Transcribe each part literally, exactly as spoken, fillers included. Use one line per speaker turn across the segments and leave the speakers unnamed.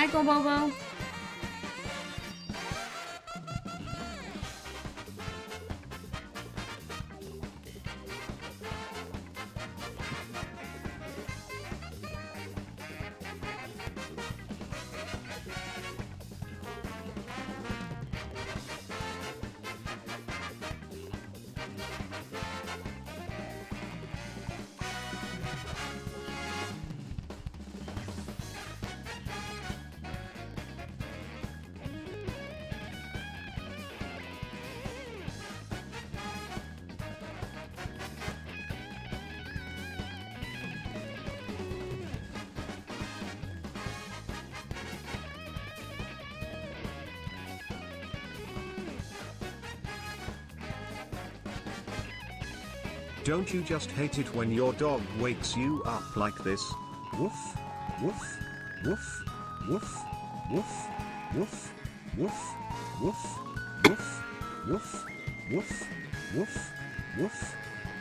Hi, Go Bobo.
Don't you just hate it when your dog wakes you up like this? Woof, woof, woof, woof, woof, woof, woof, woof, woof, woof, woof, woof, woof.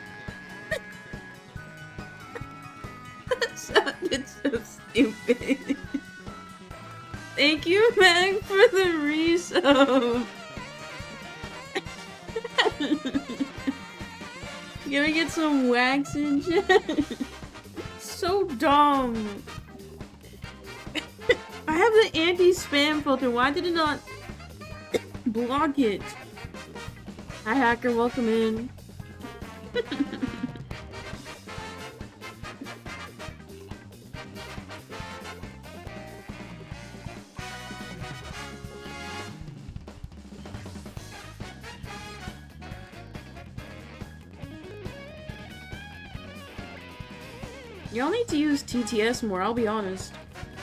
That sounded so stupid. Thank you, Meg, for the resub. Gonna get some wax and shit. So dumb. I have the anti-spam filter. Why did it not block it? Hi, hacker. Welcome in. Y'all need to use T T S more, I'll be honest.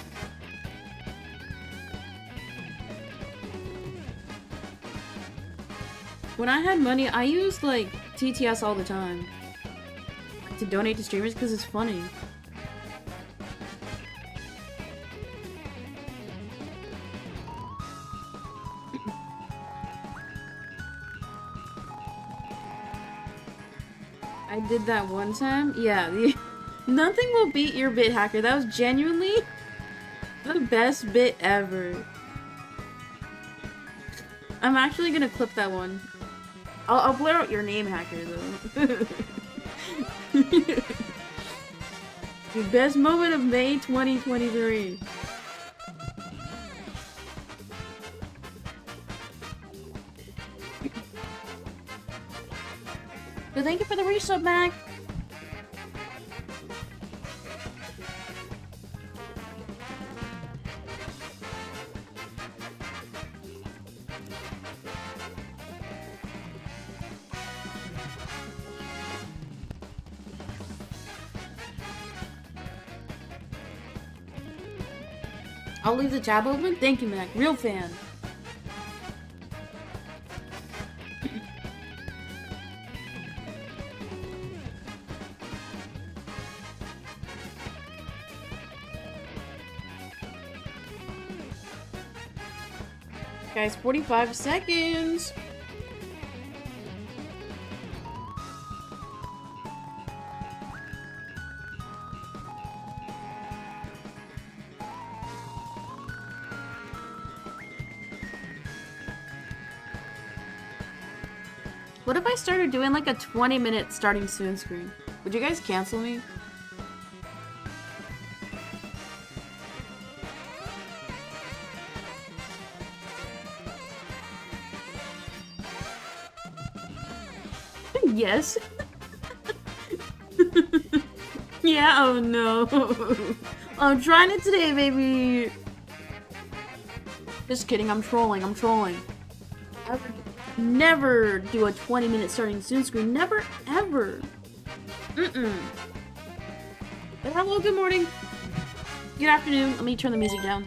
When I had money, I used, like, T T S all the time. To donate to streamers, because it's funny. I did that one time? Yeah, the... Nothing will beat your bit, hacker. That was genuinely the best bit ever. I'm actually gonna clip that one. I'll, I'll blur out your name, hacker, though. The best moment of May twenty twenty-three. So thank you for the resub, Mac. I'll leave the tab open. Thank you, Mac. Real fan. Guys, forty-five seconds. What if I started doing like a twenty minute starting soon screen? Would you guys cancel me? Yes. Yeah, oh no. I'm trying it today, baby. Just kidding, I'm trolling, I'm trolling. I would never do a twenty minute starting soon screen. Never, ever. Mm-mm. But hello, good morning. Good afternoon. Let me turn the music down.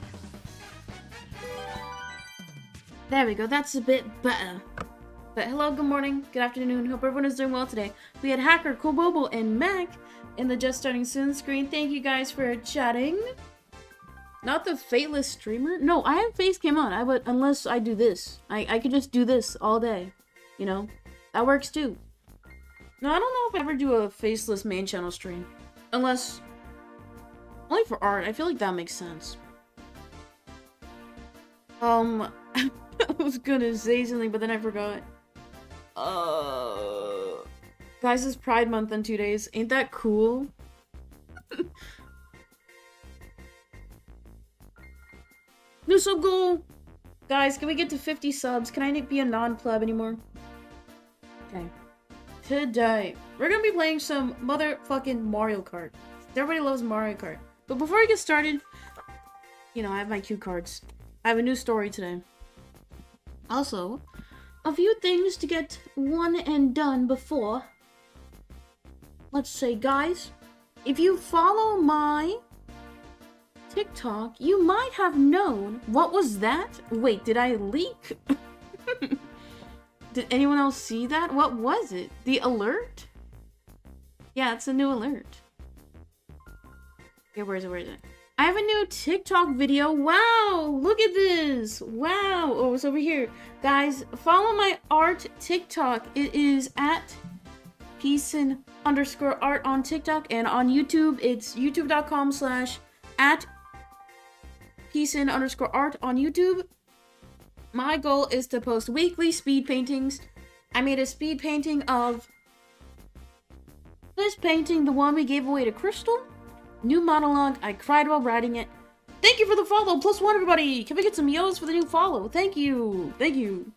There we go, that's a bit better. But hello, good morning, good afternoon. Hope everyone is doing well today. We had Hacker, Kobobo, and Mac in the Just Starting Soon screen. Thank you guys for chatting. Not the Fateless streamer? No, I have face cam on. I would, unless I do this. I, I could just do this all day. You know? That works too. No, I don't know if I ever do a faceless main channel stream. Unless... Only for art. I feel like that makes sense. Um, I was gonna say something, but then I forgot. Uh, guys, it's Pride Month in two days. Ain't that cool? New sub goal! Guys, can we get to fifty subs? Can I be a non-pleb anymore? Okay. Today, we're gonna be playing some motherfucking Mario Kart. Everybody loves Mario Kart. But before I get started, you know, I have my cue cards. I have a new story today. Also, a few things to get one and done before. Let's say, guys, if you follow my TikTok, you might have known. What was that? Wait, did I leak? Did anyone else see that? What was it? The alert? Yeah, it's a new alert. Yeah, where is it? Where is it? I have a new TikTok video. Wow, look at this. Wow. Oh, it's over here. Guys, follow my art TikTok. It is at Peacein underscore art on TikTok, and on YouTube, it's youtube.com slash at Peacein underscore art on YouTube. My goal is to post weekly speed paintings. I made a speed painting of this painting, the one we gave away to Crystal. New monologue. I cried while writing it. Thank you for the follow. Plus one, everybody. Can we get some yos for the new follow? Thank you. Thank you.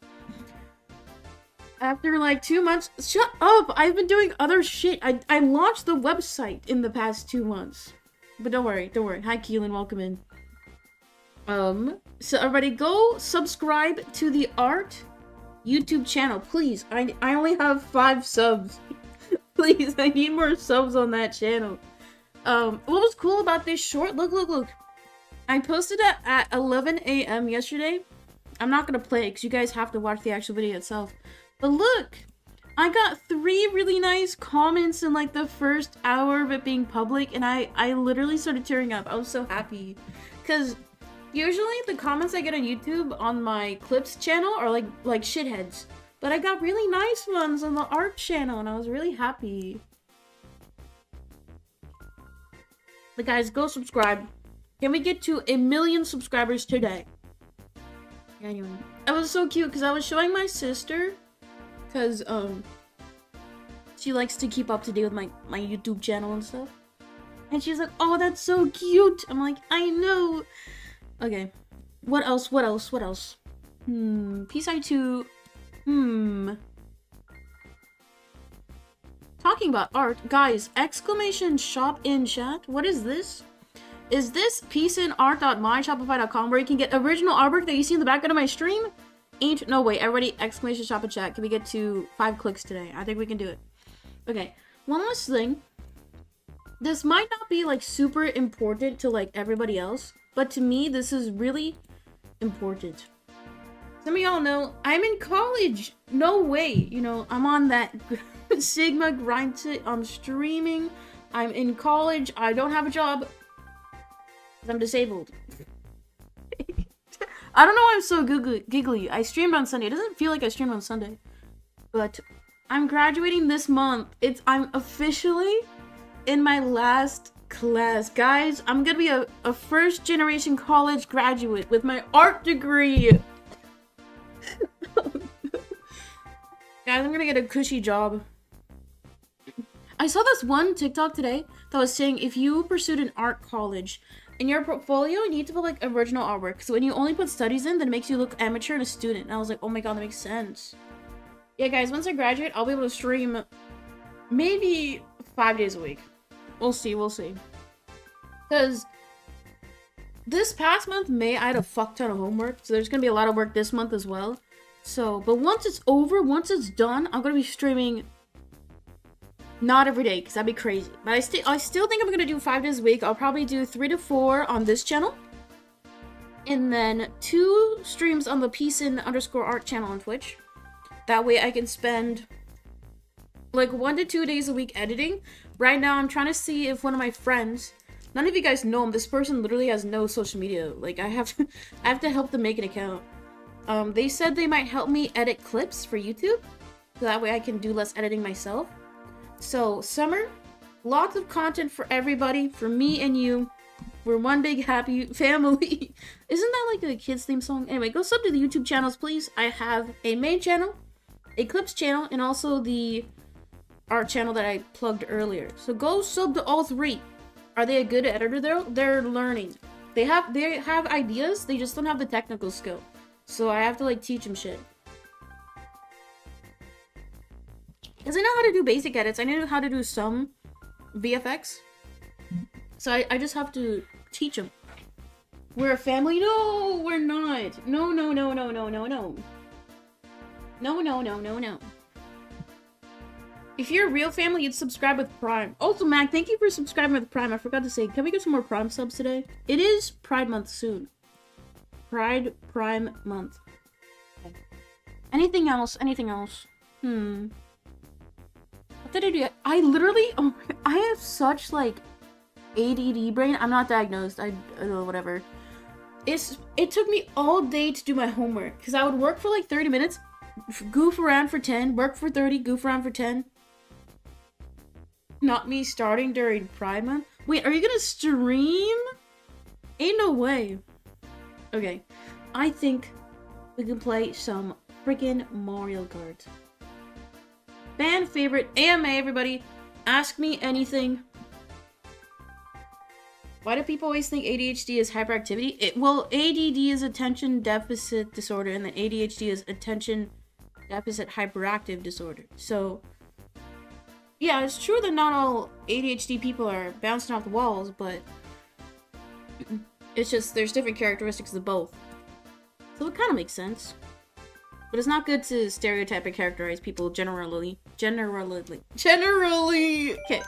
After like two months. Shut up. I've been doing other shit. I, I launched the website in the past two months. But don't worry. Don't worry. Hi, Keelan. Welcome in. Um, so everybody go subscribe to the art YouTube channel, please. I, I only have five subs. Please, I need more subs on that channel. Um, what was cool about this short? Look, look, look. I posted it at eleven A M yesterday. I'm not gonna play it because you guys have to watch the actual video itself. But look, I got three really nice comments in like the first hour of it being public, and I, I literally started tearing up. I was so happy. Because usually the comments I get on YouTube on my clips channel are like like shitheads. But I got really nice ones on the art channel, and I was really happy. But guys, go subscribe. Can we get to a million subscribers today? Anyway, it was so cute because I was showing my sister, because um she likes to keep up to date with my my YouTube channel and stuff, and she's like, "Oh, that's so cute." I'm like, "I know." Okay, what else? What else? What else? Hmm, P C I two. Hmm. Talking about art, guys, exclamation shop in chat. What is this? Is this peacein art dot my shopify dot com where you can get original artwork that you see in the background of my stream? Ain't no way. Everybody, exclamation shop in chat. Can we get to five clicks today? I think we can do it. Okay, one last thing. This might not be like super important to like everybody else, but to me, this is really important. Some of y'all know I'm in college. No way. You know, I'm on that Sigma grind to, I'm streaming. I'm in college. I don't have a job. I'm disabled. I don't know why I'm so giggly, giggly. I streamed on Sunday. It doesn't feel like I streamed on Sunday. But I'm graduating this month. It's I'm officially in my last class. Guys, I'm gonna be a, a first generation college graduate with my art degree. Guys, I'm gonna get a cushy job. I saw this one TikTok today that was saying if you pursued an art college, in your portfolio, you need to put like original artwork. So when you only put studies in, then it makes you look amateur and a student. And I was like, oh my god, that makes sense. Yeah, guys, once I graduate, I'll be able to stream maybe five days a week. We'll see, we'll see. Because this past month, May, I had a fuck ton of homework. So there's going to be a lot of work this month as well. So, but once it's over, once it's done, I'm going to be streaming not every day, because that'd be crazy. But I, st I still think I'm going to do five days a week. I'll probably do three to four on this channel. And then two streams on the peacein underscore art channel on Twitch. That way I can spend like one to two days a week editing. Right now I'm trying to see if one of my friends, none of you guys know him, this person literally has no social media. Like I have to, I have to help them make an account. Um, they said they might help me edit clips for YouTube. So that way I can do less editing myself. So, summer, lots of content for everybody, for me and you. We're one big happy family. Isn't that like a kid's theme song? Anyway, go sub to the YouTube channels, please. I have a main channel, a clips channel, and also the art channel that I plugged earlier. So go sub to all three. Are they a good editor though? They're learning. They have they have ideas, they just don't have the technical skill. So I have to like teach them shit. Because I know how to do basic edits. I know how to do some V F X. So I, I just have to teach them. We're a family? No, we're not. No, no, no, no, no, no, no. No, no, no, no, no. If you're a real family, you'd subscribe with Prime. Also, Mac, thank you for subscribing with Prime. I forgot to say, can we get some more Prime subs today? It is Pride Month soon. Pride Prime Month. Okay. Anything else? Anything else? Hmm. What did I do? I literally, oh my, I have such like A D D brain. I'm not diagnosed. I, I don't know, whatever. It's, it took me all day to do my homework because I would work for like thirty minutes, goof around for ten, work for thirty, goof around for ten. Not me starting during Pride Month. Wait, are you gonna stream? Ain't no way. Okay, I think we can play some freaking Mario Kart. Fan favorite A M A, everybody. Ask me anything. Why do people always think A D H D is hyperactivity? It, well, A D D is attention deficit disorder, and then A D H D is attention deficit hyperactive disorder. So, yeah, it's true that not all A D H D people are bouncing off the walls, but it's just there's different characteristics of both. So it kind of makes sense. But it's not good to stereotype and characterize people generally. Generally. Generally! Okay.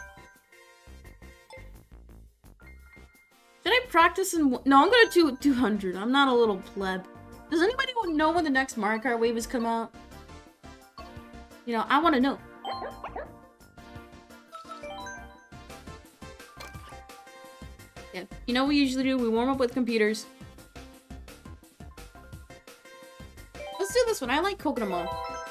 Did I practice in... No, I'm gonna do two hundred. I'm not a little pleb. Does anybody know when the next Mario Kart wave has come out? You know, I want to know. Yeah, you know what we usually do? We warm up with computers. Let's do this one. I like Kokomo.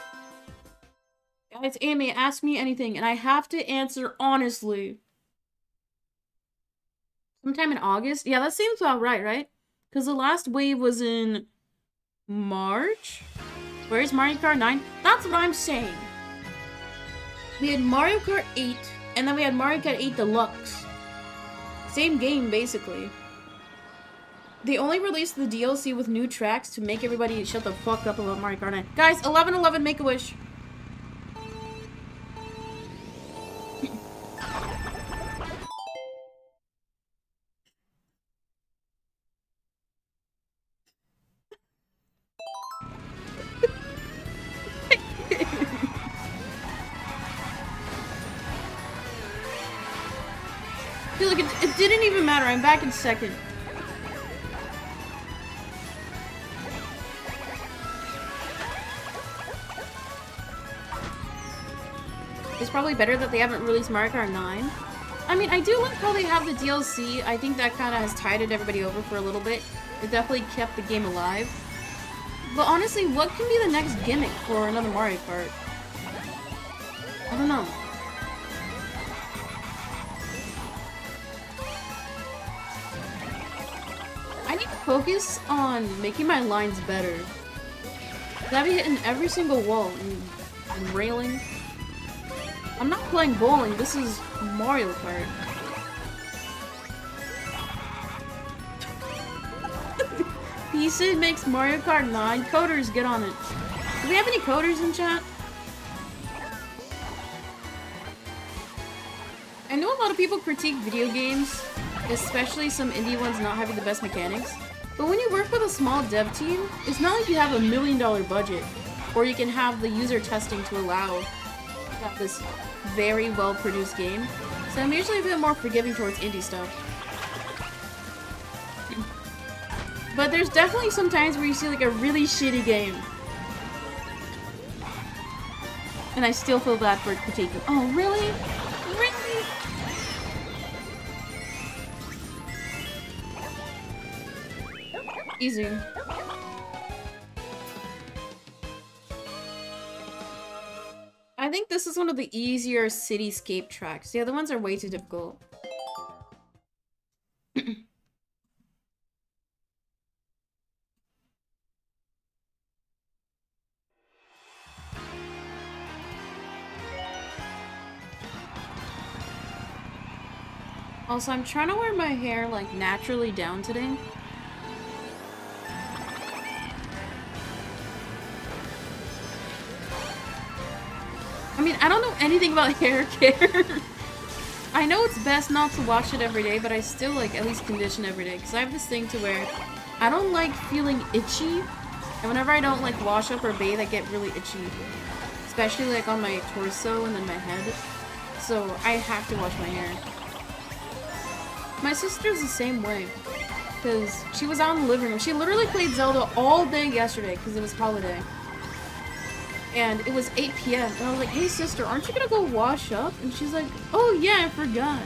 Guys, Amy, ask me anything, and I have to answer honestly. Sometime in August? Yeah, that seems about right, right? Because the last wave was in March? Where's Mario Kart nine? That's what I'm saying. We had Mario Kart eight, and then we had Mario Kart eight Deluxe. Same game, basically. They only released the D L C with new tracks to make everybody shut the fuck up about Mario Kart nine. Guys, eleven eleven, make a wish. Dude, look, it, it didn't even matter. I'm back in second. It's probably better that they haven't released Mario Kart nine. I mean, I do like how they have the D L C. I think that kind of has tided everybody over for a little bit. It definitely kept the game alive. But honestly, what can be the next gimmick for another Mario Kart? I don't know. I need to focus on making my lines better. I'd be hitting every single wall and, and railing. I'm not playing bowling, this is Mario Kart. P C makes Mario Kart nine. Coders, get on it. Do we have any coders in chat? I know a lot of people critique video games, especially some indie ones not having the best mechanics. But when you work with a small dev team, it's not like you have a million dollar budget, or you can have the user testing to allow to have this very well produced game. So I'm usually a bit more forgiving towards indie stuff. But there's definitely some times where you see like a really shitty game. And I still feel bad for critiquing. Oh, really? Really? Easy. I think this is one of the easier cityscape tracks. The other ones are way too difficult. Also, I'm trying to wear my hair, like, naturally down today. I mean, I don't know anything about hair care. I know it's best not to wash it every day, but I still, like, at least condition every day. Because I have this thing to where I don't like feeling itchy. And whenever I don't, like, wash up or bathe, I get really itchy. Especially, like, on my torso and then my head. So, I have to wash my hair. My sister's the same way. Because she was out in the living room. She literally played Zelda all day yesterday because it was holiday. And it was eight p m and I was like, hey sister, aren't you gonna go wash up? And she's like, oh yeah, I forgot.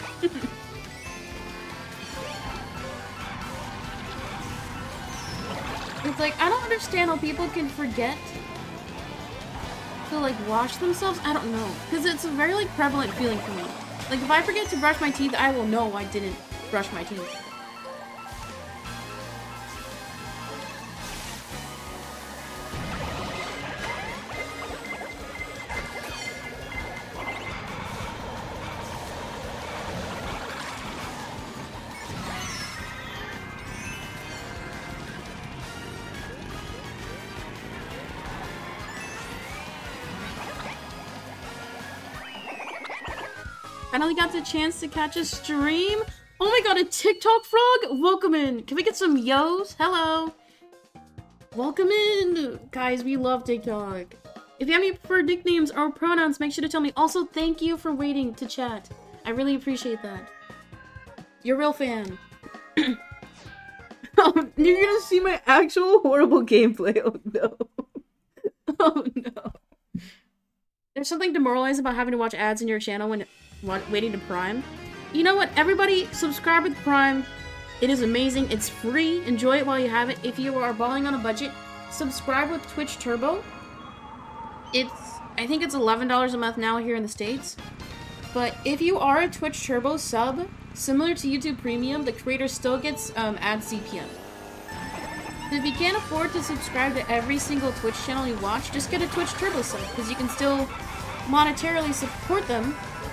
It's like, I don't understand how people can forget to like wash themselves. I don't know. Because it's a very like prevalent feeling for me. Like if I forget to brush my teeth, I will know I didn't brush my teeth. Finally got the chance to catch a stream. Oh my god, a TikTok frog? Welcome in. Can we get some yos? Hello. Welcome in. Guys, we love TikTok. If you have any preferred nicknames or pronouns, make sure to tell me. Also, thank you for waiting to chat. I really appreciate that. You're a real fan. Oh, you're gonna see my actual horrible gameplay. Oh no. Oh no. There's something demoralizing about having to watch ads in your channel when waiting to Prime. You know what? Everybody, subscribe with Prime. It is amazing. It's free. Enjoy it while you have it. If you are balling on a budget, subscribe with Twitch Turbo. It's, I think it's eleven dollars a month now here in the States. But if you are a Twitch Turbo sub, similar to YouTube Premium, the creator still gets um, ad C P M. If you can't afford to subscribe to every single Twitch channel you watch, just get a Twitch Turbo sub, because you can still monetarily support them.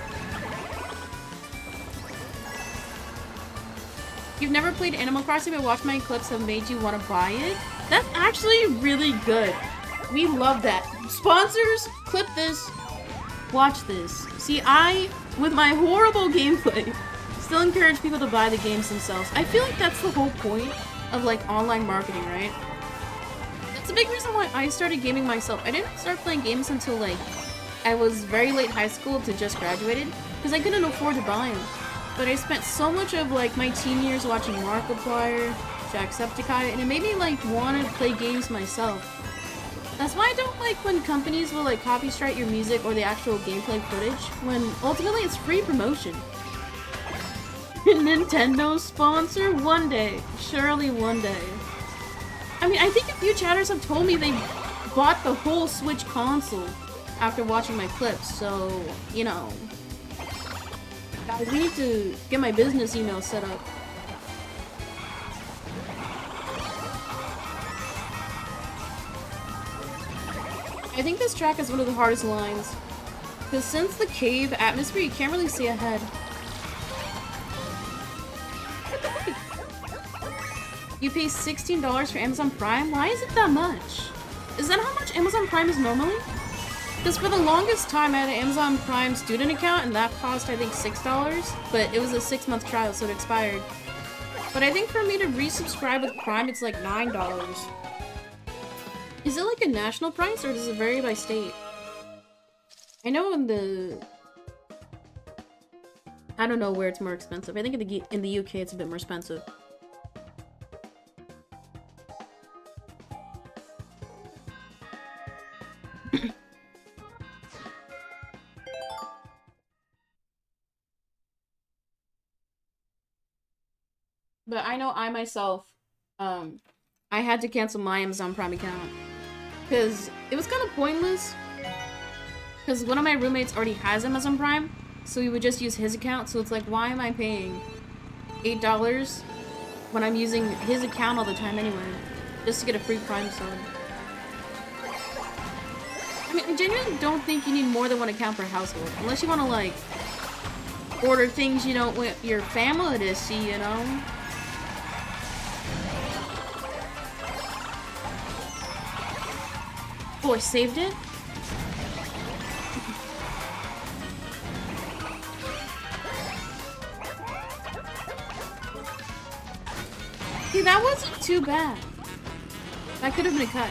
You've never played Animal Crossing, but watched my clips have made you want to buy it? That's actually really good. We love that. Sponsors, clip this, watch this. See, I, with my horrible gameplay, still encourage people to buy the games themselves. I feel like that's the whole point of, like, online marketing, right? That's a big reason why I started gaming myself. I didn't start playing games until, like, I was very late high school to just graduated, because I couldn't afford to buy them. But I spent so much of, like, my teen years watching Markiplier, Jacksepticeye, and it made me, like, want to play games myself. That's why I don't like when companies will, like, copyright your music or the actual gameplay footage, when ultimately it's free promotion. Nintendo sponsor? One day. Surely one day. I mean, I think a few chatters have told me they bought the whole Switch console after watching my clips, so, you know. Guys, we need to get my business email set up. I think this track is one of the hardest lines. Because since the cave atmosphere, you can't really see ahead. You pay sixteen dollars for Amazon Prime? Why is it that much? Is that how much Amazon Prime is normally? Because for the longest time I had an Amazon Prime student account and that cost I think six dollars, but it was a six month trial so it expired. But I think for me to resubscribe with Prime it's like nine dollars. Is it like a national price or does it vary by state? I know in the... I don't know where it's more expensive. I think in the, in the U K it's a bit more expensive. But I know I myself, um, I had to cancel my Amazon Prime account. Because it was kind of pointless. Because one of my roommates already has Amazon Prime, so we would just use his account. So it's like, why am I paying eight dollars when I'm using his account all the time anyway? Just to get a free Prime sub. I mean, I genuinely don't think you need more than one account per household. Unless you want to, like, order things you don't want your family to see, you know? Oh, I saved it? See, that wasn't too bad. That could have been a cut.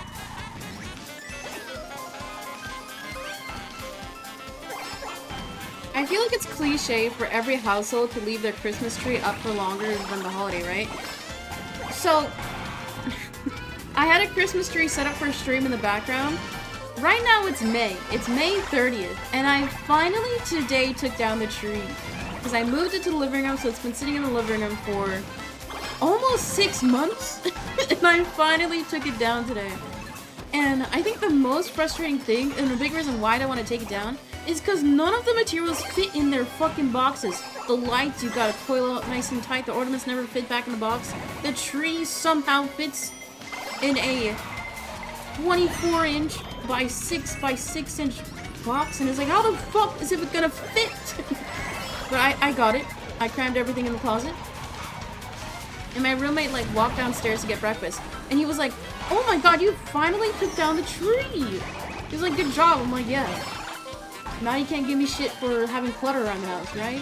I feel like it's cliche for every household to leave their Christmas tree up for longer than the holiday, right? So, I had a Christmas tree set up for a stream in the background. Right now it's May. It's May thirtieth, and I finally today took down the tree. Because I moved it to the living room, so it's been sitting in the living room for almost six months, and I finally took it down today. And I think the most frustrating thing, and the big reason why I don't want to take it down, is because none of the materials fit in their fucking boxes. The lights, you gotta coil up nice and tight, the ornaments never fit back in the box. The tree somehow fits in a twenty-four inch by six by six inch box, and it's like, how the fuck is it gonna fit? But I, I got it. I crammed everything in the closet. And my roommate, like, walked downstairs to get breakfast. And he was like, oh my god, you finally took down the tree! He was like, good job. I'm like, yeah. Now you can't give me shit for having clutter around the house, right?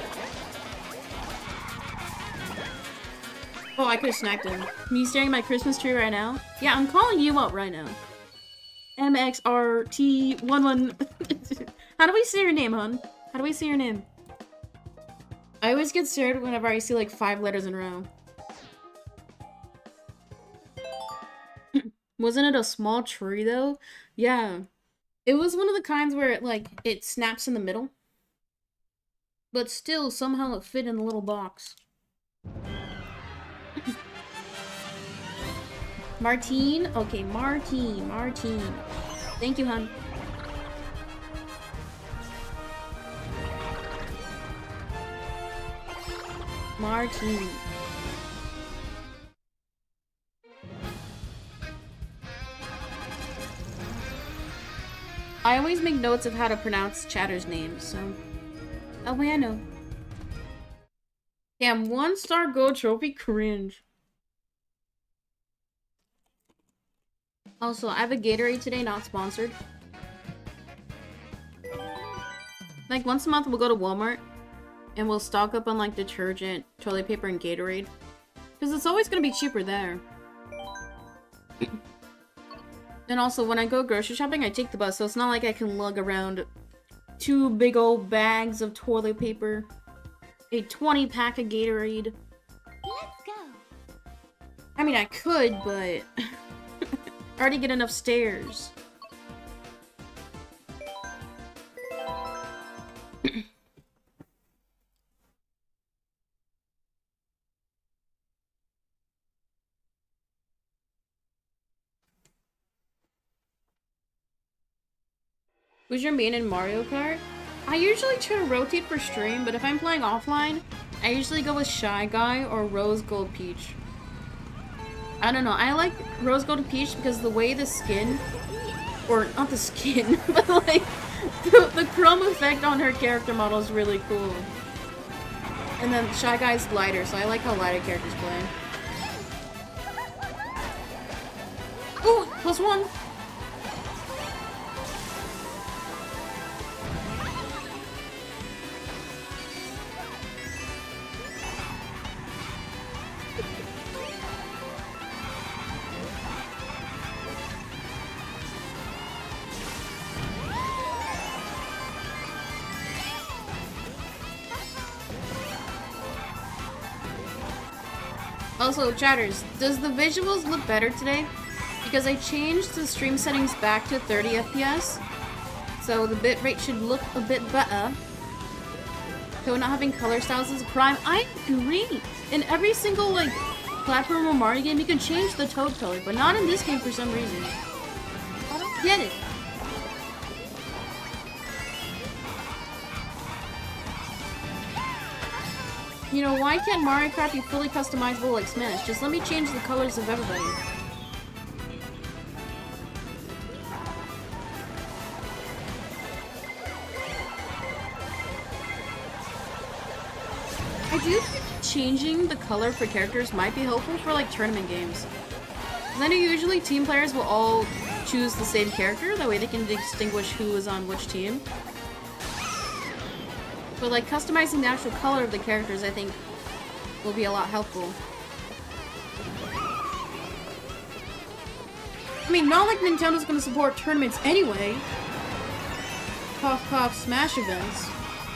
Oh, I could've sniped him. Me staring at my Christmas tree right now? Yeah, I'm calling you up right now. M X R T one one. How do we say your name, hon? How do we say your name? I always get scared whenever I see like five letters in a row. Wasn't it a small tree though? Yeah. It was one of the kinds where it like it snaps in the middle. But still somehow it fit in the little box. Martine? Okay, Martine, Martine. Thank you, hon. Martine. I always make notes of how to pronounce Chatter's name, so... Oh, wait, I know. Damn, one star gold trophy? Cringe. Also, I have a Gatorade today, not sponsored. Like, once a month we'll go to Walmart and we'll stock up on, like, detergent, toilet paper, and Gatorade. Because it's always gonna be cheaper there. And also, when I go grocery shopping, I take the bus, so it's not like I can lug around two big old bags of toilet paper, a twenty pack of Gatorade.
Let's go.
I mean, I could, but I already get enough stairs. Who's your main in Mario Kart? I usually try to rotate for stream, but if I'm playing offline, I usually go with Shy Guy or Rose Gold Peach. I don't know, I like Rose Gold Peach because the way the skin, or not the skin, but like, the, the chrome effect on her character model is really cool. And then Shy Guy's lighter, so I like how lighter characters play. Ooh, plus one! Also, chatters, does the visuals look better today? Because I changed the stream settings back to thirty F P S, so the bitrate should look a bit better. So not having color styles is a crime. I agree! In every single, like, platform or Mario game, you can change the Toad color, but not in this game for some reason. I don't get it. You know, why can't Mario Kart be fully customizable like Smash? Just let me change the colors of everybody. I do think changing the color for characters might be helpful for like tournament games. I know usually team players will all choose the same character, that way they can distinguish who is on which team. But like customizing the actual color of the characters, I think, will be a lot helpful. I mean, not like Nintendo's gonna support tournaments anyway. Cough cough smash events.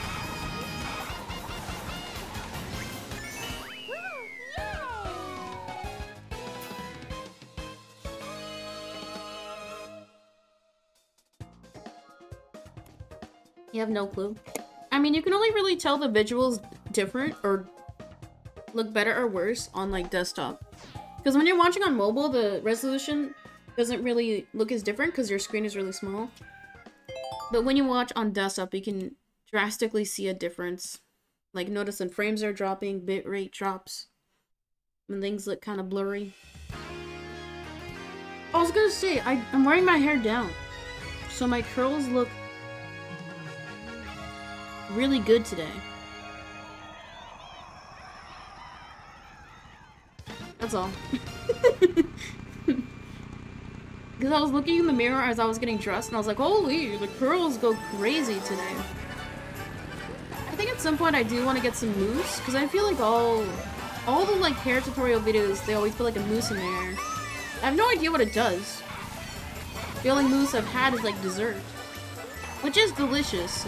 You have no clue. I mean, you can only really tell the visuals different or look better or worse on like desktop. Because when you're watching on mobile, the resolution doesn't really look as different because your screen is really small. But when you watch on desktop, you can drastically see a difference. Like notice when frames are dropping, bitrate drops, and things look kind of blurry. I was gonna say, I, I'm wearing my hair down, so my curls look really good today. That's all. Because I was looking in the mirror as I was getting dressed and I was like, holy, the curls go crazy today. I think at some point I do want to get some mousse, because I feel like all all the like hair tutorial videos, they always put like a mousse in their hair. I have no idea what it does. The only mousse I've had is like dessert, which is delicious, so.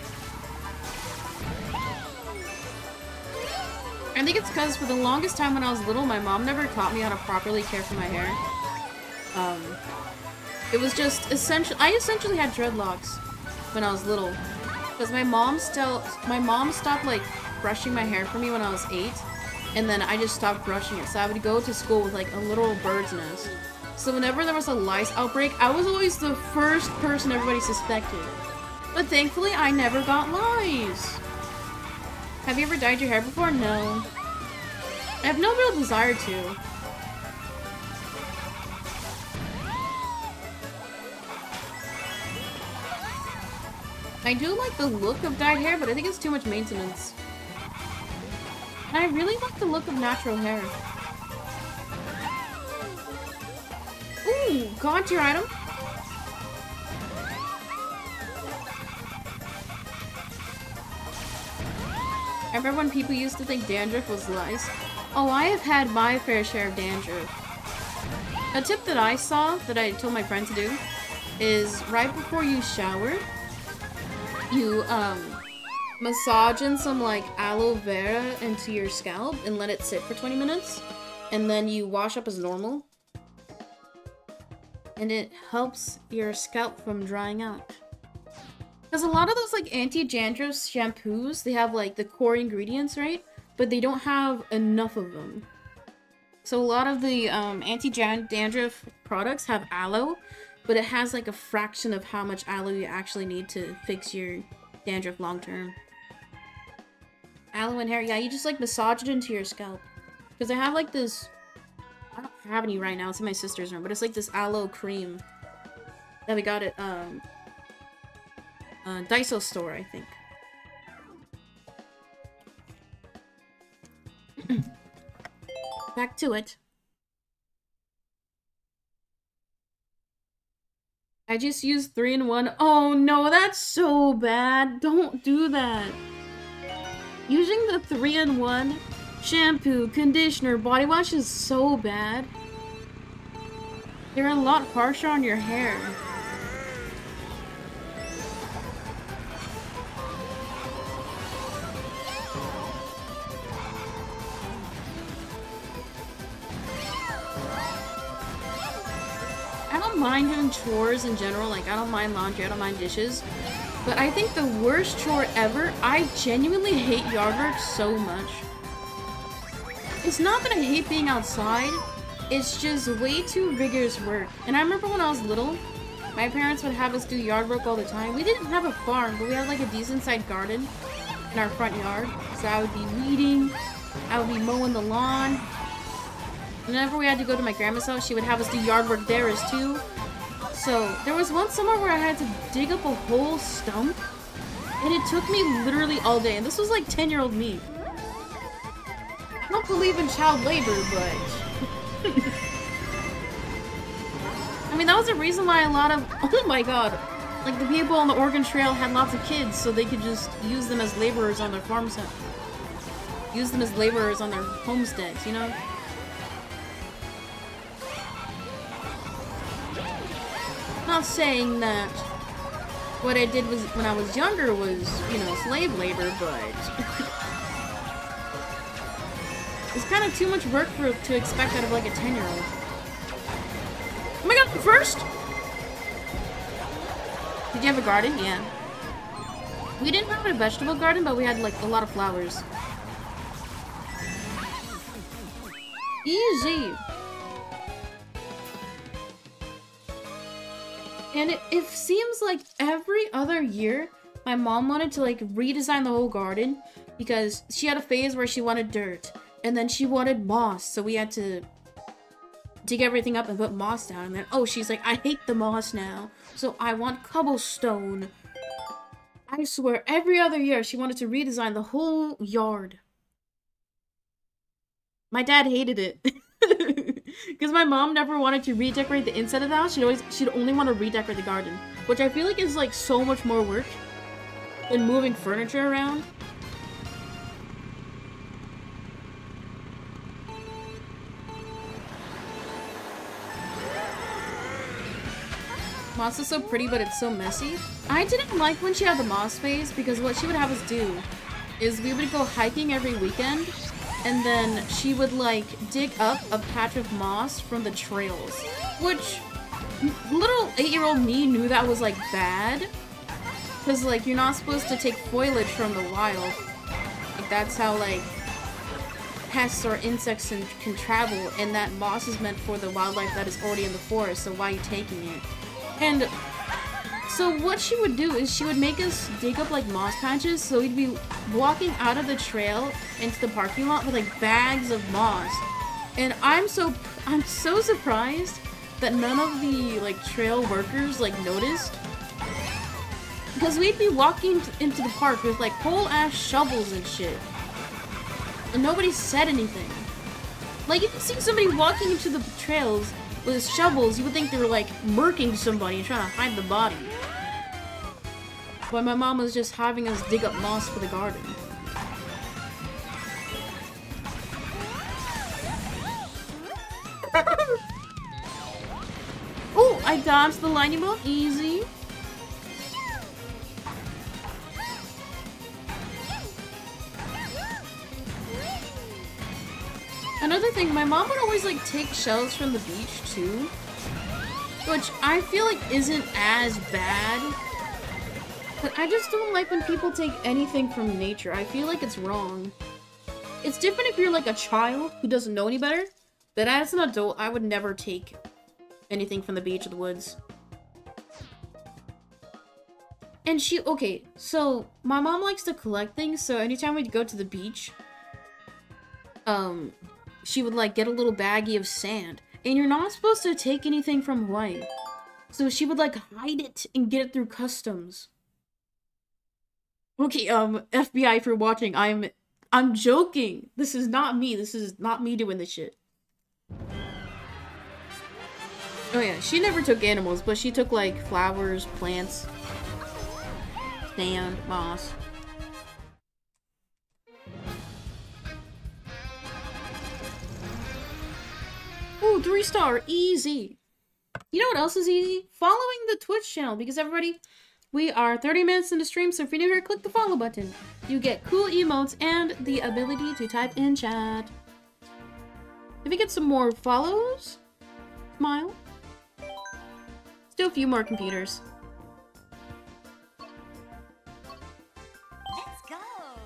I think it's because for the longest time when I was little, my mom never taught me how to properly care for my hair. Um, it was just essential. I essentially had dreadlocks when I was little, because my mom still, my mom stopped like brushing my hair for me when I was eight, and then I just stopped brushing it. So I would go to school with like a little bird's nest. So whenever there was a lice outbreak, I was always the first person everybody suspected. But thankfully, I never got lice. Have you ever dyed your hair before? No. I have no real desire to. I do like the look of dyed hair, but I think it's too much maintenance. And I really like the look of natural hair. Ooh, god tier item. I remember when people used to think dandruff was lice. Oh, I have had my fair share of dandruff. A tip that I saw, that I told my friend to do, is right before you shower, you um, massage in some like aloe vera into your scalp and let it sit for twenty minutes. And then you wash up as normal. And it helps your scalp from drying out. Because a lot of those like anti-dandruff shampoos, they have like the core ingredients, right? But they don't have enough of them. So a lot of the um, anti-dandruff products have aloe, but it has like a fraction of how much aloe you actually need to fix your dandruff long term. Aloe in hair, yeah, you just like massage it into your scalp. Because I have like this, I don't have any right now, it's in my sister's room, but it's like this aloe cream that we got at um, uh, Daiso store, I think. Back to it. I just used three in one. Oh no, that's so bad. Don't do that. Using the three in one shampoo, conditioner, body wash is so bad. They're a lot harsher on your hair. I don't mind doing chores in general, like I don't mind laundry, I don't mind dishes. But I think the worst chore ever, I genuinely hate yard work so much. It's not that I hate being outside, it's just way too rigorous work. And I remember when I was little, my parents would have us do yard work all the time. We didn't have a farm, but we had like a decent sized garden in our front yard. So I would be weeding, I would be mowing the lawn. Whenever we had to go to my grandma's house, she would have us do yard work there as too. So there was one summer where I had to dig up a whole stump, and it took me literally all day. And this was like ten year old me. I don't believe in child labor, but... I mean, that was the reason why a lot of... Oh my god. Like, the people on the Oregon Trail had lots of kids, so they could just use them as laborers on their farms. Use them as laborers on their homesteads, you know? Not saying that what I did was when I was younger was, you know, slave labor, but it's kind of too much work for to expect out of like a ten-year-old. Oh my god, first! Did you have a garden? Yeah. We didn't have a vegetable garden, but we had like a lot of flowers. Easy. And it, it seems like every other year, my mom wanted to like redesign the whole garden because she had a phase where she wanted dirt and then she wanted moss. So we had to dig everything up and put moss down. And then, oh, she's like, I hate the moss now. So I want cobblestone. I swear, every other year she wanted to redesign the whole yard. My dad hated it. Because my mom never wanted to redecorate the inside of the house. She'd always, she'd only want to redecorate the garden. Which I feel like is like so much more work than moving furniture around. Moss is so pretty, but it's so messy. I didn't like when she had the moss phase because what she would have us do is we would go hiking every weekend. And then she would, like, dig up a patch of moss from the trails. Which, little eight-year-old me knew that was, like, bad. Because, like, you're not supposed to take foliage from the wild. Like, that's how, like, pests or insects can, can travel. And that moss is meant for the wildlife that is already in the forest. So why are you taking it? And so what she would do is she would make us dig up like moss patches, so we'd be walking out of the trail into the parking lot with like bags of moss. And I'm so I'm so surprised that none of the like trail workers like noticed, because we'd be walking into the park with like whole ass shovels and shit, and nobody said anything. Like, if you see somebody walking into the trails with shovels, you would think they were like murking somebody and trying to hide the body. But my mom was just having us dig up moss for the garden. Oh, I dodged the lightning bolt. Easy. Another thing, my mom would always like take shells from the beach too, which I feel like isn't as bad. But I just don't like when people take anything from nature. I feel like it's wrong. It's different if you're like a child who doesn't know any better, but as an adult, I would never take anything from the beach or the woods. And she, okay, so my mom likes to collect things, so anytime we'd go to the beach, um, she would like get a little baggie of sand. And you're not supposed to take anything from Hawaii. So she would like hide it and get it through customs. Okay, um, F B I for watching, I'm, I'm joking. This is not me. This is not me doing this shit. Oh yeah, she never took animals, but she took like flowers, plants, sand, moss. Ooh, three star, easy. You know what else is easy? Following the Twitch channel, because everybody, we are thirty minutes into stream, so if you're new here, click the follow button. You get cool emotes and the ability to type in chat. If you get some more follows, smile. Still a few more computers.
Let's go.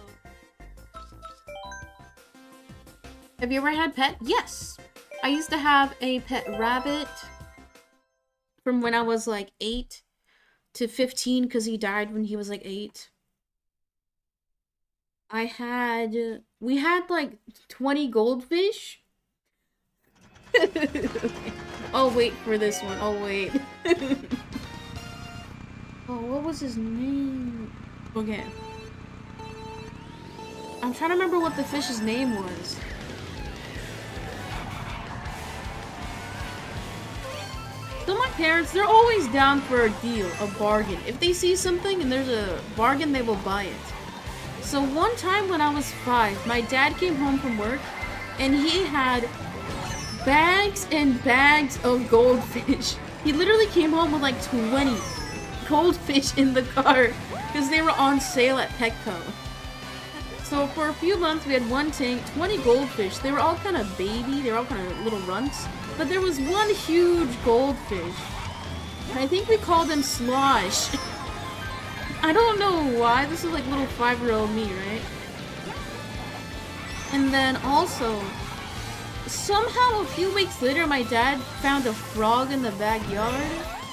Have you ever had pet? Yes. I used to have a pet rabbit from when I was like eight to fifteen because he died when he was like eight. I had, we had like twenty goldfish. Okay. I'll wait for this one. I'll wait. Oh, what was his name? Okay. I'm trying to remember what the fish's name was. So my parents, they're always down for a deal, a bargain. If they see something and there's a bargain, they will buy it. So one time when I was five, my dad came home from work and he had bags and bags of goldfish. He literally came home with like twenty goldfish in the car because they were on sale at Petco. So for a few months we had one tank, twenty goldfish. They were all kind of baby, they were all kind of little runts. But there was one huge goldfish. And I think we called him Slosh. I don't know why. This is like little five-year-old me, right? And then also, somehow a few weeks later, my dad found a frog in the backyard.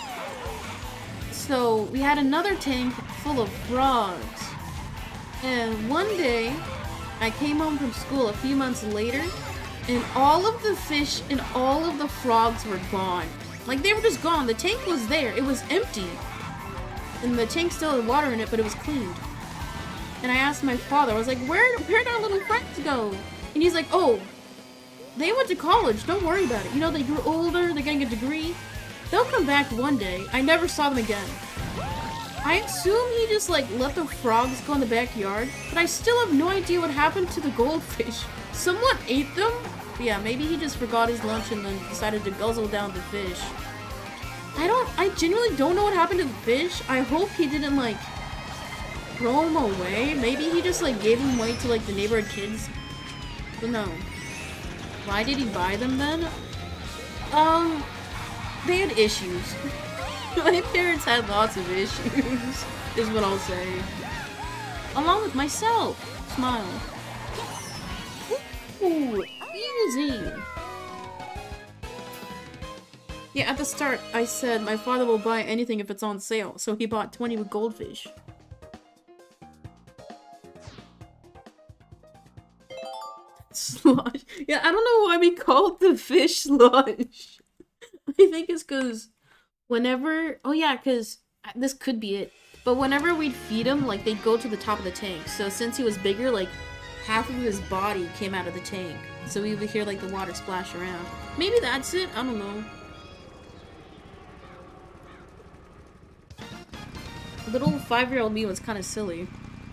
So we had another tank full of frogs. And one day, I came home from school a few months later, and all of the fish and all of the frogs were gone. Like, they were just gone. The tank was there. It was empty. And the tank still had water in it, but it was cleaned. And I asked my father, I was like, where where'd our little friends go? And he's like, oh, they went to college. Don't worry about it. You know, they grew older. They're getting a degree. They'll come back one day. I never saw them again. I assume he just, like, let the frogs go in the backyard, but I still have no idea what happened to the goldfish. Someone ate them? But yeah, maybe he just forgot his lunch and then decided to guzzle down the fish. I don't- I genuinely don't know what happened to the fish. I hope he didn't, like, throw them away. Maybe he just, like, gave them away to, like, the neighborhood kids. But no. Why did he buy them then? Um, they had issues. My parents had lots of issues, is what I'll say. Along with myself. Smile. Ooh, easy. Yeah, at the start, I said my father will buy anything if it's on sale, so he bought twenty with goldfish. Slosh. Yeah, I don't know why we called the fish Slosh. I think it's because whenever, oh yeah, because this could be it, but whenever we'd feed him, like, they'd go to the top of the tank. So since he was bigger, like, half of his body came out of the tank. So we would hear, like, the water splash around. Maybe that's it? I don't know. Little five-year-old me was kind of silly.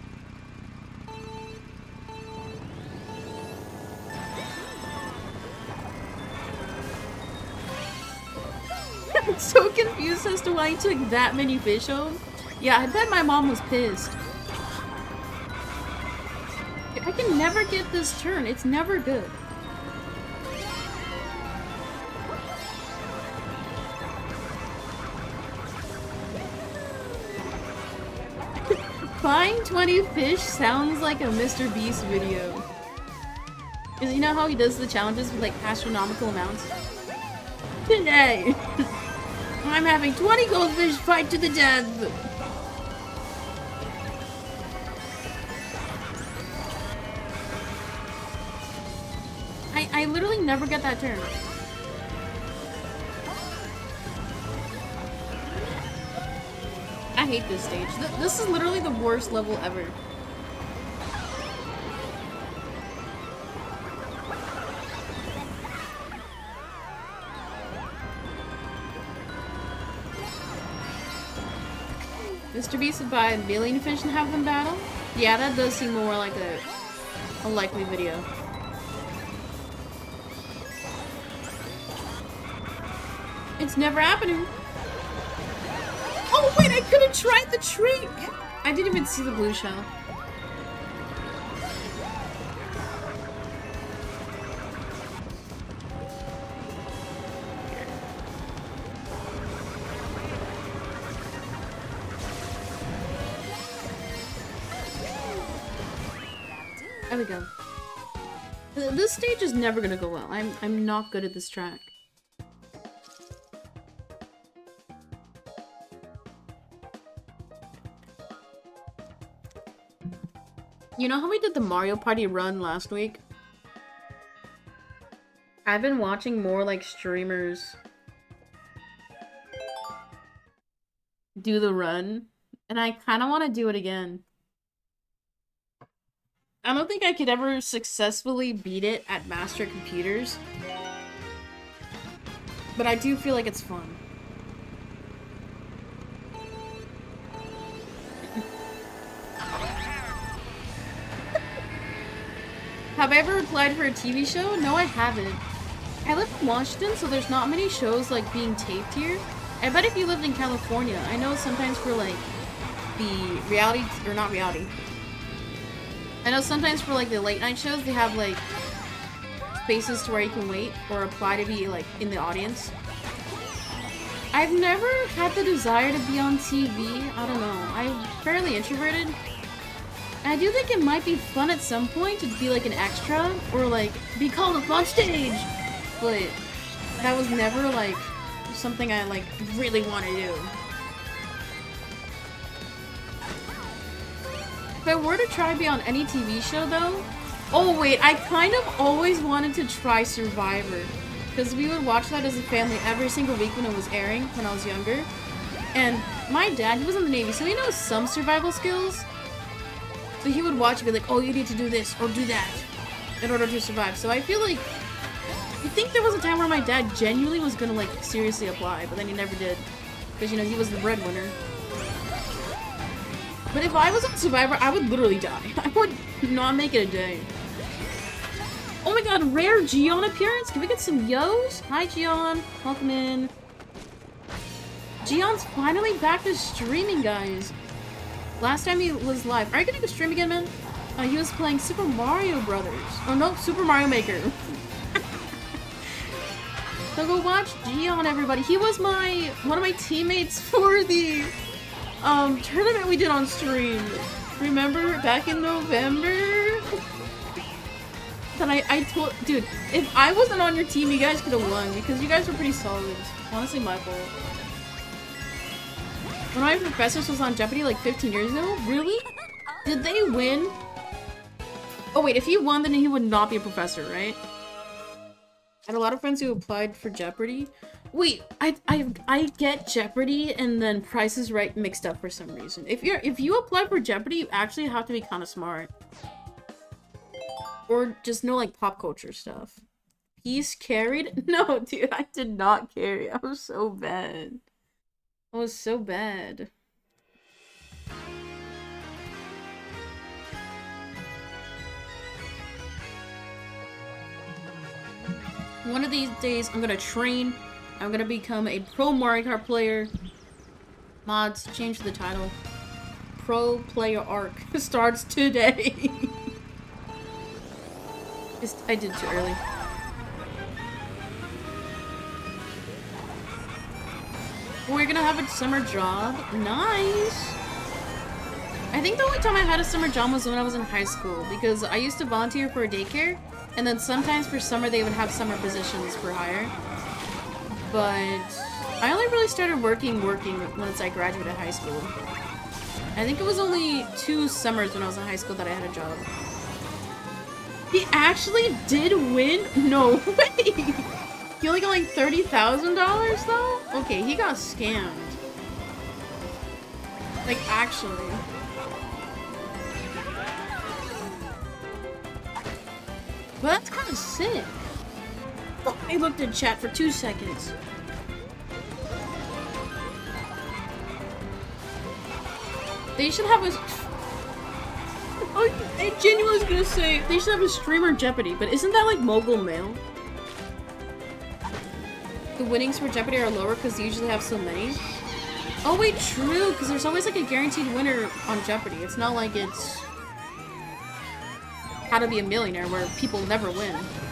I'm so confused as to why he took that many fish home. Yeah, I bet my mom was pissed. I can never get this turn. It's never good. Buying twenty fish sounds like a Mister Beast video. Because you know how he does the challenges with, like, astronomical amounts? Today, I'm having twenty goldfish fight to the death! I, I literally never get that turn. I hate this stage. Th this is literally the worst level ever. Mister Beast would buy a million fish and have them battle? Yeah, that does seem more like a, a likely video. It's never happening. Oh wait, I could have tried the trick! I didn't even see the blue shell. There we go. This stage is never gonna go well. I'm I'm not good at this track. You know how we did the Mario Party run last week? I've been watching more like streamers do the run, and I kind of want to do it again. I don't think I could ever successfully beat it at Master Computers, but I do feel like it's fun. have I ever applied for a T V show? No, I haven't. I live in Washington, so there's not many shows like being taped here. I bet if you lived in California, I know sometimes for like the reality, or not reality. I know sometimes for like the late night shows, they have like spaces to where you can wait or apply to be like in the audience. I've never had the desire to be on T V. I don't know. I'm fairly introverted. I do think it might be fun at some point to be like an extra or like be called up on stage, but that was never like something I like really want to do. If I were to try to be on any T V show though, oh wait, I kind of always wanted to try Survivor, because we would watch that as a family every single week when it was airing when I was younger. And my dad, he was in the Navy, so he knows some survival skills. So he would watch and be like, oh, you need to do this or do that in order to survive. So I feel like, I think there was a time where my dad genuinely was gonna like seriously apply, but then he never did. Because, you know, he was the breadwinner. But if I was on Survivor, I would literally die. I would not make it a day. Oh my god, rare Gion appearance? Can we get some yo's? Hi Gion, welcome in. Gion's finally back to streaming, guys. Last time he was live. Are you gonna go stream again, man? Uh, he was playing Super Mario Brothers. Oh no, Super Mario Maker. So go watch Gion, everybody. He was my one of my teammates for the um tournament we did on stream. Remember back in November? That I I told dude, if I wasn't on your team, you guys could have won because you guys were pretty solid. Honestly, my fault. One of my professors was on Jeopardy like fifteen years ago. Really? Did they win? Oh wait, if he won, then he would not be a professor, right? I had a lot of friends who applied for Jeopardy. Wait, I I I get Jeopardy and then Price is Right mixed up for some reason. If you're if you apply for Jeopardy, you actually have to be kind of smart, or just know like pop culture stuff. Peace carried? No, dude, I did not carry. I was so bad. I was so bad. One of these days, I'm gonna train. I'm gonna become a pro Mario Kart player. Mods, change the title. Pro Player Arc starts today. I did too early. We're gonna have a summer job. Nice! I think the only time I had a summer job was when I was in high school, because I used to volunteer for a daycare, and then sometimes for summer they would have summer positions for hire. But I only really started working working once I graduated high school. I think it was only two summers when I was in high school that I had a job. He actually did win? No way! He only got like thirty thousand dollars though? Okay, he got scammed. Like, actually. Well, that's kind of sick. Oh, I looked in chat for two seconds. They should have a... Oh, I genuinely was gonna say, they should have a streamer Jeopardy, but isn't that like Mogul Mail? The winnings for Jeopardy are lower because they usually have so many. Oh wait, true, because there's always like a guaranteed winner on Jeopardy. It's not like it's How to Be a Millionaire where people never win.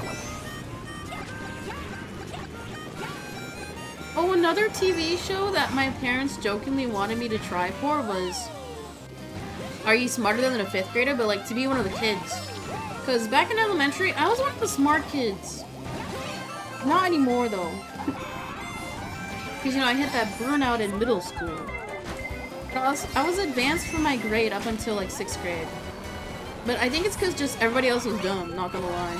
Oh, another T V show that my parents jokingly wanted me to try for was Are You Smarter Than a Fifth Grader? But like to be one of the kids. Because back in elementary, I was one of the smart kids. Not anymore though. Because, you know, I hit that burnout in middle school. But I was, I was advanced for my grade up until, like, sixth grade. But I think it's because just everybody else was dumb, not gonna lie.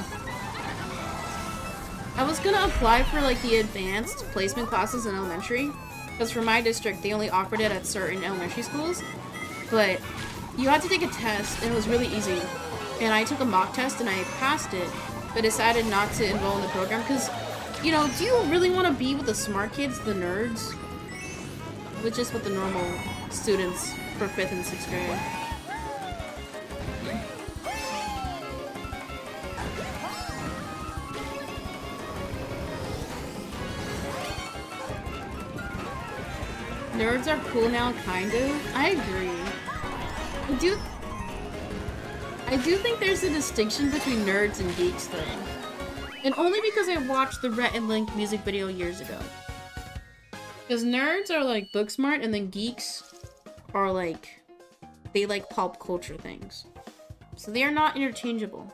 I was gonna apply for, like, the advanced placement classes in elementary. Because for my district, they only offered it at certain elementary schools. But you had to take a test, and it was really easy. And I took a mock test, and I passed it. But decided not to enroll in the program, because... You know, do you really want to be with the smart kids, the nerds? With just with the normal students for fifth and sixth grade. Nerds are cool now, kind of. I agree. I do... I do think there's a distinction between nerds and geeks, though. And only because I watched the Rhett and Link music video years ago. Because nerds are like book smart, and then geeks are like... they like pop culture things. So they are not interchangeable.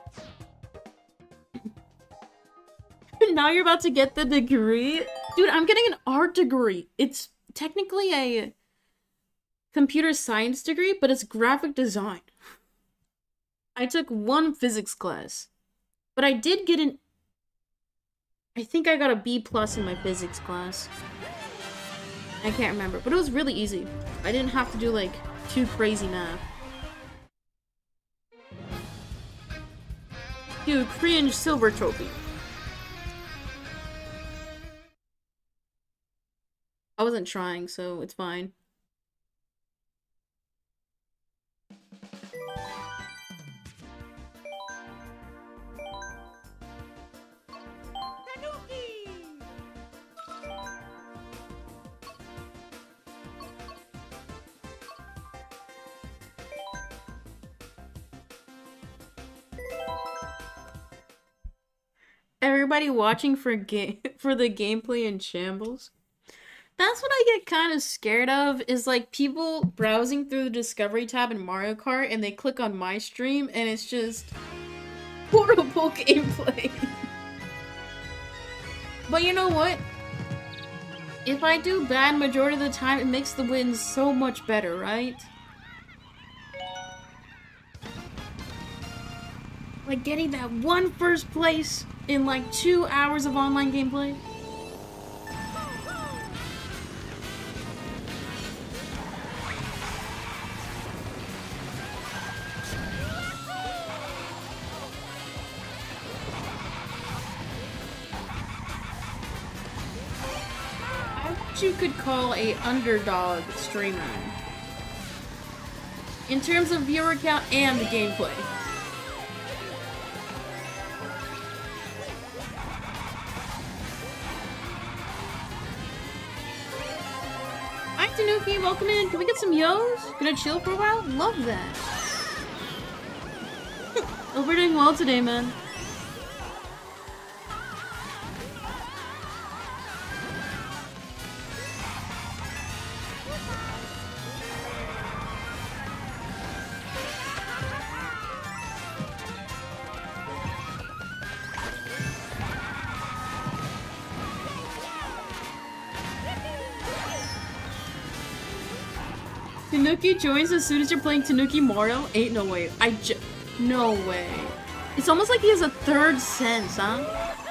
Now you're about to get the degree? Dude, I'm getting an art degree. It's technically a computer science degree, but it's graphic design. I took one physics class, but I did get an... I think I got a B plus in my physics class. I can't remember, but it was really easy. I didn't have to do, like, too crazy math. Dude, cringe silver trophy. I wasn't trying, so it's fine. Everybody watching for game for the gameplay in shambles. That's what I get kind of scared of, is like people browsing through the Discovery tab in Mario Kart and they click on my stream and it's just horrible gameplay. But you know what? If I do bad majority of the time, it makes the wins so much better, right? Like getting that one first place in like two hours of online gameplay. You could call a underdog streamer in terms of viewer count and the gameplay. Hi Tanuki, welcome in. Can we get some yos? Gonna chill for a while? Love that. Oh, we're doing well today, man. Tanuki joins as soon as you're playing Tanuki Mario? Ain't no way. I j- No way. It's almost like he has a third sense, huh?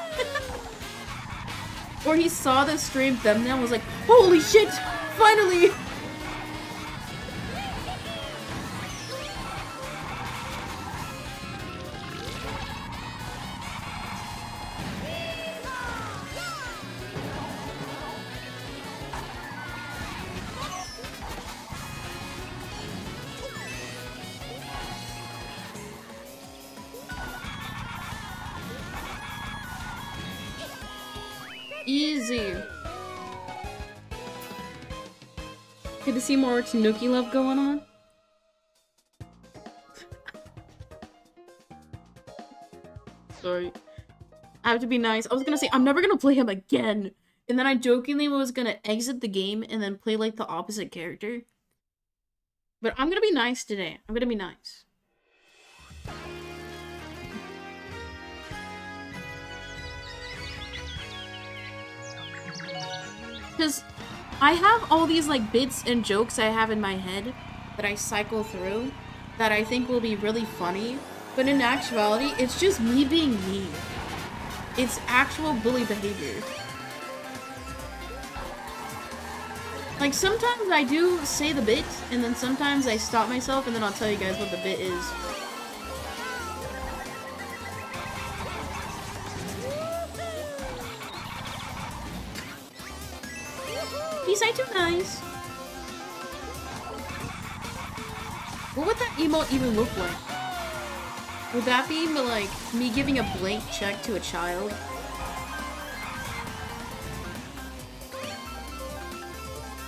Or he saw the stream thumbnail and was like, holy shit! Finally! Easy. Good to see more Tanuki love going on. Sorry. I have to be nice. I was gonna say, I'm never gonna play him again. And then I jokingly was gonna exit the game and then play like the opposite character. But I'm gonna be nice today. I'm gonna be nice. Because I have all these like bits and jokes I have in my head that I cycle through that I think will be really funny, but in actuality, it's just me being me. It's actual bully behavior. Like sometimes I do say the bit, and then sometimes I stop myself and then I'll tell you guys what the bit is. Peace, I too nice. What would that emote even look like? Would that be like me giving a blank check to a child?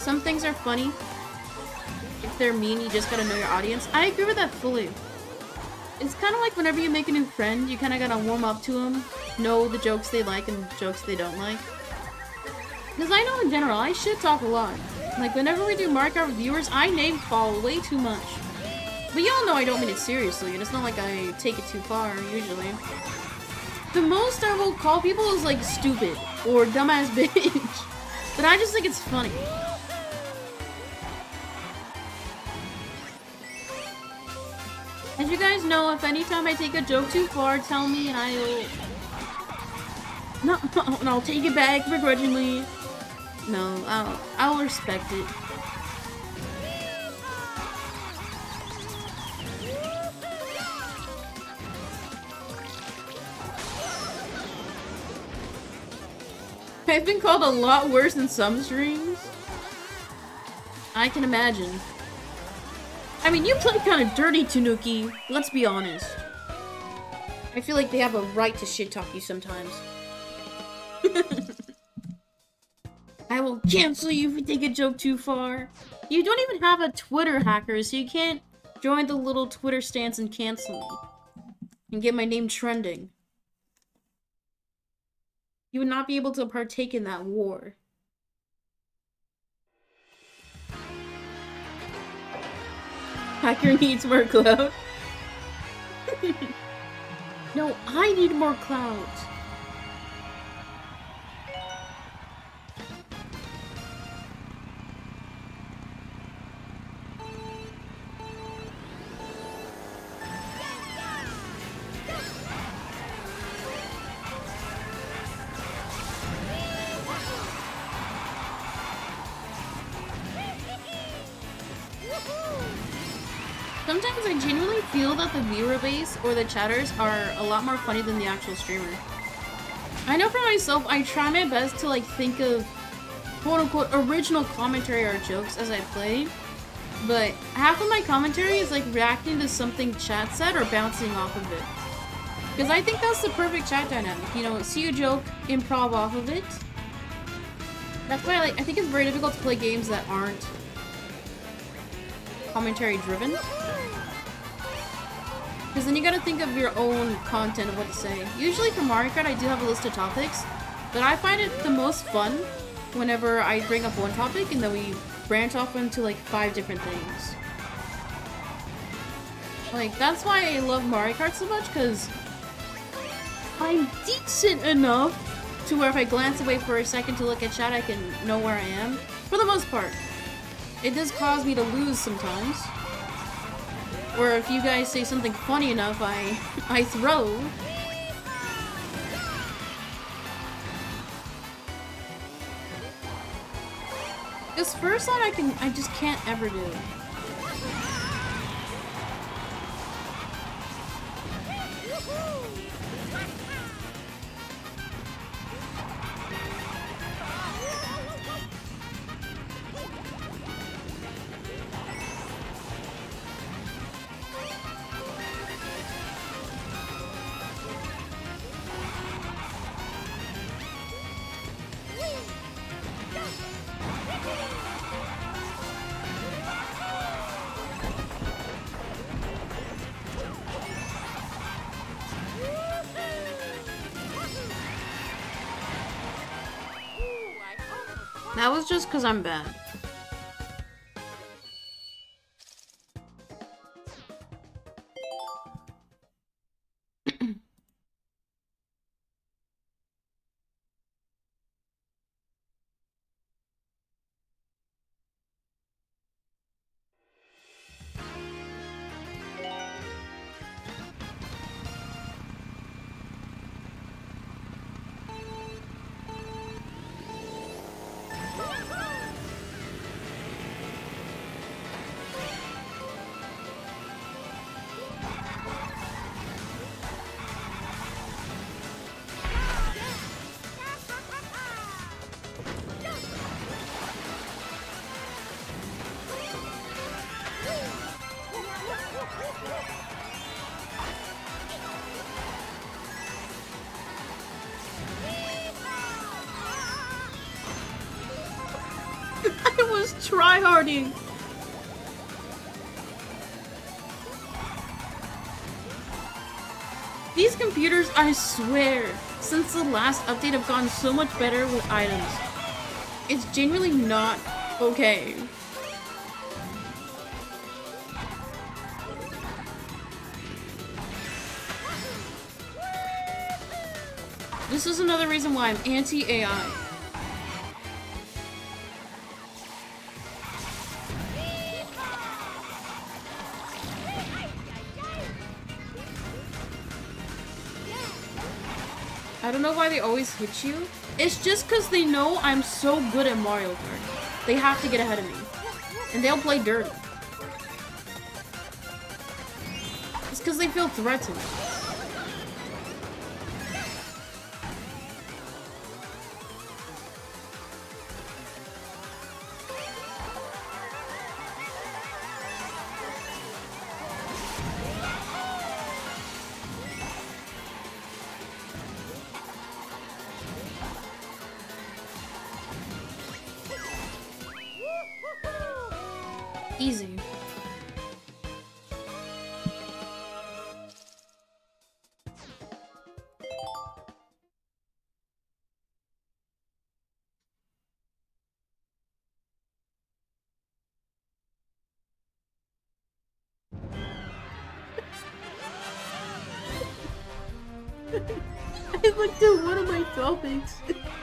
some things are funny. If they're mean, you just gotta know your audience. I agree with that fully. It's kind of like whenever you make a new friend, you kind of gotta warm up to them, know the jokes they like and the jokes they don't like. Because I know in general, I shit talk a lot. Like, whenever we do Mario Kart with viewers, I name call way too much. But y'all know I don't mean it seriously, and it's not like I take it too far, usually. The most I will call people is, like, stupid, or dumbass bitch. But I just think it's funny. As you guys know, if anytime I take a joke too far, tell me and I'll... No, and I'll take it back begrudgingly. No, I'll, I'll respect it. I've been called a lot worse in some streams. I can imagine. I mean, you play kind of dirty, Tanuki. Let's be honest. I feel like they have a right to shit talk you sometimes. I will cancel you if you take a joke too far. You don't even have a Twitter hacker, so you can't join the little Twitter stance and cancel me. And get my name trending. You would not be able to partake in that war. Hacker needs more clout. No, I need more clout. Sometimes I genuinely feel that the viewer base or the chatters are a lot more funny than the actual streamer. I know for myself, I try my best to like think of quote-unquote original commentary or jokes as I play, but half of my commentary is like reacting to something chat said or bouncing off of it. Because I think that's the perfect chat dynamic, you know, see a joke, improv off of it. That's why like, I think it's very difficult to play games that aren't commentary driven. Because then you gotta think of your own content of what to say. Usually for Mario Kart I do have a list of topics, but I find it the most fun whenever I bring up one topic and then we branch off into like five different things. Like, that's why I love Mario Kart so much, because I'm decent enough to where if I glance away for a second to look at chat, I can know where I am. For the most part. It does cause me to lose sometimes. Or if you guys say something funny enough, I I throw. This first line I can I just can't ever do. That was just because I'm bad. just tryharding. These computers, I swear, since the last update have gotten so much better with items. It's genuinely not okay. This is another reason why I'm anti-A I. I don't know why they always hit you. It's just because they know I'm so good at Mario Kart. They have to get ahead of me. And they'll play dirty. It's because they feel threatened. Easy. I looked at one of my topics.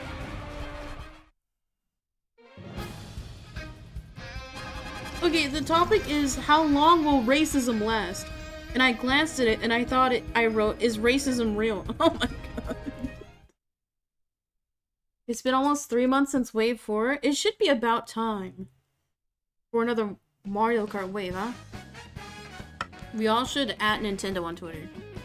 Okay, the topic is how long will racism last? And I glanced at it and I thought it, I wrote, is racism real? Oh my god. It's been almost three months since Wave four. It should be about time for another Mario Kart wave, huh? We all should at Nintendo on Twitter.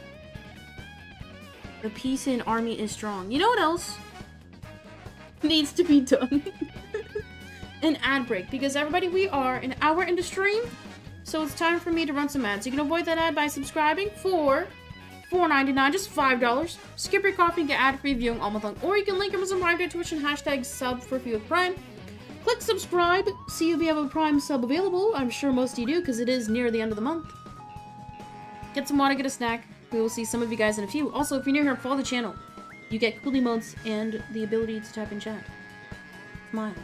The peace in army is strong. You know what else needs to be done? An ad break, because everybody, we are an hour into stream, so it's time for me to run some ads. You can avoid that ad by subscribing for four ninety-nine, just five dollars. Skip your coffee and get ad-free viewing all month long, or you can link Amazon Prime to Twitch and hashtag sub for free with Prime. Click subscribe, see if you have a Prime sub available. I'm sure most of you do, because it is near the end of the month. Get some water, get a snack. We will see some of you guys in a few. Also, if you're new here, follow the channel. You get cool emotes and the ability to type in chat. Smile.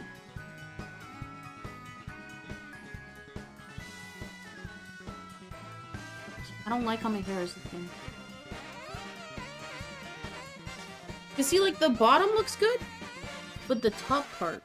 I don't like how my hair is looking. You see, like, the bottom looks good, but the top part.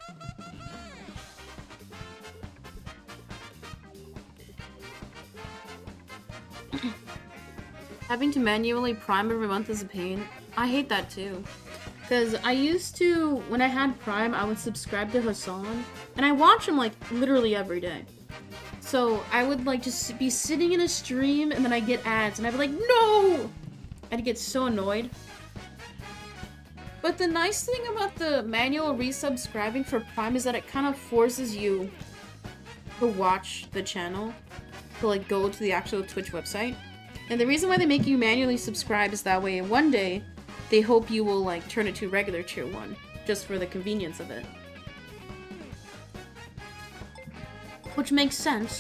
Having to manually prime every month is a pain. I hate that too. Because I used to, when I had Prime, I would subscribe to Hassan, and I watch him, like, literally every day. So I would like just be sitting in a stream and then I get ads and I'd be like, no! I'd get so annoyed. But the nice thing about the manual resubscribing for Prime is that it kind of forces you to watch the channel, to like go to the actual Twitch website. And the reason why they make you manually subscribe is that way one day they hope you will like turn it to regular tier one, just for the convenience of it. Which makes sense.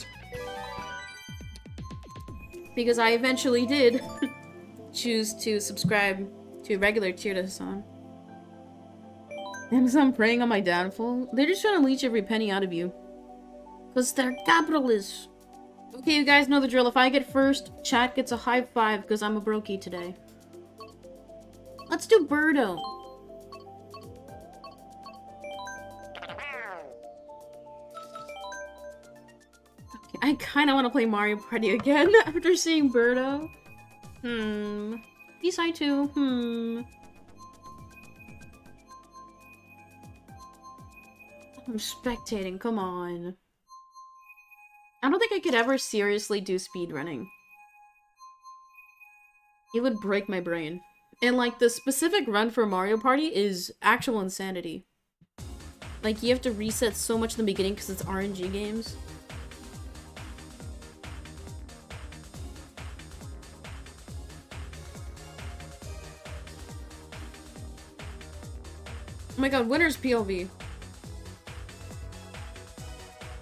Because I eventually did choose to subscribe to a regular tier to Hassan. Amazon preying on my downfall? They're just trying to leech every penny out of you. Because they're capitalists. Okay, you guys know the drill. If I get first, chat gets a high five because I'm a brokey today. Let's do Birdo. I kind of want to play Mario Party again after seeing Birdo. Hmm. Peace I too. Hmm. I'm spectating. Come on. I don't think I could ever seriously do speedrunning. It would break my brain. And like the specific run for Mario Party is actual insanity. Like you have to reset so much in the beginning because it's R N G games. Oh my god, winner's P O V.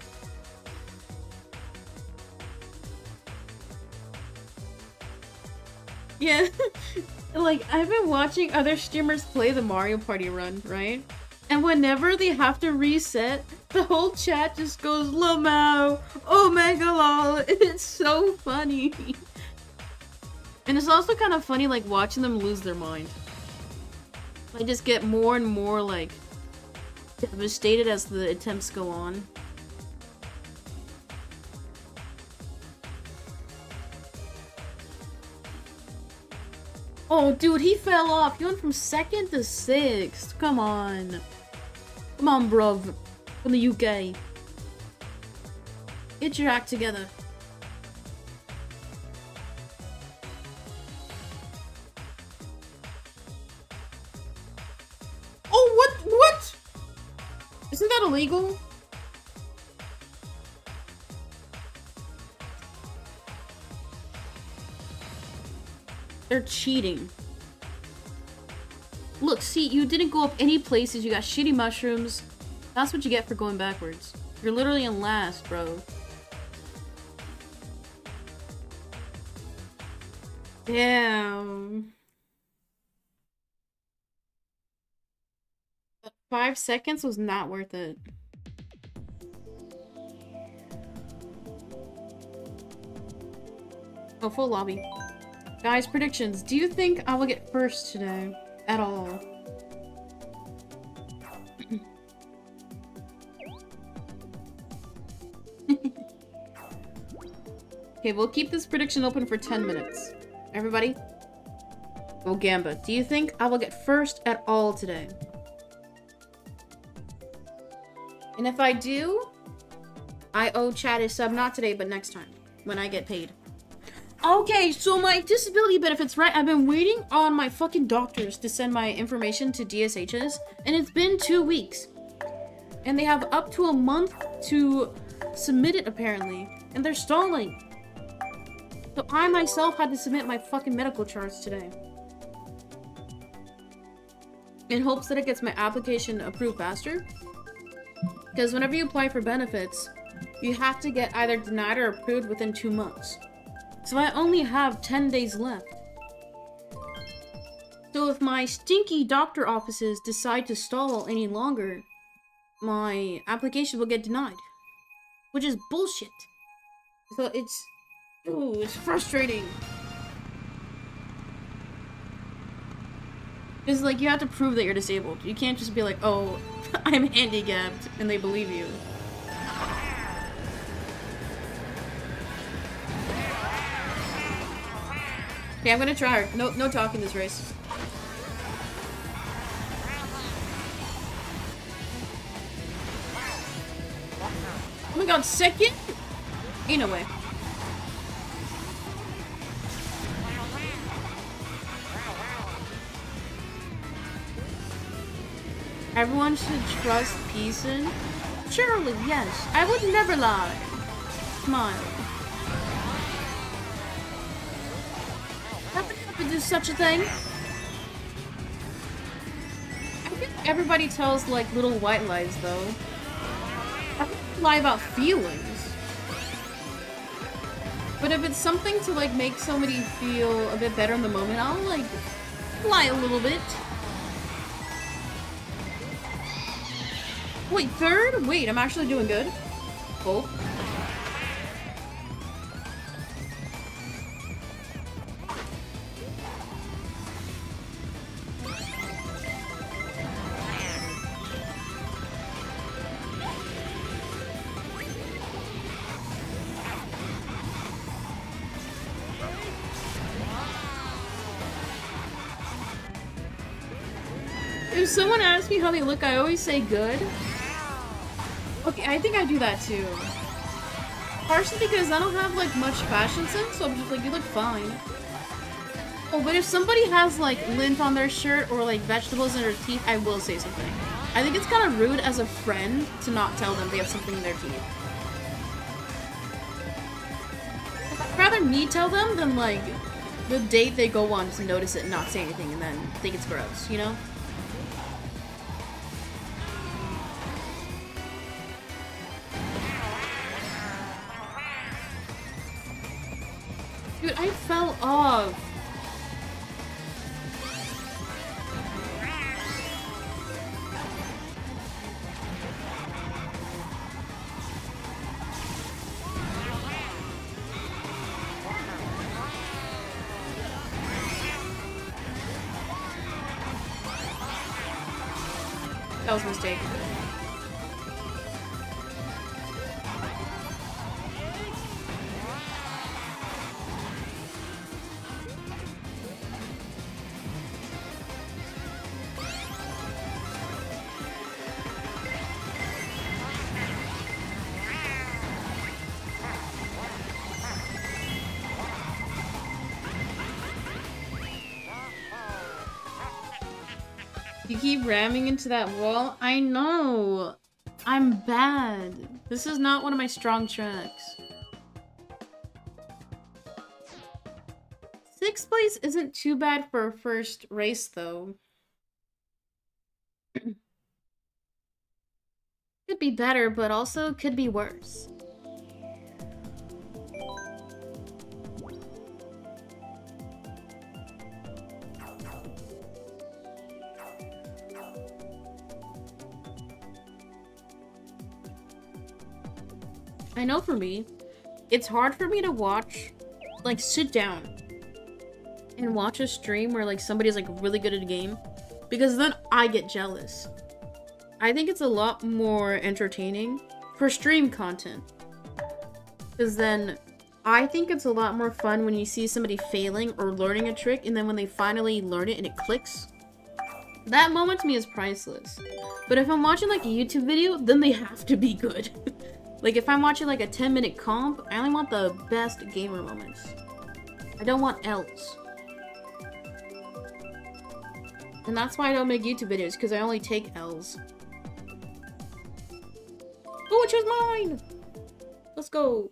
Yeah. Like, I've been watching other streamers play the Mario Party run, right? And whenever they have to reset, the whole chat just goes, Lamau, Omega lol. It's so funny. And it's also kind of funny, like, watching them lose their mind. They just get more and more, like, devastated as the attempts go on. Oh, dude, he fell off. He went from second to sixth. Come on. Come on, bruv. From the U K. Get your act together. Oh, what? What? Isn't that illegal? They're cheating. Look, see, you didn't go up any places. You got shitty mushrooms. That's what you get for going backwards. You're literally in last, bro. Damn. Five seconds was not worth it. Oh, full lobby. Guys, predictions. Do you think I will get first today? At all? Okay, we'll keep this prediction open for ten minutes. Everybody? Oh, Gamba, do you think I will get first at all today? And if I do, I owe Chad a sub, not today, but next time, when I get paid. Okay, so my disability benefits, right? I've been waiting on my fucking doctors to send my information to D S H's, and it's been two weeks. And they have up to a month to submit it, apparently. And they're stalling. So I myself had to submit my fucking medical charts today. In hopes that it gets my application approved faster. Because whenever you apply for benefits, you have to get either denied or approved within two months. So I only have ten days left. So if my stinky doctor offices decide to stall any longer, my application will get denied. Which is bullshit. So it's... Ooh, it's frustrating. Because, like, you have to prove that you're disabled. You can't just be like, oh, I'm handicapped, and they believe you. Okay, I'm gonna try her. No, no talking this race. Oh my god, second? Ain't no way. Everyone should trust Peason. Surely, yes. I would never lie. Smile. Never ever do such a thing. I think everybody tells, like, little white lies, though. I think they lie about feelings. But if it's something to, like, make somebody feel a bit better in the moment, I'll, like, lie a little bit. Wait, third? Wait, I'm actually doing good. Cool. If someone asks me how they look, I always say good. Okay, I think I do that too. Partially because I don't have like much fashion sense, so I'm just like, you look fine. Oh, but if somebody has like lint on their shirt or like vegetables in their teeth, I will say something. I think it's kind of rude as a friend to not tell them they have something in their teeth. I'd rather me tell them than like the date they go on to notice it and not say anything and then think it's gross, you know? Dude, I fell off. That was a mistake. You keep ramming into that wall? I know! I'm bad. This is not one of my strong tracks. Sixth place isn't too bad for a first race, though. Could be better, but also could be worse. I know for me, it's hard for me to watch, like, sit down and watch a stream where, like, somebody's, like, really good at a game, because then I get jealous. I think it's a lot more entertaining for stream content, because then I think it's a lot more fun when you see somebody failing or learning a trick, and then when they finally learn it and it clicks. That moment to me is priceless. But if I'm watching, like, a YouTube video, then they have to be good. Like, if I'm watching, like, a ten minute comp, I only want the best gamer moments. I don't want L's. And that's why I don't make YouTube videos, because I only take L's. Oh, it chose mine! Let's go!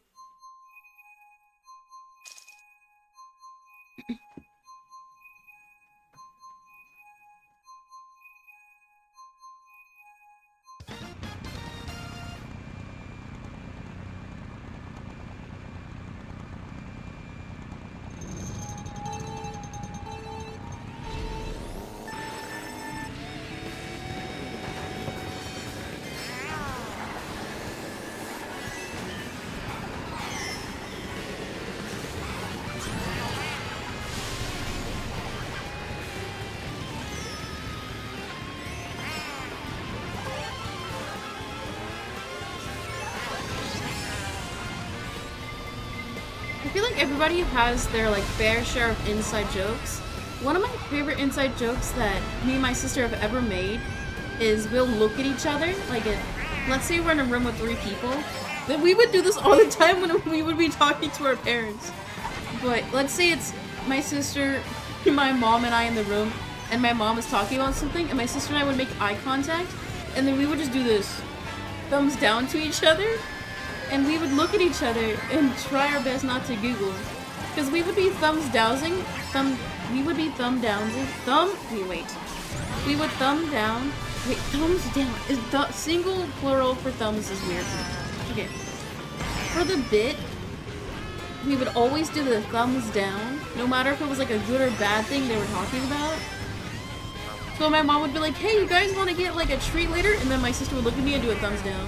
I feel like everybody has their, like, fair share of inside jokes. One of my favorite inside jokes that me and my sister have ever made is we'll look at each other, like, if, let's say we're in a room with three people, then we would do this all the time when we would be talking to our parents. But let's say it's my sister, my mom, and I in the room, and my mom is talking about something, and my sister and I would make eye contact, and then we would just do this thumbs down to each other. And we would look at each other and try our best not to giggle. Because we would be thumbs dowsing, thumb, we would be thumb downsing, thumb, wait, wait. We would thumb down, wait, thumbs down, is the single plural for thumbs is weird. Okay. For the bit, we would always do the thumbs down, no matter if it was like a good or bad thing they were talking about. So my mom would be like, hey, you guys want to get like a treat later? And then my sister would look at me and do a thumbs down.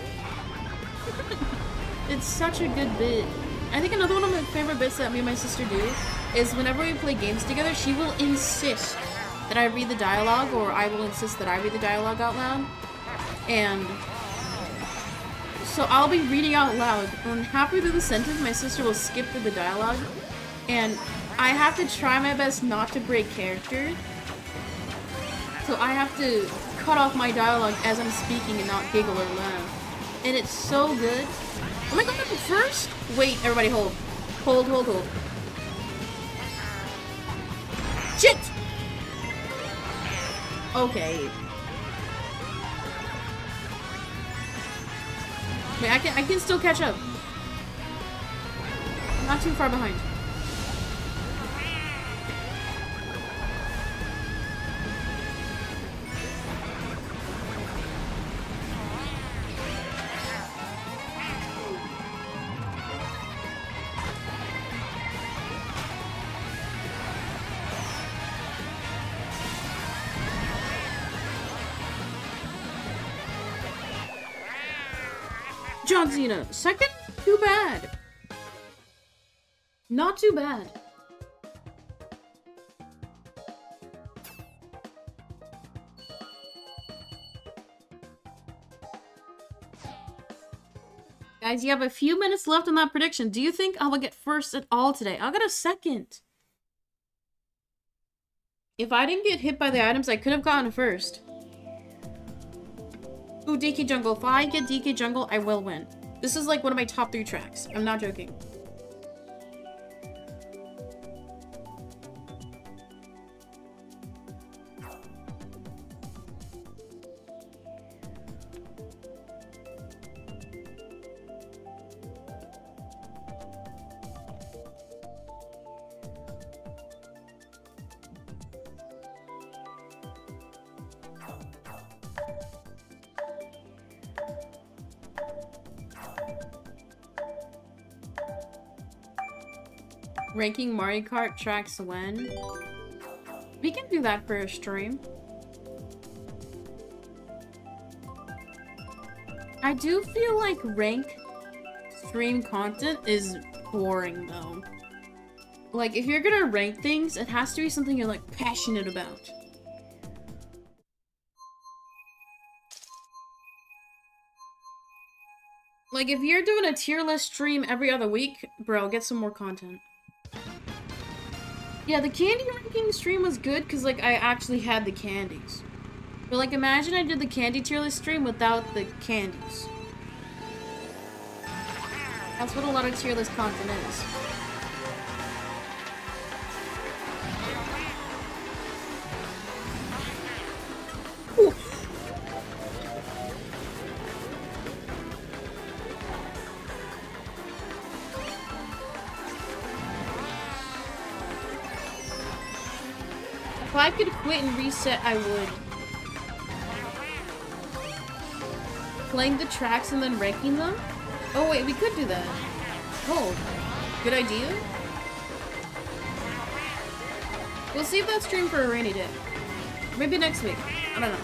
It's such a good bit. I think another one of my favorite bits that me and my sister do is whenever we play games together, she will insist that I read the dialogue, or I will insist that I read the dialogue out loud. And so I'll be reading out loud, and halfway through the sentence, my sister will skip through the dialogue, and I have to try my best not to break character. So I have to cut off my dialogue as I'm speaking and not giggle or laugh. And it's so good. Am I going up first? Wait, everybody hold. Hold, hold, hold. Shit! Okay. Wait, I can I can still catch up. I'm not too far behind. John Cena, second? Too bad. Not too bad. Guys, you have a few minutes left on that prediction. Do you think I will get first at all today? I'll get a second. If I didn't get hit by the items, I could have gotten first. Ooh, D K Jungle. If I get D K Jungle, I will win. This is like one of my top three tracks. I'm not joking. Ranking Mario Kart tracks when? We can do that for a stream. I do feel like rank stream content is boring though. Like if you're gonna rank things, it has to be something you're like passionate about. Like if you're doing a tier list stream every other week, bro, get some more content. Yeah, the candy ranking stream was good because, like, I actually had the candies. But, like, imagine I did the candy tier list stream without the candies. That's what a lot of tier list content is. Ooh. If I could quit and reset, I would. Playing the tracks and then ranking them? Oh wait, we could do that. Oh, good idea. We'll save that stream for a rainy day. Maybe next week. I don't know.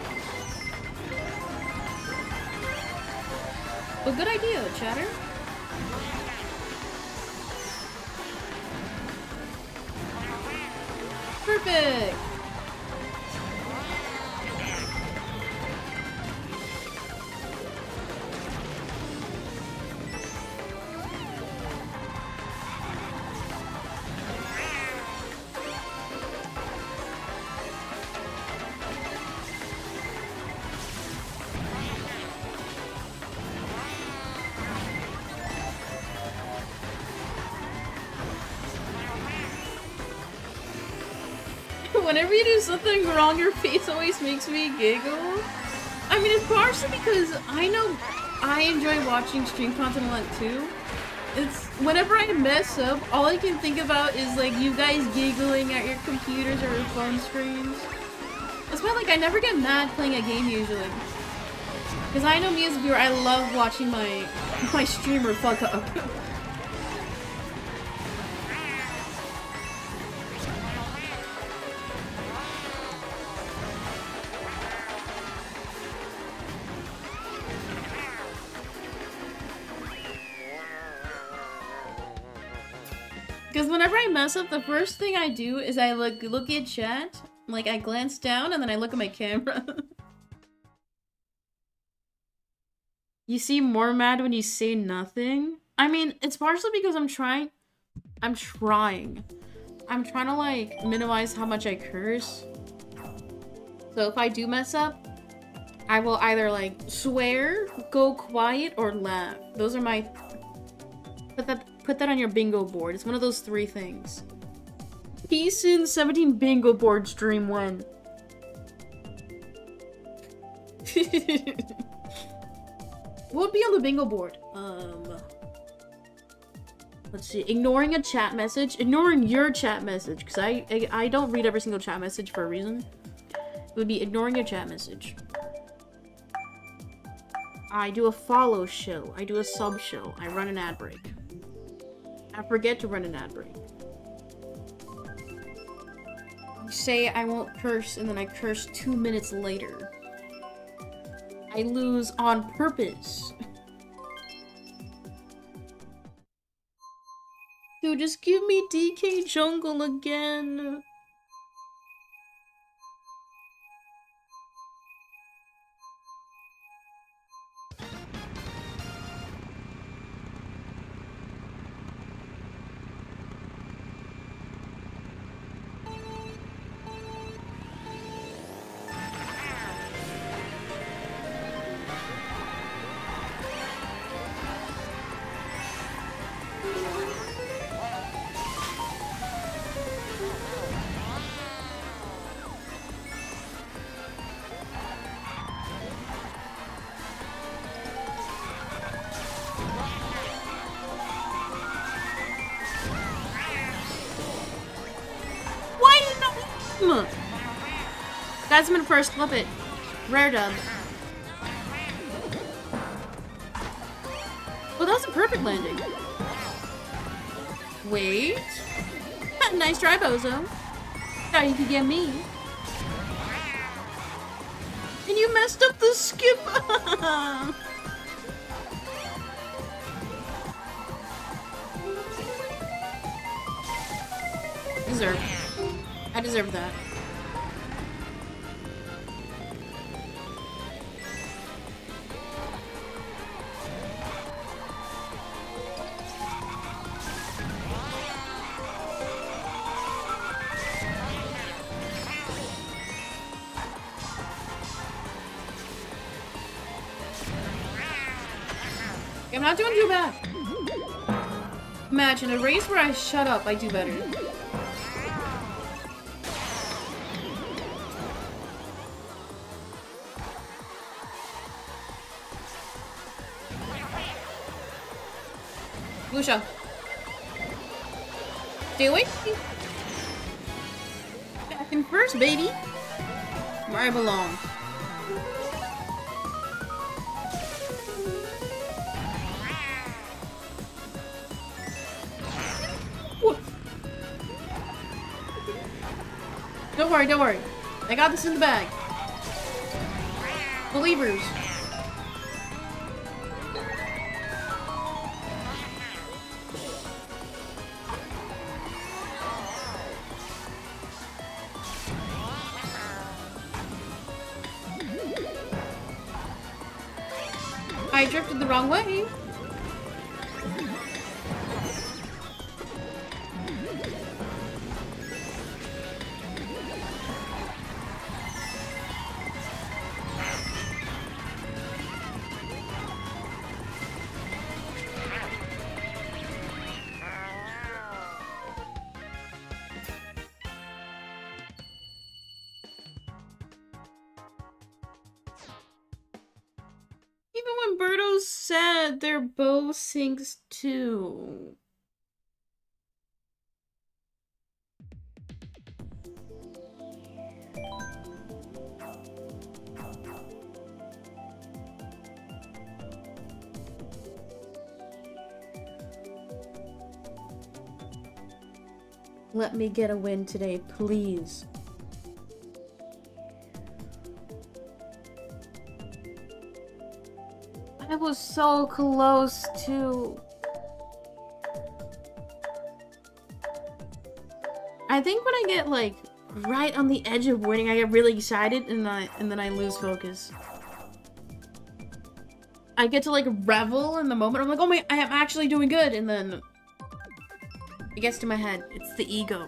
But good idea, chatter. Perfect! Whenever you do something wrong, your face always makes me giggle. I mean, it's partially because I know I enjoy watching stream content a lot too. It's whenever I mess up, all I can think about is like you guys giggling at your computers or your phone screens. That's why like I never get mad playing a game usually. Because I know me as a viewer, I love watching my my streamer fuck up. Because whenever I mess up, the first thing I do is I look look at chat, like I glance down and then I look at my camera. You seem more mad when you say nothing? I mean, it's partially because I'm trying... I'm trying. I'm trying to like minimize how much I curse. So if I do mess up, I will either like swear, go quiet, or laugh. Those are my... Put that, put that on your bingo board. It's one of those three things. Peace in seventeen bingo board stream when? What would be on the bingo board? Um, let's see. Ignoring a chat message. Ignoring your chat message. Because I, I, I don't read every single chat message for a reason. It would be ignoring a chat message. I do a follow show. I do a sub show. I run an ad break. I forget to run an ad break. I say I won't curse and then I curse two minutes later. I lose on purpose. Dude, just give me D K Jungle again. Mm. Guardsman first, flip it. Rare dub. Well, that was a perfect landing. Wait. Nice try, Bozo. Thought you could get me. And you messed up the skip. Deserve. I deserve that. I'm not doing too bad. Imagine a race where I shut up, I do better. Lucia. Stay away. Back in first, baby. Where I belong. Don't worry, don't worry. I got this in the bag. Believers. I drifted the wrong way. Even when Birdo said their bow sinks too. Let me get a win today, please. I was so close to... I think when I get like right on the edge of winning, I get really excited and I and then I lose focus. I get to like revel in the moment. I'm like, oh my, I am actually doing good, and then it gets to my head. It's the ego.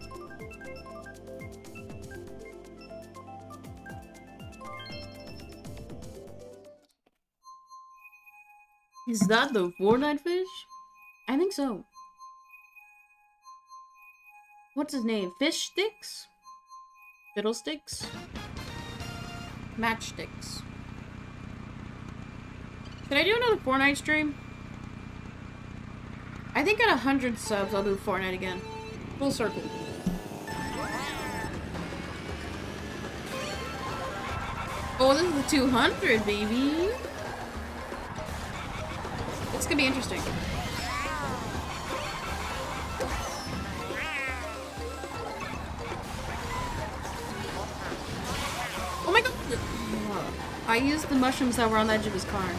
Is that the Fortnite fish? I think so. What's his name? Fish sticks? Fiddlesticks? Matchsticks. Should I do another Fortnite stream? I think at a hundred subs I'll do Fortnite again. Full circle. Oh, this is the two hundred, baby. It's gonna be interesting. Oh my god! I used the mushrooms that were on the edge of his car.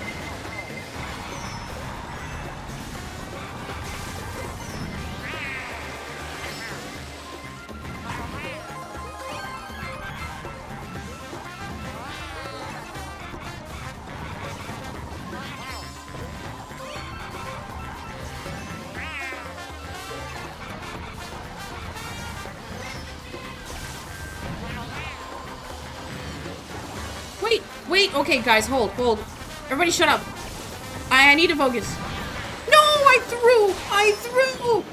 Wait, okay, guys, hold, hold. Everybody shut up. I, I need to focus. No, I threw! I threw!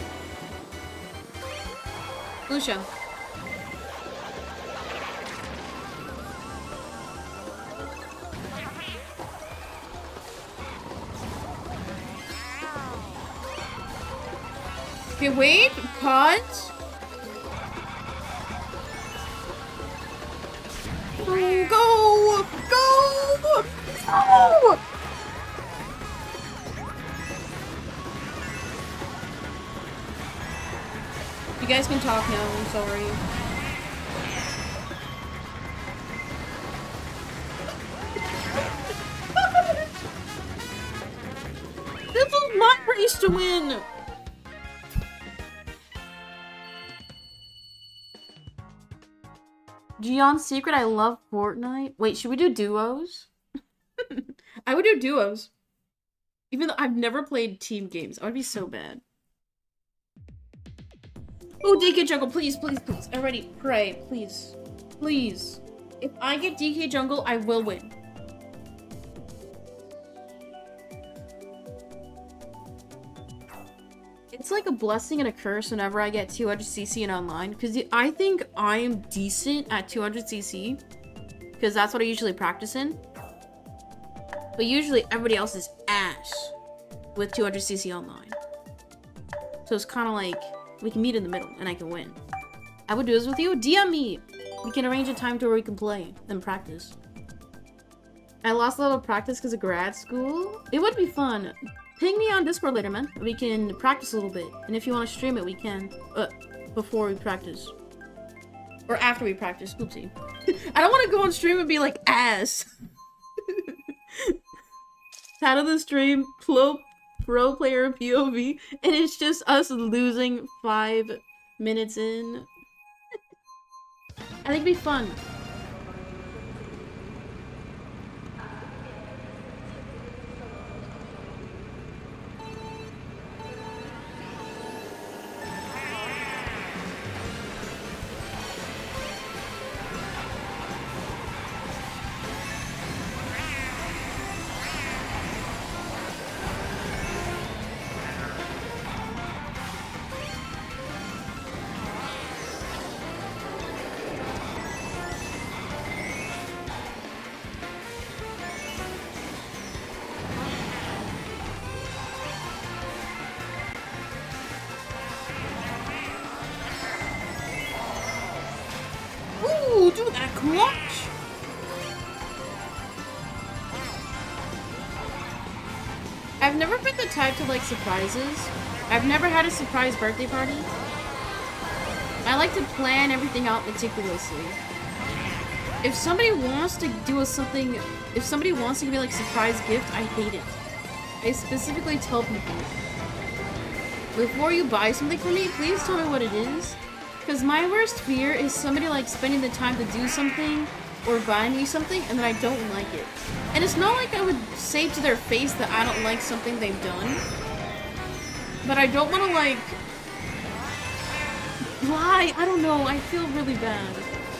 Lucia. Okay, wait, pause. Go! Go! Go! No! You guys can talk now, I'm sorry. This is my race to win! Gion's secret, I love Fortnite. Wait, should we do duos? I would do duos. Even though I've never played team games. I would be so bad. Oh, D K Jungle, please, please, please. Already, pray, please. Please. If I get D K Jungle, I will win. It's like a blessing and a curse whenever I get two hundred C C in online, because I think I am decent at two hundred C C, because that's what I usually practice in. But usually everybody else is ass with two hundred C C online. So it's kind of like, we can meet in the middle and I can win. I would do this with you. D M me. We can arrange a time to where we can play and practice. I lost a lot of practice because of grad school. It would be fun. Ping me on Discord later, man. We can practice a little bit. And if you want to stream it, we can. Uh, before we practice. Or after we practice. Oopsie. I don't want to go on stream and be like ass. Title of the stream, Pro, pro player P O V. And it's just us losing five minutes in. I think it'd be fun. I've never been the type to like surprises. I've never had a surprise birthday party. I like to plan everything out meticulously. If somebody wants to do a something, if somebody wants to give me like a surprise gift, I hate it. I specifically tell people, before you buy something for me, please tell me what it is. Because my worst fear is somebody like spending the time to do something or buying me something and then I don't like it. And it's not like I would say to their face that I don't like something they've done. But I don't want to like lie. I don't know. I feel really bad.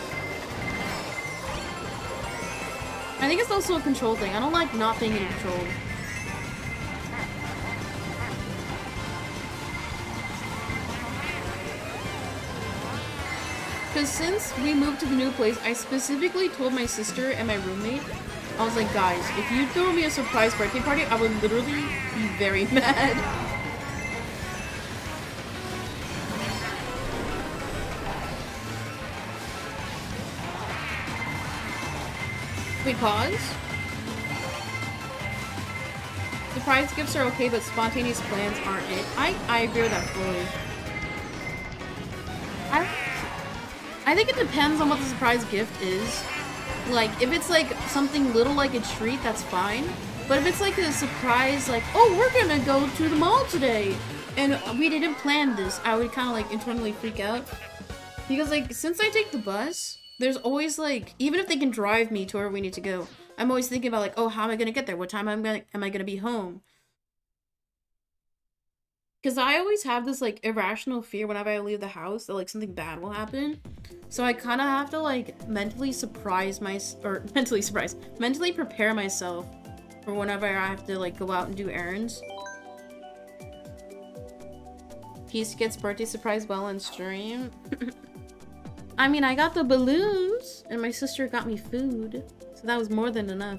I think it's also a control thing. I don't like not being in control. Because since we moved to the new place, I specifically told my sister and my roommate, I was like, guys, if you throw me a surprise birthday party, I would literally be very mad. Wait, pause? Surprise gifts are okay, but spontaneous plans aren't it. I, I agree with that fully. I I think it depends on what the surprise gift is. Like, if it's like something little like a treat, that's fine. But if it's like a surprise, like, oh, we're gonna go to the mall today, and we didn't plan this, I would kind of like internally freak out. Because like, since I take the bus, there's always like, even if they can drive me to where we need to go, I'm always thinking about like, oh, how am I gonna get there? What time am I gonna, am I gonna be home? Because I always have this, like, irrational fear whenever I leave the house that, like, something bad will happen. So I kind of have to, like, mentally surprise my- or mentally surprise- mentally prepare myself for whenever I have to, like, go out and do errands. Peace gets birthday surprise well on stream. I mean, I got the balloons, and my sister got me food. So that was more than enough.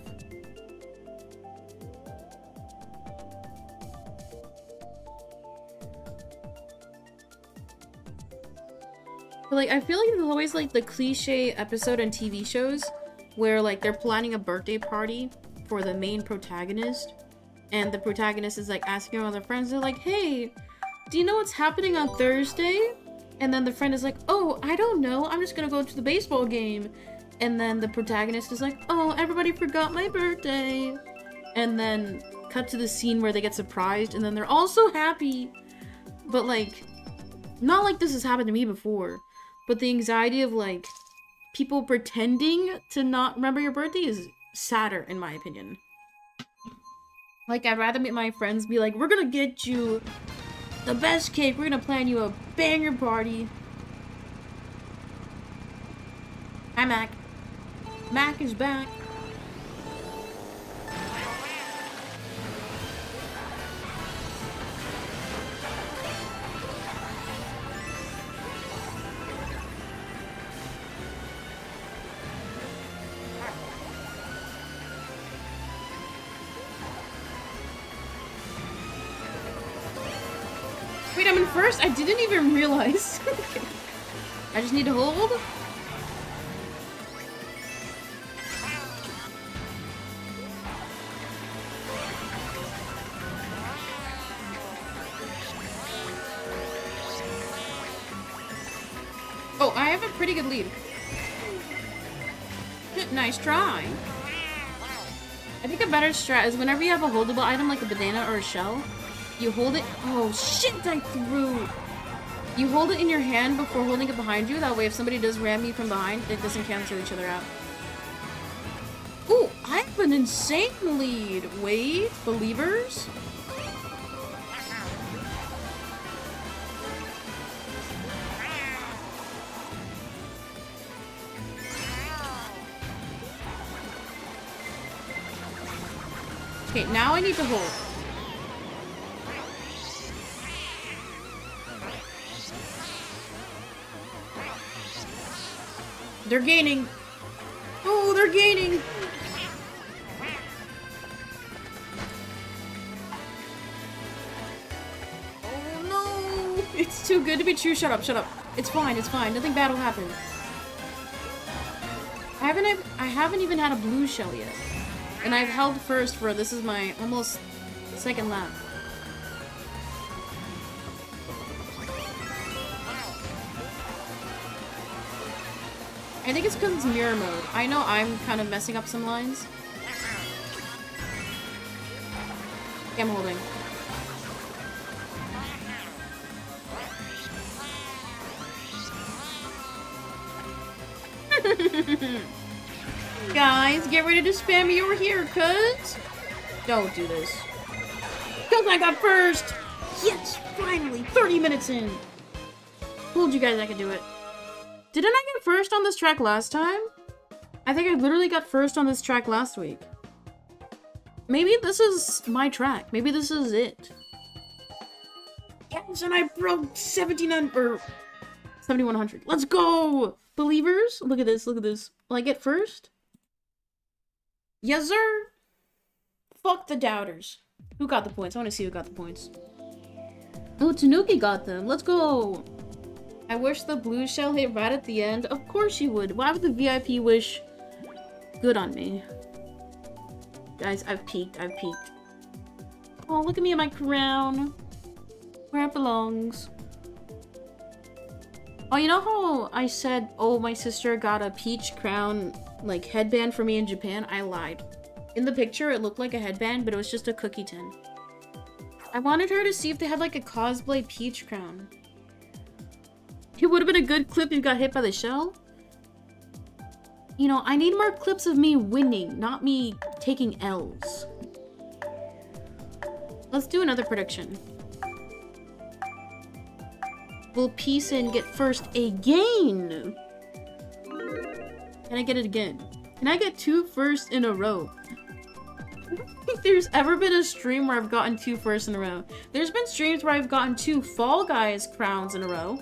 But like, I feel like there's always like the cliche episode in T V shows where like they're planning a birthday party for the main protagonist, and the protagonist is like asking all their friends, they're like, hey, do you know what's happening on Thursday? And then the friend is like, oh, I don't know, I'm just gonna go to the baseball game. And then the protagonist is like, oh, everybody forgot my birthday. And then cut to the scene where they get surprised, and then they're all so happy. But like, not like this has happened to me before, but the anxiety of like people pretending to not remember your birthday is sadder, in my opinion. Like, I'd rather make my friends be like, we're gonna get you the best cake, we're gonna plan you a banger party. Hi, Mac. Mac is back. Wait, I'm in first? I didn't even realize. I just need to hold. Oh, I have a pretty good lead. Nice try. I think a better strat is whenever you have a holdable item like a banana or a shell, you hold it- oh shit, I threw! You hold it in your hand before holding it behind you, that way if somebody does ram you from behind, it doesn't cancel each other out. Ooh, I have an insane lead! Wait, believers? Okay, now I need to hold. They're gaining. Oh, they're gaining. Oh no. It's too good to be true. Shut up, shut up. It's fine, it's fine. Nothing bad will happen. I haven't I haven't even had a blue shell yet. And I've held first for this is my almost second lap. I think it's because it's mirror mode. I know I'm kind of messing up some lines. Okay, I'm holding. Guys, get ready to spam me over here, cuz. Don't do this. Cuz I got first! Yes, finally, thirty minutes in. Told you guys I could do it. Didn't I get first on this track last time? I think I literally got first on this track last week. Maybe this is my track. Maybe this is it. Yes, and I broke seventeen hundred or seventy-one hundred. Let's go! Believers? Look at this, look at this. Will I get first? Yes, sir. Fuck the doubters. Who got the points? I want to see who got the points. Oh, Tanuki got them. Let's go. I wish the blue shell hit right at the end. Of course you would. Why would the V I P wish good on me? Guys, I've peaked. I've peaked. Oh, look at me in my crown. Where it belongs. Oh, you know how I said, oh, my sister got a peach crown, like, headband for me in Japan? I lied. In the picture, it looked like a headband, but it was just a cookie tin. I wanted her to see if they had, like, a cosplay peach crown. It would have been a good clip if you got hit by the shell. You know, I need more clips of me winning, not me taking L's. Let's do another prediction. Will Peacein get first again? Can I get it again? Can I get two firsts in a row? I don't think there's ever been a stream where I've gotten two firsts in a row. There's been streams where I've gotten two Fall Guys crowns in a row.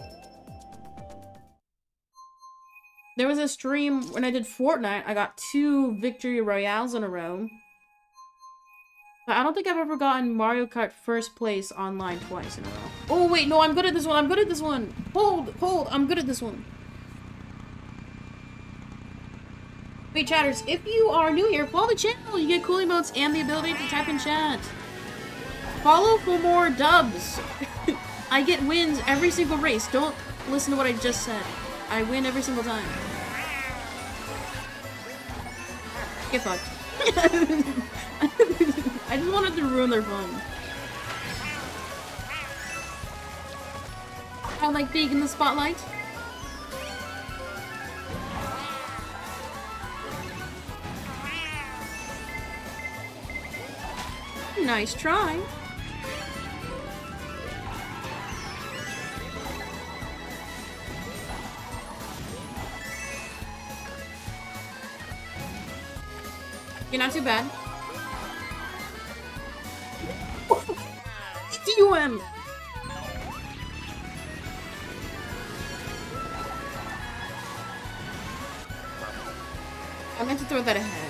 There was a stream when I did Fortnite, I got two Victory Royales in a row. But I don't think I've ever gotten Mario Kart first place online twice in a row. Oh wait, no, I'm good at this one, I'm good at this one! Hold, hold, I'm good at this one. Wait, chatters, if you are new here, follow the channel. You get cool emotes and the ability to type in chat. Follow for more dubs. I get wins every single race. Don't listen to what I just said. I win every single time. Get fucked. I just wanted to ruin their fun. I like being in the spotlight. Nice try. You're not too bad. D U M! I meant to throw that ahead.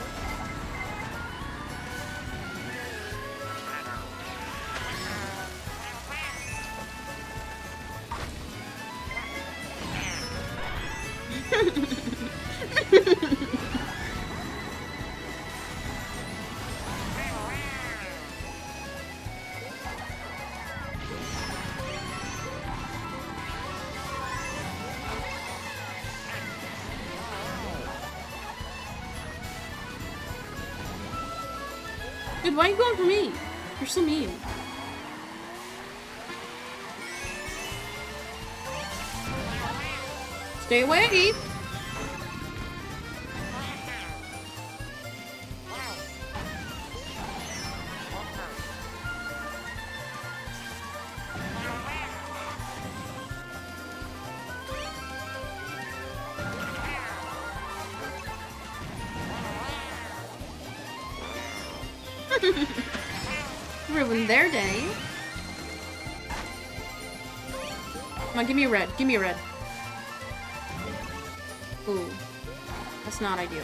Dude, why are you going for me? You're so mean. Stay away! Ruin their day. Come on, give me a red. Give me a red. Ooh. That's not ideal.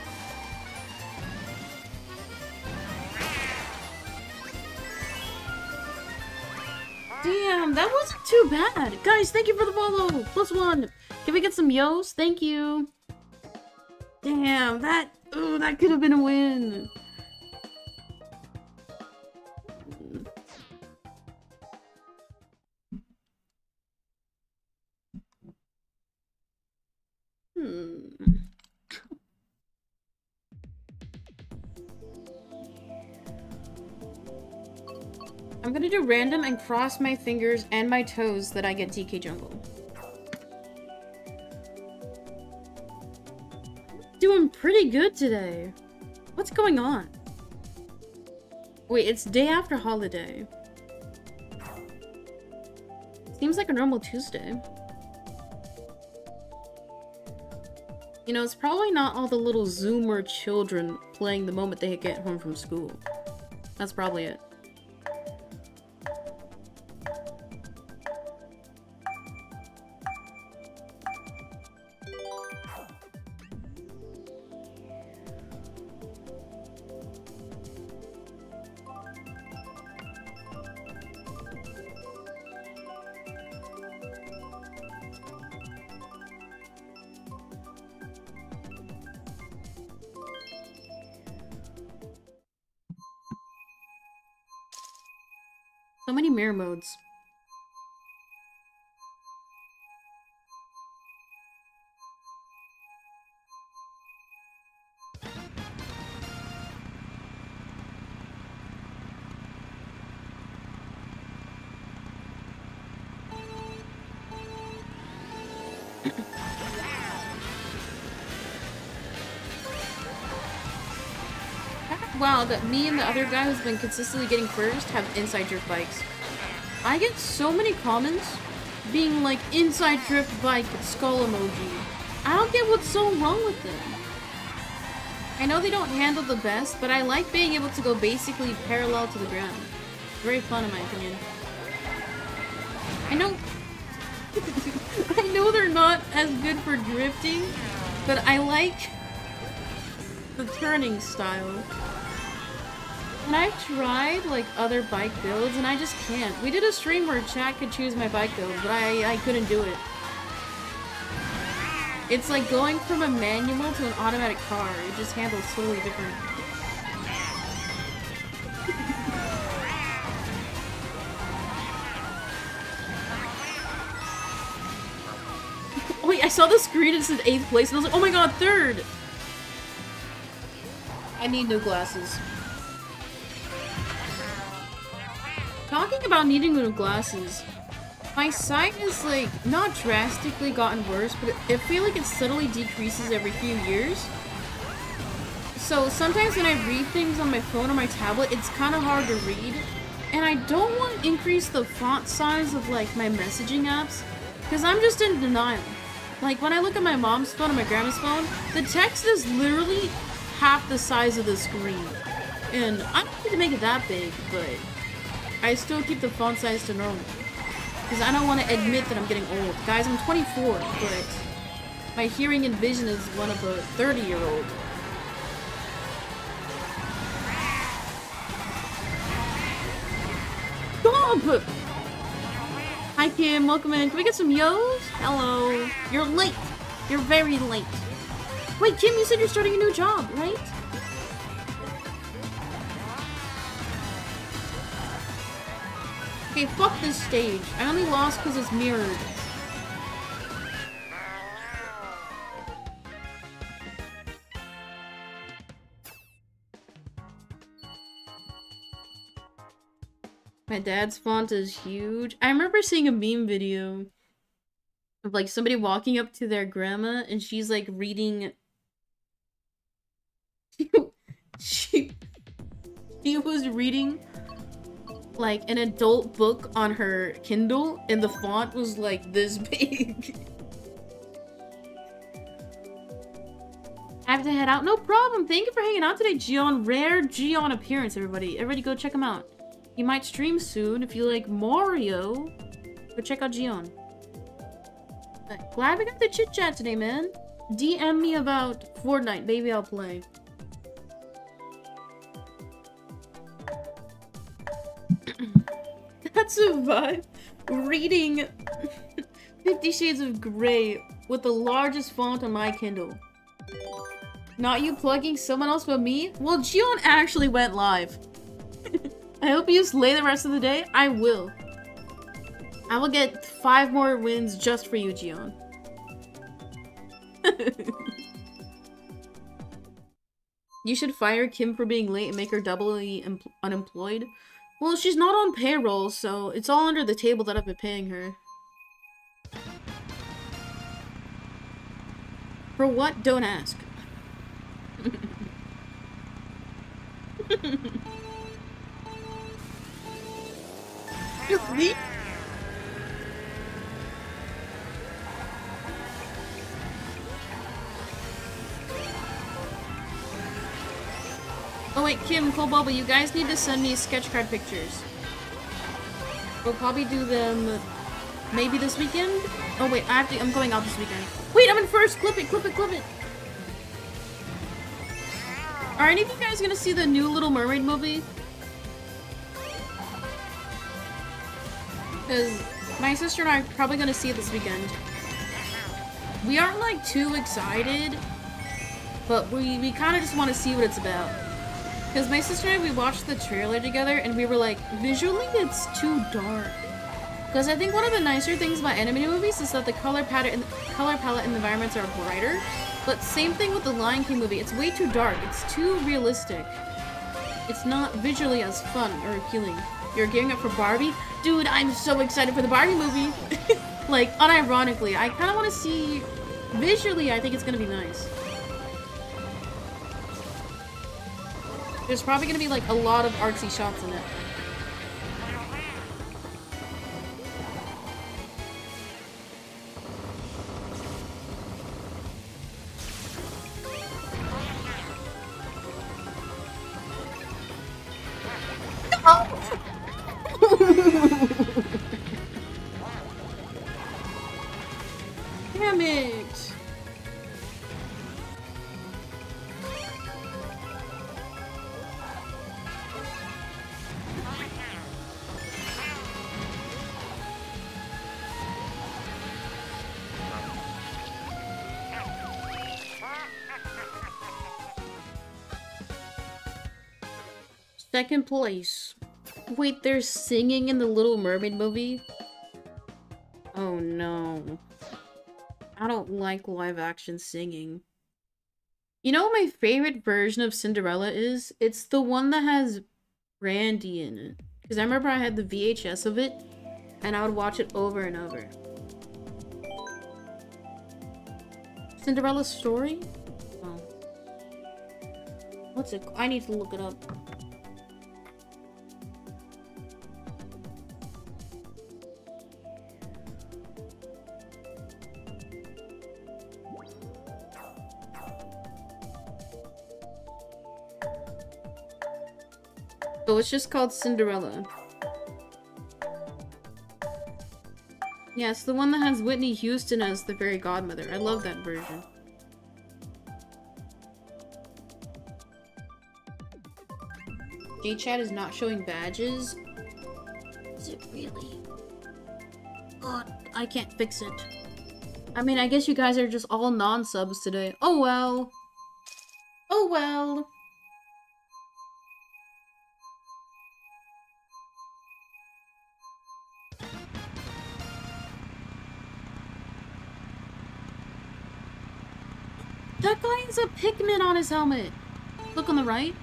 Damn, that wasn't too bad. Guys, thank you for the follow. Plus one. Can we get some yos? Thank you. Damn, that... Ooh, that could have been a win. Hmm. I'm gonna do random and cross my fingers and my toes that I get D K Jungle. Doing pretty good today. What's going on? Wait, it's day after holiday. Seems like a normal Tuesday. You know, it's probably not all the little Zoomer children playing the moment they get home from school. That's probably it. So many mirror modes. Wow, that me and the other guy who's been consistently getting first have inside drift bikes. I get so many comments being like, inside drift bike skull emoji. I don't get what's so wrong with them. I know they don't handle the best, but I like being able to go basically parallel to the ground. Very fun in my opinion. I know I know they're not as good for drifting, but I like the turning style. And I've tried like other bike builds and I just can't. We did a stream where chat could choose my bike build, but I, I couldn't do it. It's like going from a manual to an automatic car. It just handles totally different. Wait, I saw the screen and it said eighth place and I was like, oh my god, third! I need new glasses. Talking about needing new glasses, my sight is like not drastically gotten worse, but I feel like it subtly decreases every few years. So sometimes when I read things on my phone or my tablet, it's kind of hard to read. And I don't want to increase the font size of like my messaging apps, because I'm just in denial. Like when I look at my mom's phone or my grandma's phone, the text is literally half the size of the screen. And I don't need to make it that big, but I still keep the font size to normal. Because I don't want to admit that I'm getting old. Guys, I'm twenty-four, but my hearing and vision is one of a thirty-year-old. Stop! Hi Kim, welcome in. Can we get some yo's? Hello. You're late. You're very late. Wait, Kim, you said you're starting a new job, right? Okay, fuck this stage. I only lost because it's mirrored. My dad's font is huge. I remember seeing a meme video of like somebody walking up to their grandma and she's like reading. she, she was reading like an adult book on her Kindle and the font was like this big. I have to head out. No problem. Thank you for hanging out today, Gion. Rare Gion appearance, everybody. Everybody go check him out. He might stream soon if you like Mario. Go check out Gion. But glad we got the chit chat today, man. D M me about Fortnite. Maybe I'll play. That's a vibe. Reading Fifty Shades of Grey with the largest font on my Kindle. Not you plugging someone else but me? Well, Gion actually went live. I hope you slay the rest of the day. I will. I will get five more wins just for you, Gion. You should fire Kim for being late and make her doubly unemployed. Well, she's not on payroll, so it's all under the table that I've been paying her. For what? Don't ask. Really? Oh wait, Kim, Cole Bubble, you guys need to send me sketch card pictures. We'll probably do them maybe this weekend. Oh wait, I have to, I'm going out this weekend. Wait, I'm in first! Clip it, clip it, clip it! Are any of you guys gonna see the new Little Mermaid movie? Because my sister and I are probably gonna see it this weekend. We aren't like too excited, but we, we kind of just want to see what it's about. Because my sister and I, we watched the trailer together and we were like, visually it's too dark. Because I think one of the nicer things about animated movies is that the color pattern, color palette and the environments are brighter. But same thing with the Lion King movie, it's way too dark, it's too realistic. It's not visually as fun or appealing. You're gearing up for Barbie? Dude, I'm so excited for the Barbie movie! Like, unironically, I kind of want to see... Visually, I think it's going to be nice. There's probably going to be, like, a lot of artsy shots in it. Damn it! Second place. Wait, there's singing in the Little Mermaid movie? Oh no. I don't like live action singing. You know what my favorite version of Cinderella is? It's the one that has Brandy in it. Because I remember I had the V H S of it, and I would watch it over and over. Cinderella's story? Oh. What's it? I need to look it up. Oh, it's just called Cinderella. Yeah, it's the one that has Whitney Houston as the fairy godmother. I love that version. J-Chat is not showing badges. Is it really? God, I can't fix it. I mean, I guess you guys are just all non-subs today. Oh well. Oh well. That guy has a Pikmin on his helmet. Look on the right.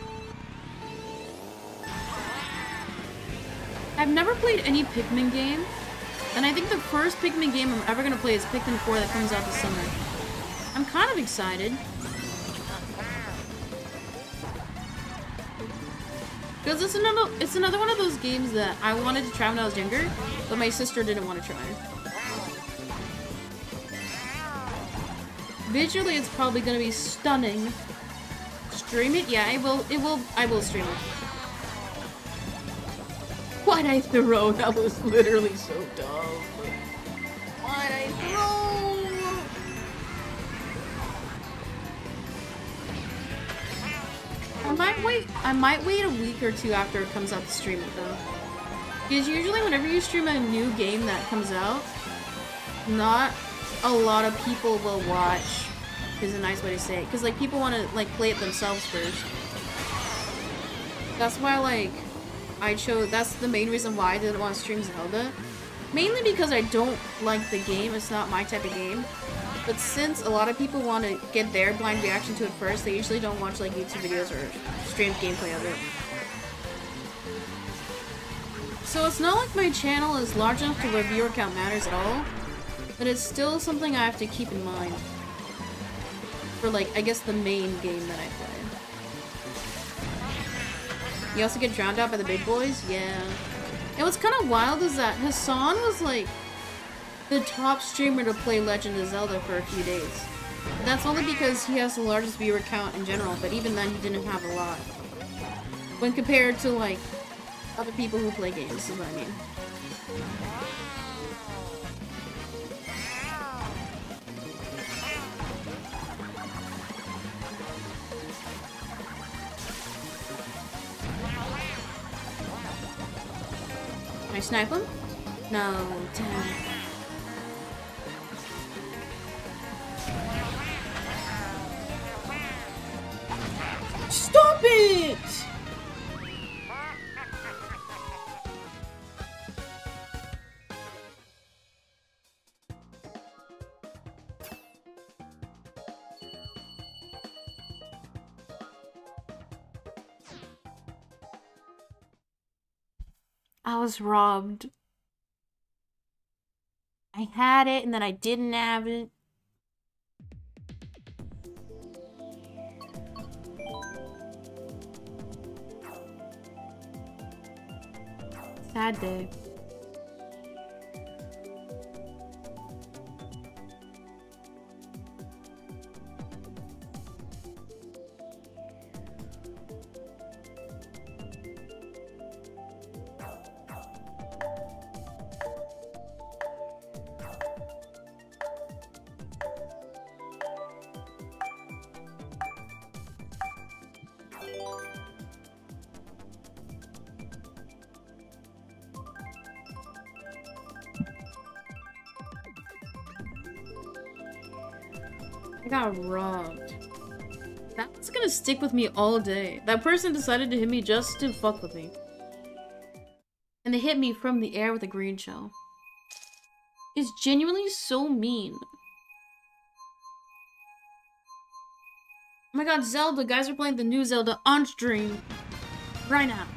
I've never played any Pikmin game, and I think the first Pikmin game I'm ever gonna play is Pikmin four that comes out this summer. I'm kind of excited. Because it's another, it's another one of those games that I wanted to try when I was younger, but my sister didn't want to try. Visually, it's probably gonna be stunning. Stream it? Yeah, I will. It will. I will stream it. Why'd I throw? That was literally so dumb. Why'd I throw? I might wait. I might wait a week or two after it comes out to stream it though. Because usually, whenever you stream a new game that comes out, not a lot of people will watch, is a nice way to say it, because like people want to like play it themselves first. That's why like I chose, that's the main reason why I didn't want to stream Zelda, mainly because I don't like the game. It's not my type of game, but since a lot of people want to get their blind reaction to it first, they usually don't watch like YouTube videos or streamed gameplay of it. So it's not like my channel is large enough to where viewer count matters at all. But it's still something I have to keep in mind. For like, I guess the main game that I play. You also get drowned out by the big boys? Yeah. And what's kind of wild is that Hassan was like the top streamer to play Legend of Zelda for a few days. That's only because he has the largest viewer count in general, but even then he didn't have a lot. When compared to like other people who play games, is what I mean. Can I snipe him? No, damn. Stop it! I was robbed. I had it and then I didn't have it. Sad day. I got robbed. That's gonna stick with me all day. That person decided to hit me just to fuck with me. And they hit me from the air with a green shell. It's genuinely so mean. Oh my god, Zelda! Guys are playing the new Zelda on stream. Right now.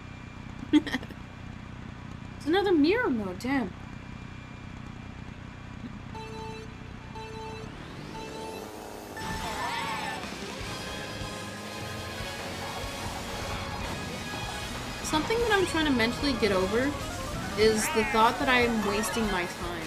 It's another mirror mode, damn. Something that I'm trying to mentally get over is the thought that I'm wasting my time.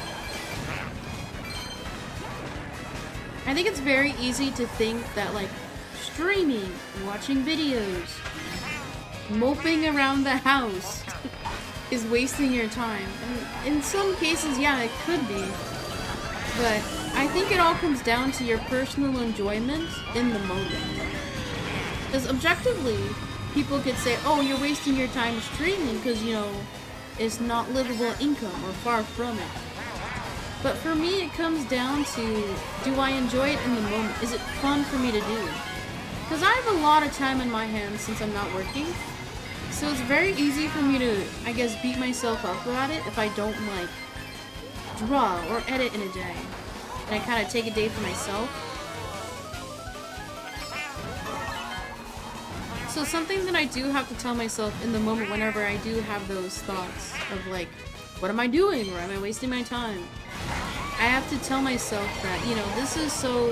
I think it's very easy to think that, like, streaming, watching videos, moping around the house is wasting your time. And in some cases, yeah, it could be. But I think it all comes down to your personal enjoyment in the moment. Because objectively, people could say, oh, you're wasting your time streaming because, you know, it's not livable income or far from it. But for me, it comes down to, do I enjoy it in the moment? Is it fun for me to do? Because I have a lot of time in my hands since I'm not working. So it's very easy for me to, I guess, beat myself up about it if I don't, like, draw or edit in a day. And I kind of take a day for myself. So something that I do have to tell myself in the moment whenever I do have those thoughts of, like, what am I doing? Or am I wasting my time? I have to tell myself that, you know, this is so...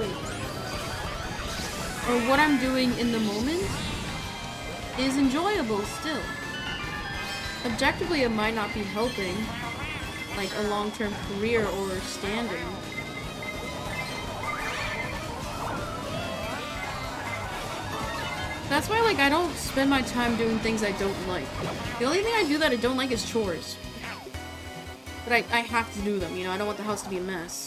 or what I'm doing in the moment is enjoyable still. Objectively, it might not be helping, like, a long-term career or standing. That's why, like, I don't spend my time doing things I don't like. The only thing I do that I don't like is chores. But I, I have to do them, you know, I don't want the house to be a mess.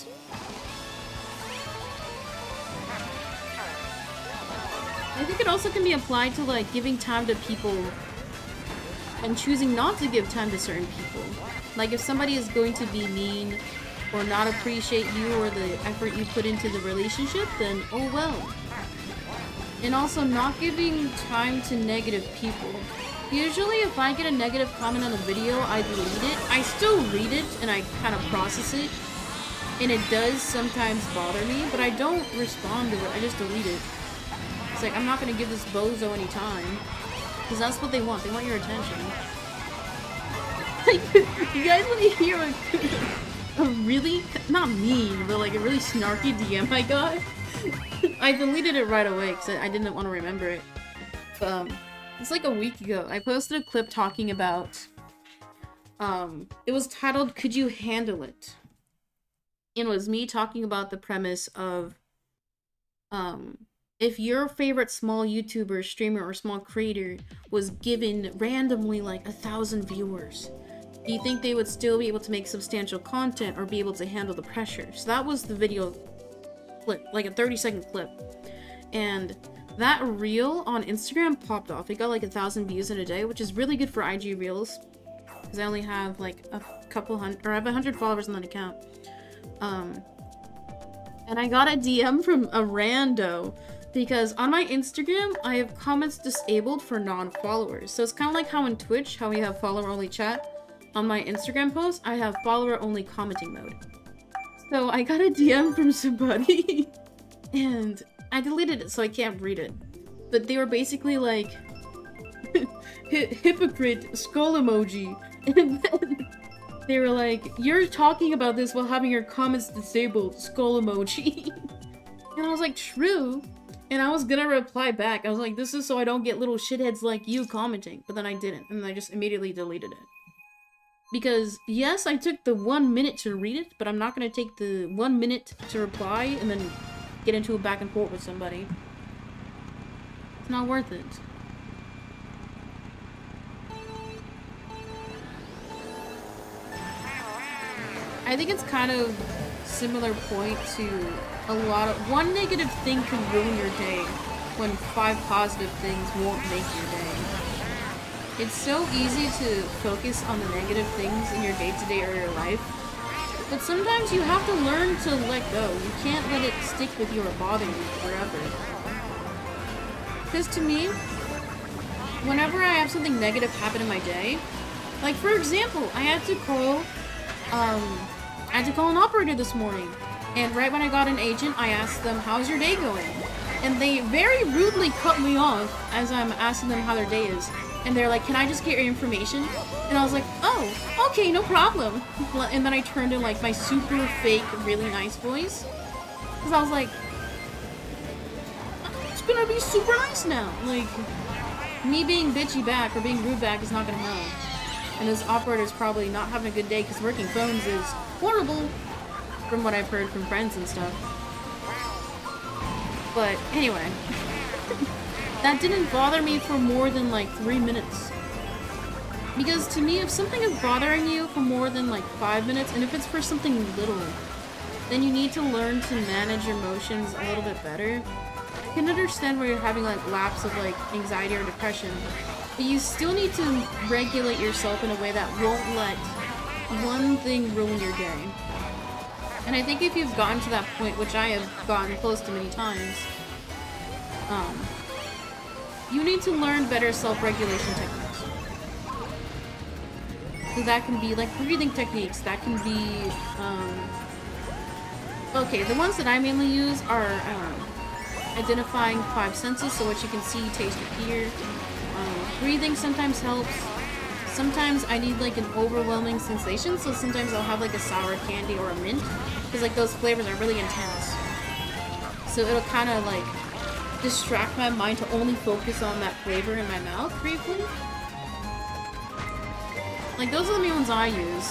I think it also can be applied to, like, giving time to people and choosing not to give time to certain people. Like, if somebody is going to be mean or not appreciate you or the effort you put into the relationship, then oh well. And also not giving time to negative people. Usually if I get a negative comment on a video, I delete it. I still read it and I kind of process it. And it does sometimes bother me, but I don't respond to it. I just delete it. It's like, I'm not going to give this bozo any time. Because that's what they want. They want your attention. Like, you guys want to hear a, a really, not mean, but like a really snarky D M I got? I deleted it right away because I didn't want to remember it. Um, it's like a week ago. I posted a clip talking about, um, it was titled, Could You Handle It? And it was me talking about the premise of, um, if your favorite small YouTuber, streamer, or small creator was given randomly like a thousand viewers, do you think they would still be able to make substantial content or be able to handle the pressure? So that was the video clip, like a thirty second clip. And that reel on Instagram popped off. It got like a thousand views in a day, which is really good for I G Reels. Because I only have like a couple hundred, or I have a hundred followers on that account. Um, and I got a D M from a rando. Because on my Instagram, I have comments disabled for non-followers. So it's kind of like how in Twitch, how we have follower-only chat. On my Instagram post, I have follower-only commenting mode. So I got a D M from somebody, and I deleted it so I can't read it. But they were basically like, hypocrite, skull emoji. And then they were like, you're talking about this while having your comments disabled, skull emoji. And I was like, true. And I was gonna reply back. I was like, this is so I don't get little shitheads like you commenting. But then I didn't. And I just immediately deleted it. Because, yes, I took the one minute to read it, but I'm not gonna take the one minute to reply and then get into a back and forth with somebody. It's not worth it. I think it's kind of similar point to a lot of... One negative thing can ruin your day when five positive things won't make your day. It's so easy to focus on the negative things in your day-to-day or your life, but sometimes you have to learn to let go. You can't let it stick with you or bother you forever. Because to me, whenever I have something negative happen in my day, like for example, I had to call, um, I had to call an operator this morning, and right when I got an agent, I asked them, how's your day going? And they very rudely cut me off as I'm asking them how their day is. And they're like, can I just get your information? And I was like, oh, okay, no problem. And then I turned in like my super fake, really nice voice. Because I was like, it's gonna be super nice now. Like, me being bitchy back or being rude back is not gonna help. And this operator's probably not having a good day because working phones is horrible, from what I've heard from friends and stuff. But anyway, that didn't bother me for more than like three minutes. Because to me, if something is bothering you for more than like five minutes, and if it's for something little, then you need to learn to manage your emotions a little bit better. I can understand where you're having like lapse of like anxiety or depression, but you still need to regulate yourself in a way that won't let one thing ruin your day. And I think if you've gotten to that point, which I have gotten close to many times, um, you need to learn better self-regulation techniques. So that can be like breathing techniques, that can be, um, okay, the ones that I mainly use are um, identifying five senses, so what you can see, taste, or hear. Um, breathing sometimes helps. Sometimes I need like an overwhelming sensation, so sometimes I'll have like a sour candy or a mint, because like those flavors are really intense. So it'll kind of like distract my mind to only focus on that flavor in my mouth briefly. Like those are the main ones I use.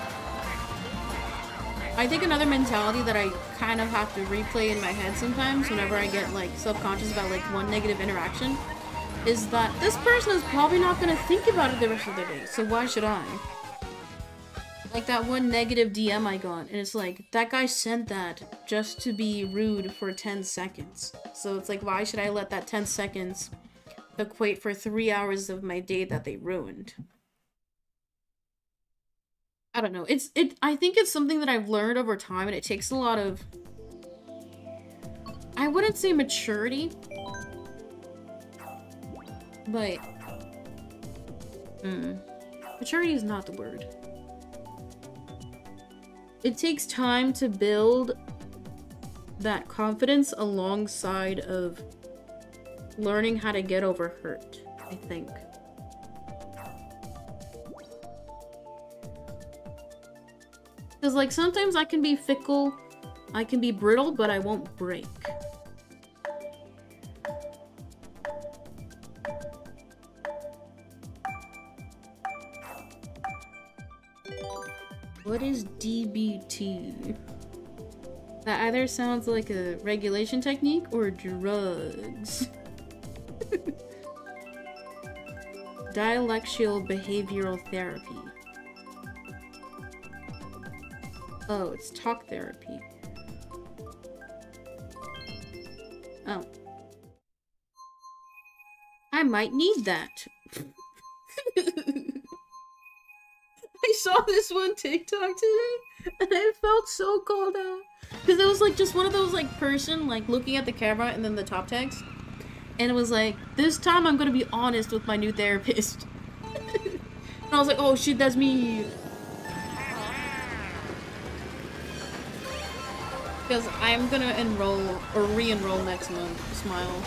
I think another mentality that I kind of have to replay in my head sometimes whenever I get like self-conscious about like one negative interaction is that this person is probably not going to think about it the rest of their day, so why should I? Like that one negative D M I got, and it's like, that guy sent that just to be rude for ten seconds. So it's like, why should I let that ten seconds equate for three hours of my day that they ruined? I don't know. It's, it, I think it's something that I've learned over time, and it takes a lot of, I wouldn't say maturity, but, mm, maturity is not the word. It takes time to build that confidence alongside of learning how to get over hurt, I think. Because, like, sometimes I can be fickle, I can be brittle, but I won't break. What is D B T? That either sounds like a regulation technique or drugs. Dialectical behavioral therapy. Oh, it's talk therapy. Oh. I might need that. I saw this one TikTok today, and I felt so called out. Because it was like just one of those like person like looking at the camera and then the top text. And it was like, this time I'm gonna be honest with my new therapist. And I was like, oh shit, that's me. Because I'm gonna enroll, or re-enroll next month, Smile.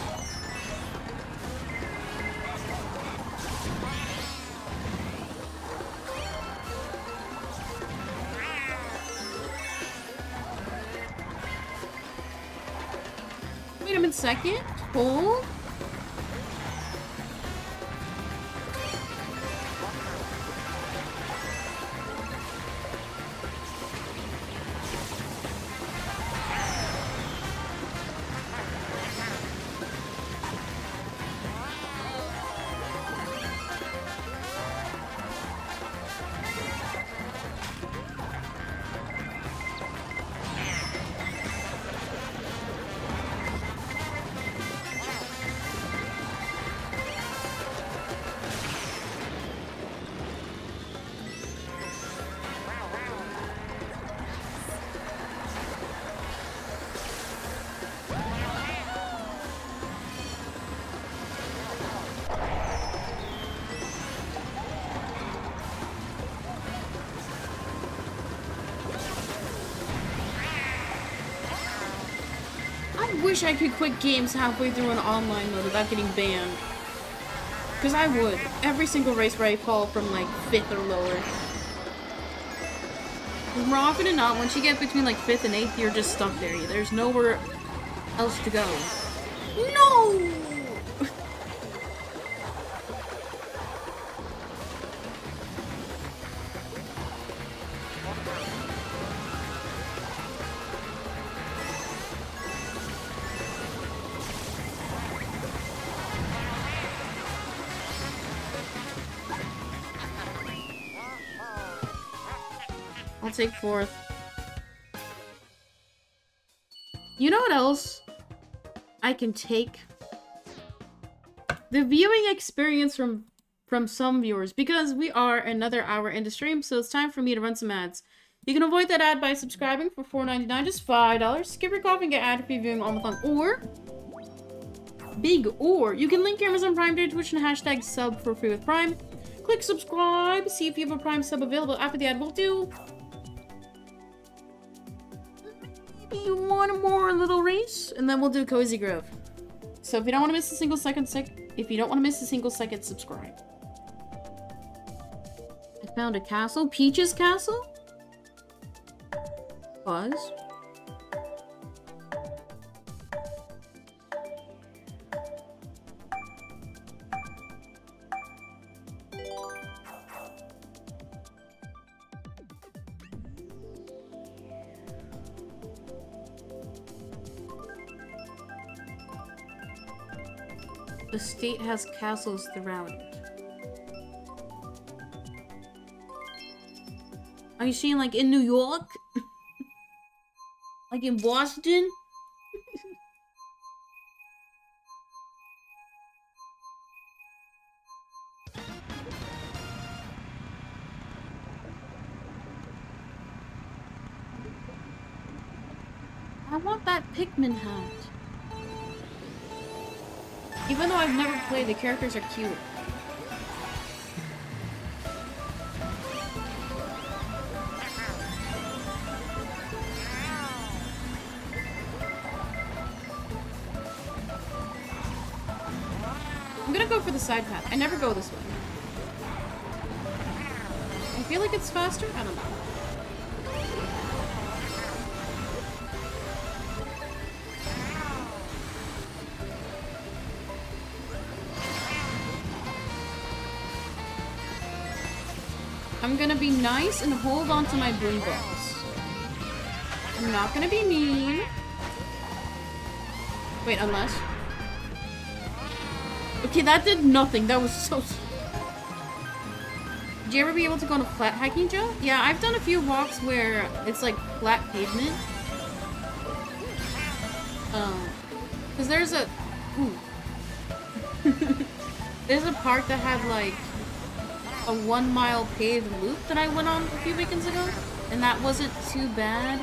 Wait, I'm in second? Oh? wish I could quit games halfway through an online mode without getting banned. Because I would. Every single race where I fall from like fifth or lower. More often than not, once you get between like fifth and eighth, you're just stuck there. There's nowhere else to go. No! I'll take fourth. You know what else I can take? The viewing experience from from some viewers, because we are another hour into stream, so it's time for me to run some ads. You can avoid that ad by subscribing for four ninety-nine, just five dollars. Skip your coffee and get ad-free viewing all month long. Or, big or, you can link your Amazon Prime to Twitch and hashtag sub for free with Prime. Click subscribe, see if you have a Prime sub available after the ad will do. Maybe one more little race, and then we'll do Cozy Grove. So if you don't want to miss a single second, sec if you don't want to miss a single second, subscribe. I found a castle. Peach's Castle? Pause. The state has castles throughout it. Are you seeing like in New York? Like in Boston? I want that Pikmin hat. Even though I've never played, the characters are cute. I'm gonna go for the side path. I never go this way. I feel like it's faster? I don't know. I'm gonna be nice and hold on to my blue balls. I'm not gonna be mean. Wait, unless... Okay, that did nothing. That was so... Did you ever be able to go on a flat hiking jump? Yeah, I've done a few walks where it's like flat pavement. Um, because there's a... Ooh. There's a park that had like a one mile paved loop that I went on a few weekends ago, and that wasn't too bad.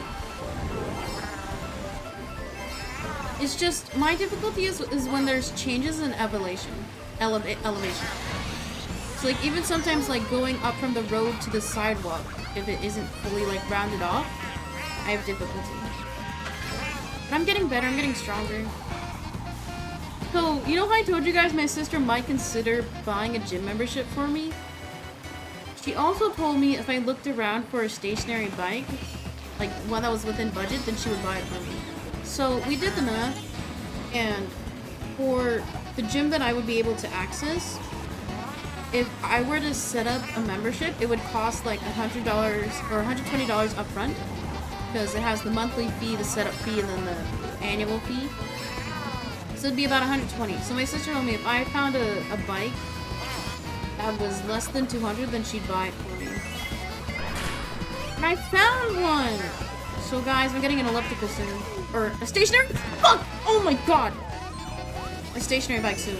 It's just, my difficulty is, is when there's changes in elevation. Eleva elevation. So like, even sometimes like going up from the road to the sidewalk, if it isn't fully like rounded off, I have difficulty. But I'm getting better, I'm getting stronger. So, you know how I told you guys my sister might consider buying a gym membership for me? She also told me if I looked around for a stationary bike, like one that was within budget, then she would buy it for me. So we did the math, and for the gym that I would be able to access, if I were to set up a membership, it would cost like one hundred dollars or one hundred twenty dollars up front, because it has the monthly fee, the setup fee, and then the annual fee. So it'd be about one hundred twenty dollars. So my sister told me if I found a, a bike that was less than two hundred dollars, then she'd buy it for me. And I found one! So guys, I'm getting an elliptical soon. Or a stationary- Fuck! Oh my god! A stationary bike soon.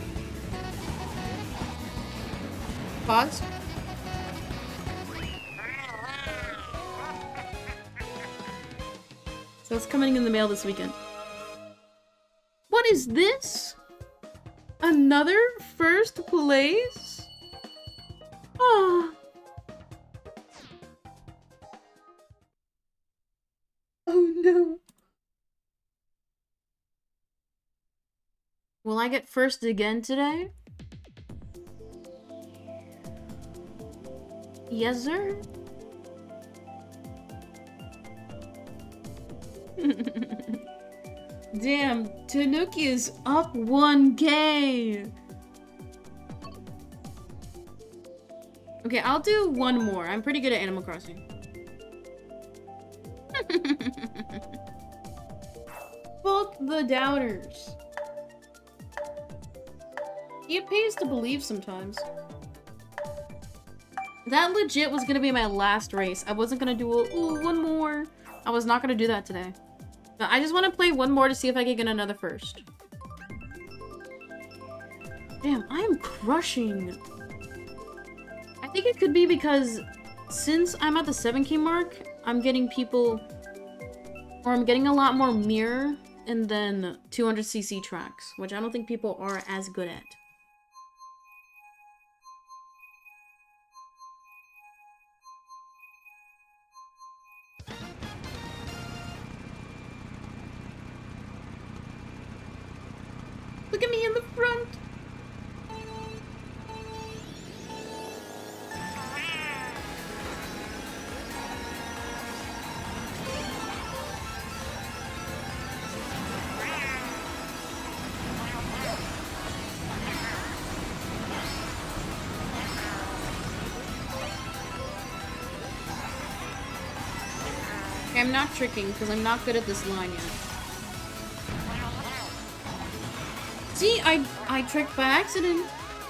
Pause. So it's coming in the mail this weekend. What is this? Another first place? Ah. Oh no. Will I get first again today? Yes, sir. Damn, Tanuki is up one K. Okay, I'll do one more. I'm pretty good at Animal Crossing. Fuck the doubters. It pays to believe sometimes. That legit was gonna be my last race. I wasn't gonna do a, ooh, one more. I was not gonna do that today. But I just want to play one more to see if I can get another first. Damn, I am crushing. I think it could be because since I'm at the seven K mark, I'm getting people, or I'm getting a lot more mirror and then two hundred C C tracks, which I don't think people are as good at. Look at me in the front! Okay, I'm not tricking because I'm not good at this line yet. See, I I tricked by accident.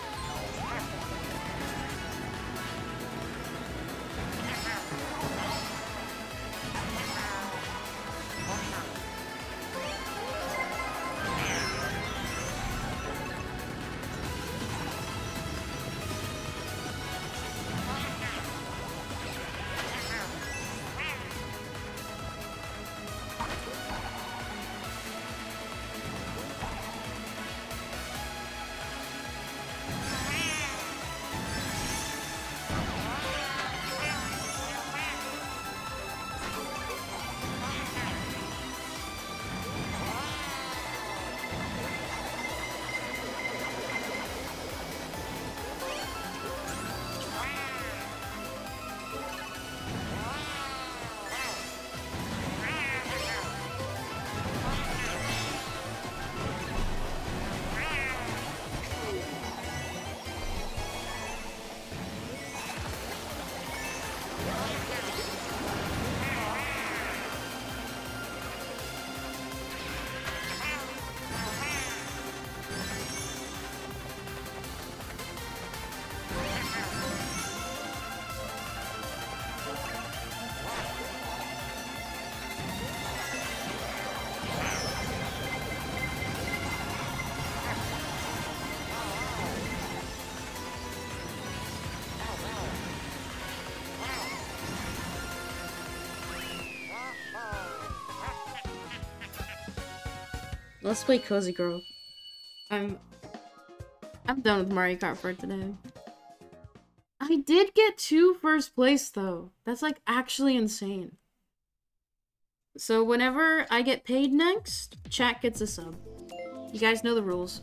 Let's play Cozy Grove. I'm... I'm done with Mario Kart for today. I did get two first place, though. That's, like, actually insane. So whenever I get paid next, chat gets a sub. You guys know the rules.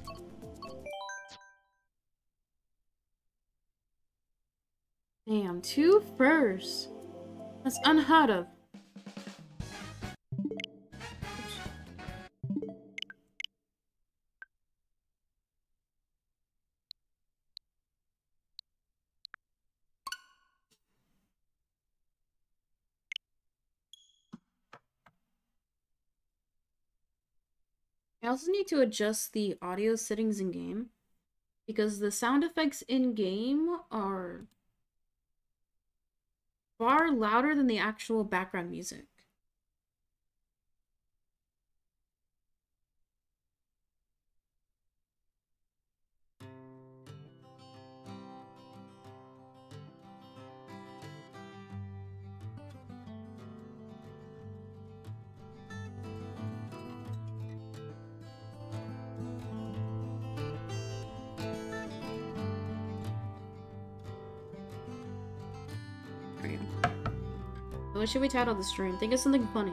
Damn, two firsts. That's unheard of. I also need to adjust the audio settings in game because the sound effects in game are far louder than the actual background music. What should we title the stream? Think of something funny.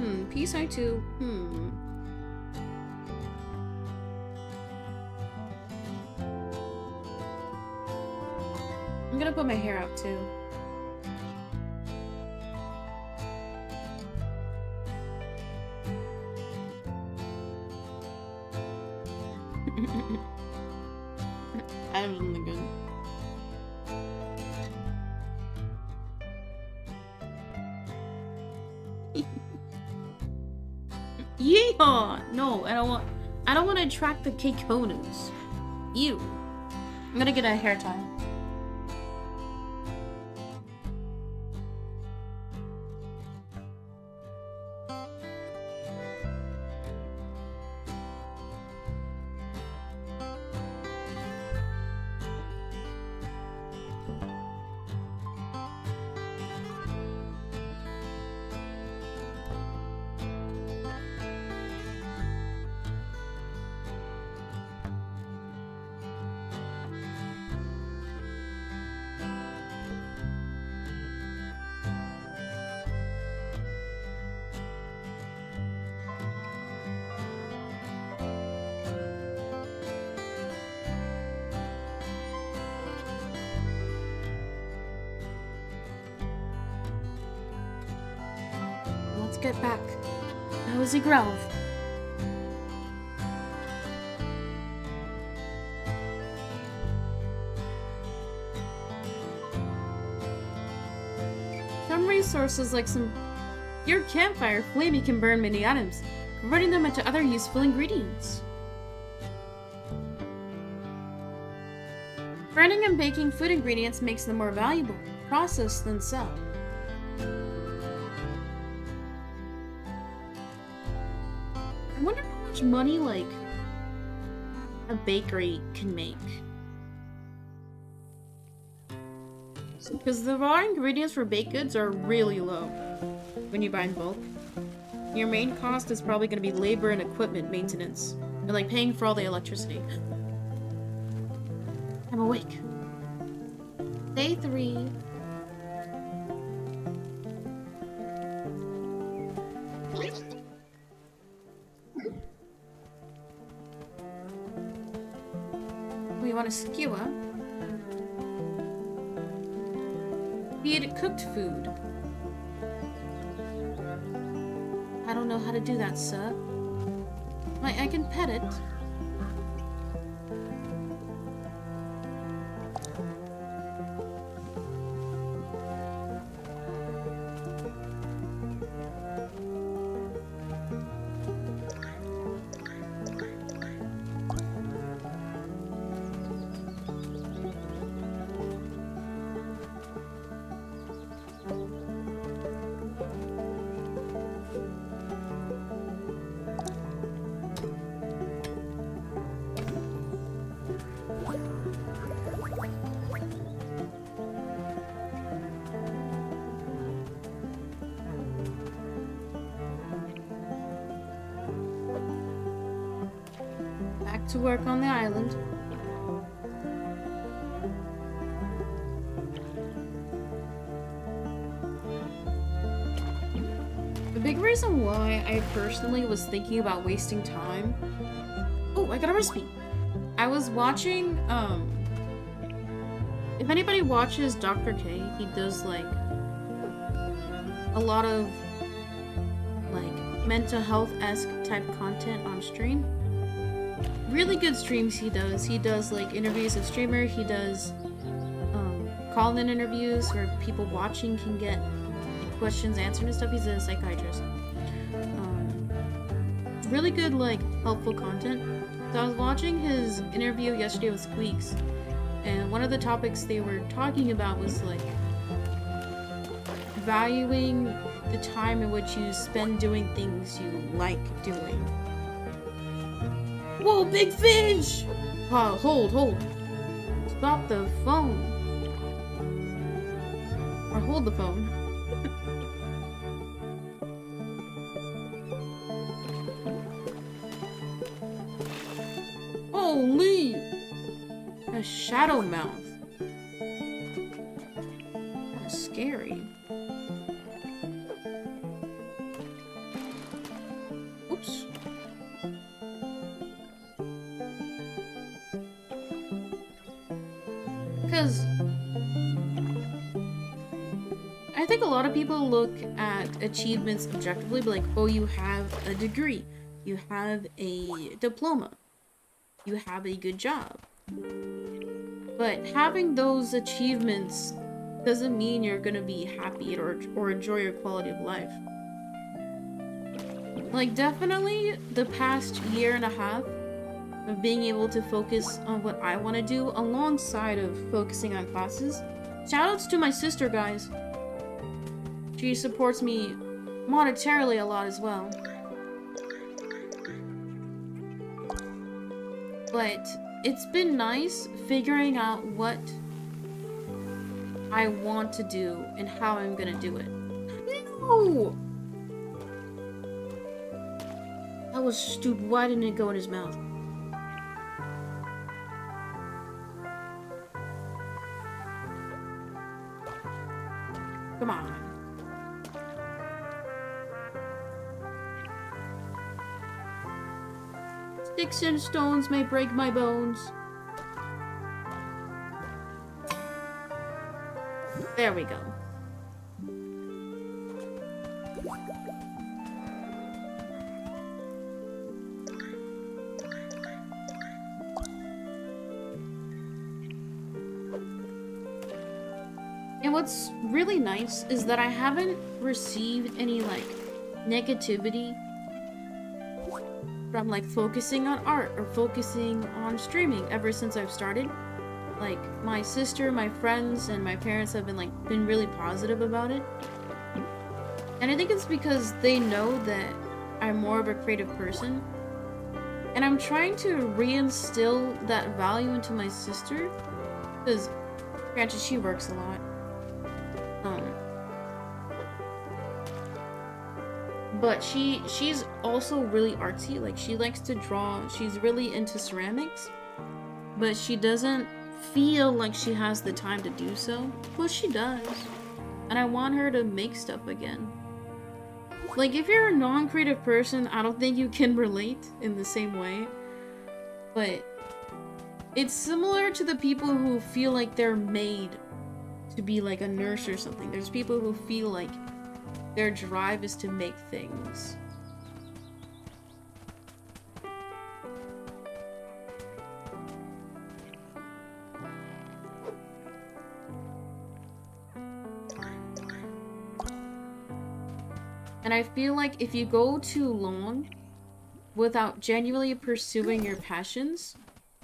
Hmm, peace I two. Hmm. I'm gonna put my hair out too. I was in the good. Yeehaw! No, I don't want. I don't want to attract the Keikonas. Ew. I'm gonna get a hair tie. Let's get back. Cozy Grove. Some resources like some your campfire flamey can burn many items, converting them into other useful ingredients. Burning and baking food ingredients makes them more valuable, processed than sell. I wonder how much money, like, a bakery can make. Because the raw ingredients for baked goods are really low when you buy in bulk. Your main cost is probably going to be labor and equipment maintenance, and like paying for all the electricity. I'm awake. Day three. We want a skewer. Feed cooked food. I don't know how to do that, sir. I, I can pet it. Back to work on the island. The big reason why I personally was thinking about wasting time... Oh, I got a recipe! I was watching, um... if anybody watches Doctor K, he does, like, a lot of, like, mental health-esque type content on stream. Really good streams he does. He does, like, interviews of streamer. He does, um, call-in interviews where people watching can get like, questions answered and stuff. He's a psychiatrist. Um, really good, like, helpful content. So I was watching his interview yesterday with Squeaks, and one of the topics they were talking about was, like, valuing the time in which you spend doing things you like doing. Whoa, big fish! Oh, hold, hold. Stop the phone. Or hold the phone. Holy! A shadow mouth. That's scary. Because I think a lot of people look at achievements objectively, like, oh, you have a degree, you have a diploma, you have a good job. But having those achievements doesn't mean you're gonna be happy or, or enjoy your quality of life. Like, definitely the past year and a half of being able to focus on what I want to do alongside of focusing on classes. Shoutouts to my sister, guys. She supports me monetarily a lot as well. But it's been nice figuring out what I want to do and how I'm gonna do it. No! That was stupid. Why didn't it go in his mouth? Come on. Sticks and stones may break my bones. There we go. And what's really nice is that I haven't received any, like, negativity from, like, focusing on art or focusing on streaming ever since I've started. Like, my sister, my friends, and my parents have been, like, been really positive about it. And I think it's because they know that I'm more of a creative person. And I'm trying to reinstill that value into my sister. Because, granted, she works a lot. Um, but she she's also really artsy. Like, she likes to draw. She's really into ceramics, but she doesn't feel like she has the time to do so. Well, she does, and I want her to make stuff again. Like, if you're a non-creative person, I don't think you can relate in the same way, but it's similar to the people who feel like they're made to be like a nurse or something. There's people who feel like their drive is to make things. And I feel like if you go too long without genuinely pursuing your passions,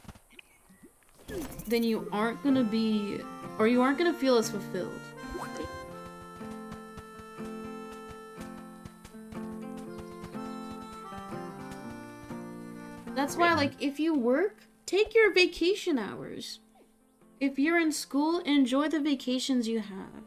then you aren't gonna be, or you aren't gonna feel as fulfilled. That's why, like, if you work, take your vacation hours. If you're in school, enjoy the vacations you have.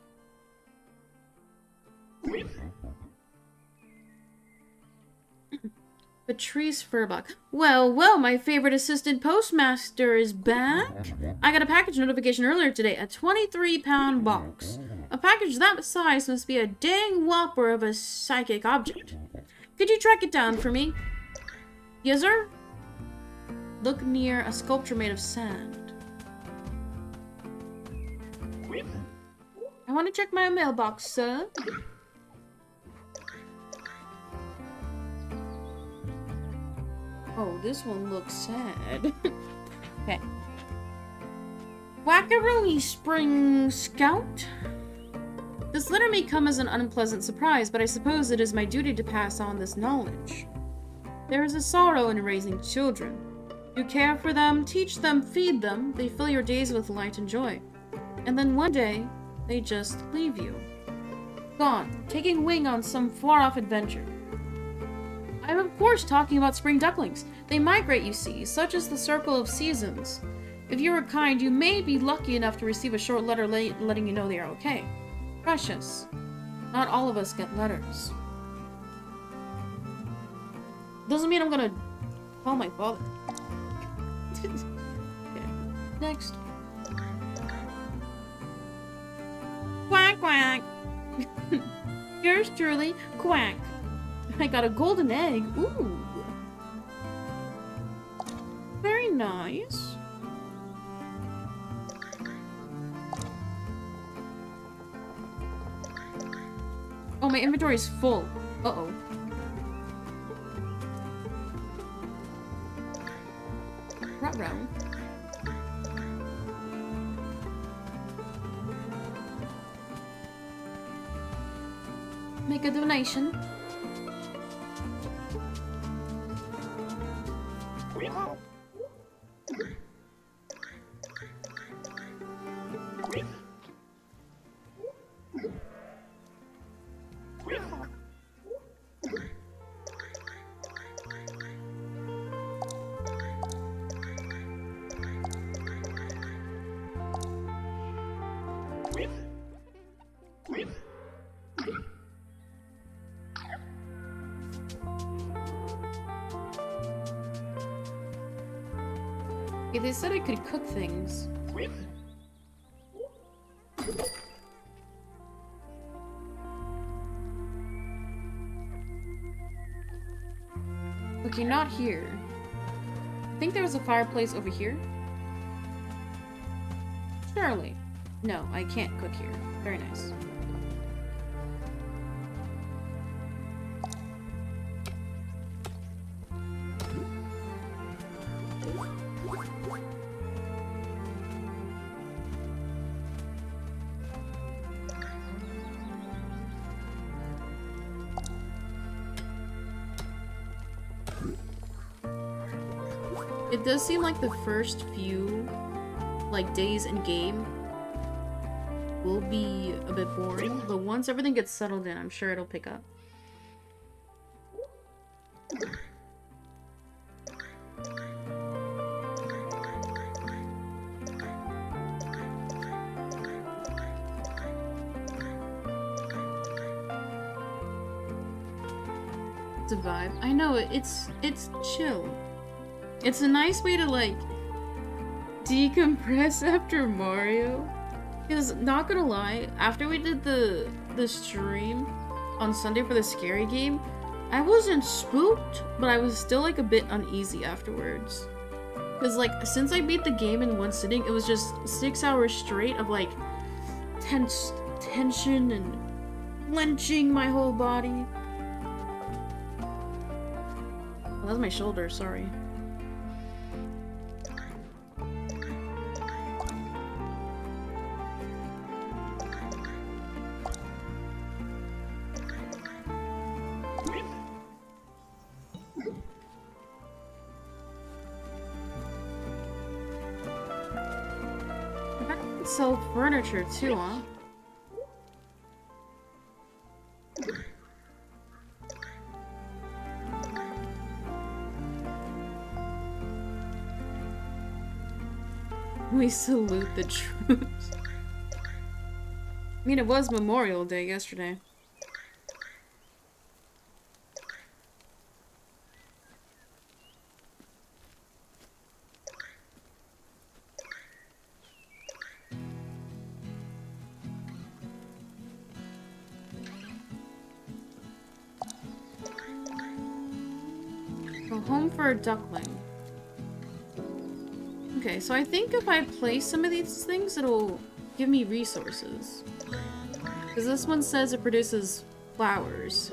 Patrice Furbuck. Well, well, my favorite assistant postmaster is back. I got a package notification earlier today, a twenty-three pound box. A package that size must be a dang whopper of a psychic object. Could you track it down for me? Yes, sir? Look near a sculpture made of sand. I want to check my mailbox, sir. Oh, this one looks sad. Okay. Wackaroonie, Spring Scout. This letter may come as an unpleasant surprise, but I suppose it is my duty to pass on this knowledge. There is a sorrow in raising children. You care for them, teach them, feed them, they fill your days with light and joy. And then one day, they just leave you. Gone, taking wing on some far-off adventure. I'm of course talking about spring ducklings. They migrate, you see, such is the circle of seasons. If you are kind, you may be lucky enough to receive a short letter letting you know they are okay. Precious. Not all of us get letters. Doesn't mean I'm gonna call my father. Okay. Next. Quack, quack. Yours truly, Quack. I got a golden egg. Ooh. Very nice. my inventory is full. Uh-oh. Ruh-roh. Make a donation. Yeah, they said I could cook things. Okay, not here. I think there was a fireplace over here. Surely. No, I can't cook here. Very nice. It does seem like the first few, like, days in game will be a bit boring, but once everything gets settled in, I'm sure it'll pick up. It's a vibe. I know, it's it's chill. It's a nice way to, like, decompress after Mario. Because, not gonna lie, after we did the the stream on Sunday for the scary game, I wasn't spooked, but I was still, like, a bit uneasy afterwards. Because, like, since I beat the game in one sitting, it was just six hours straight of, like, tense tension and clenching my whole body. Oh, that was my shoulder, sorry. Sell furniture too, huh? We salute the troops. I mean, it was Memorial Day yesterday. Home for a duckling. Okay, so I think if I place some of these things, it'll give me resources. Because this one says it produces flowers.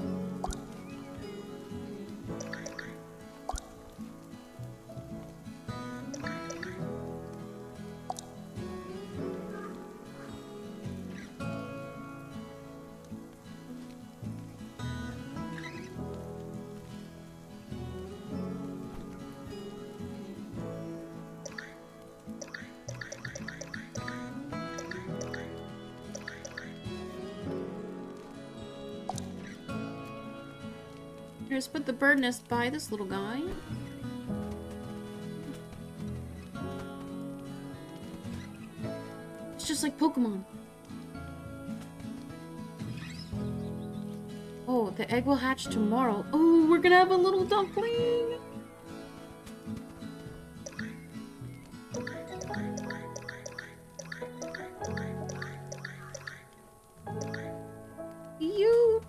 Just put the bird nest by this little guy. It's just like Pokemon. Oh, the egg will hatch tomorrow. Oh, we're gonna have a little duckling! Cute!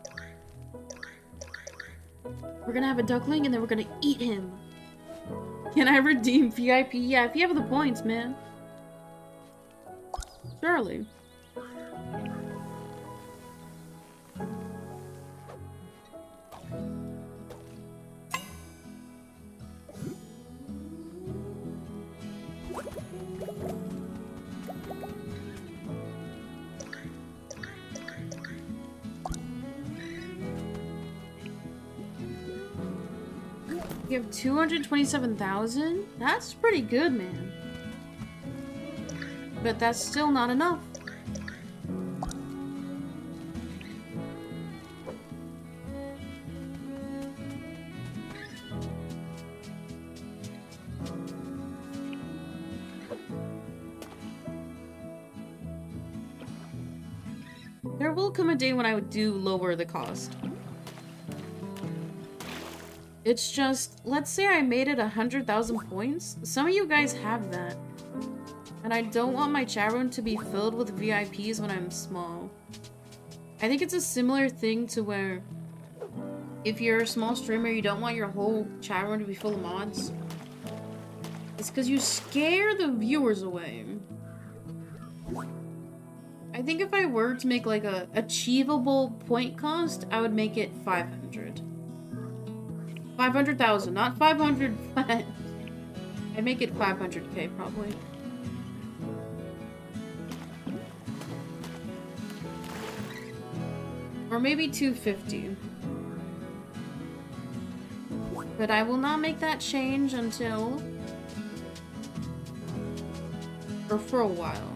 We're gonna have a duckling and then we're gonna eat him. Can I redeem V I P? Yeah, if you have the points, man. Surely. You have two hundred twenty-seven thousand? That's pretty good, man. But that's still not enough. There will come a day when I would do lower the cost. It's just, let's say I made it a hundred thousand points. Some of you guys have that. And I don't want my chat room to be filled with V I Ps when I'm small. I think it's a similar thing to where if you're a small streamer, you don't want your whole chat room to be full of mods. It's because you scare the viewers away. I think if I were to make like a achievable point cost, I would make it five hundred. five hundred thousand, not five hundred. I'd make it five hundred K probably. Or maybe two fifty. But I will not make that change until... or for a while.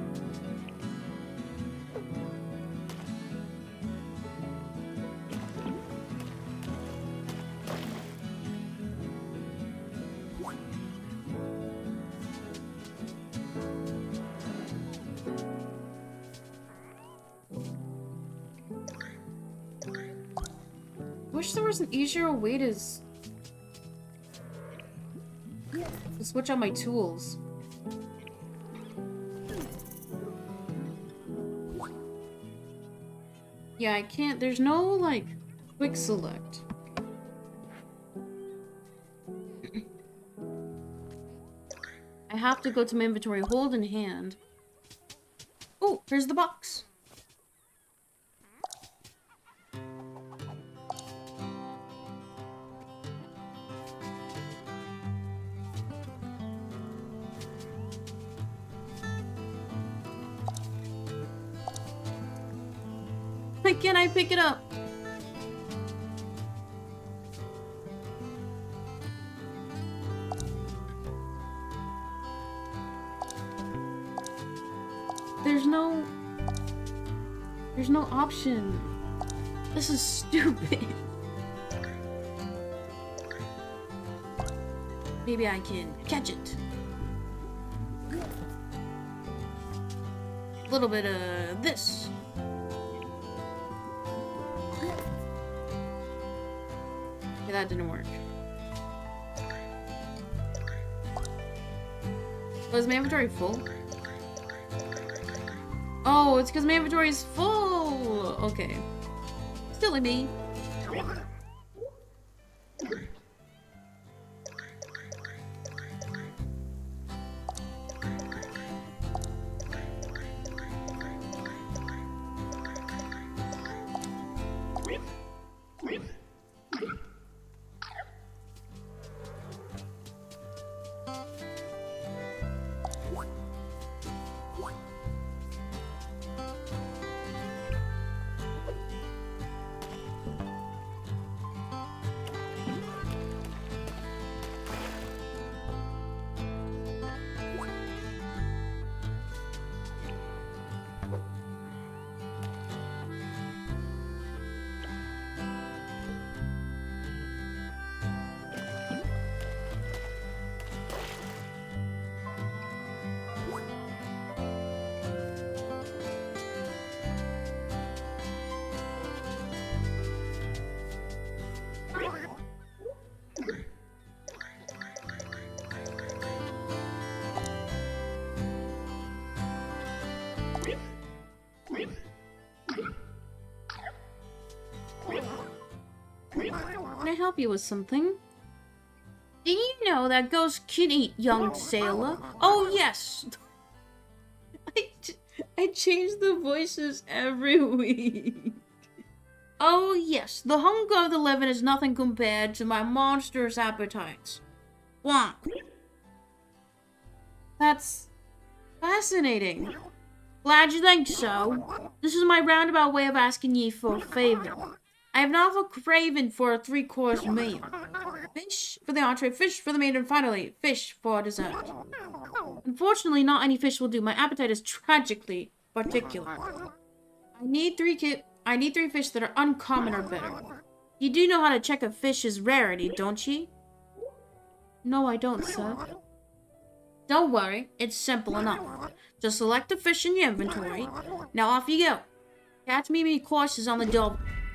Wish there was an easier way to, s to switch out my tools. Yeah, I can't. There's no, like, quick select. I have to go to my inventory, hold in hand. Oh, here's the box. Why can't I pick it up? There's no... There's no option. This is stupid. Maybe I can catch it. A little bit of this. Okay, that didn't work. Was my inventory full? Oh, it's because my inventory is full! Okay. Silly me. Can I help you with something? Do you know that ghosts can eat, young sailor? Oh, yes. I, ch I change the voices every week. Oh, yes. The hunger of the living is nothing compared to my monstrous appetites. Wonk. That's fascinating. Glad you think so. This is my roundabout way of asking ye for a favor. I have an awful craving for a three-course meal. Fish for the entree, fish for the main, and finally, fish for dessert. Unfortunately, not any fish will do. My appetite is tragically particular. I need three ki I need three fish that are uncommon or better. You do know how to check a fish's rarity, don't ye? No, I don't, sir. Don't worry, it's simple enough. Just select a fish in your inventory. Now off you go. Catch me many courses on the job.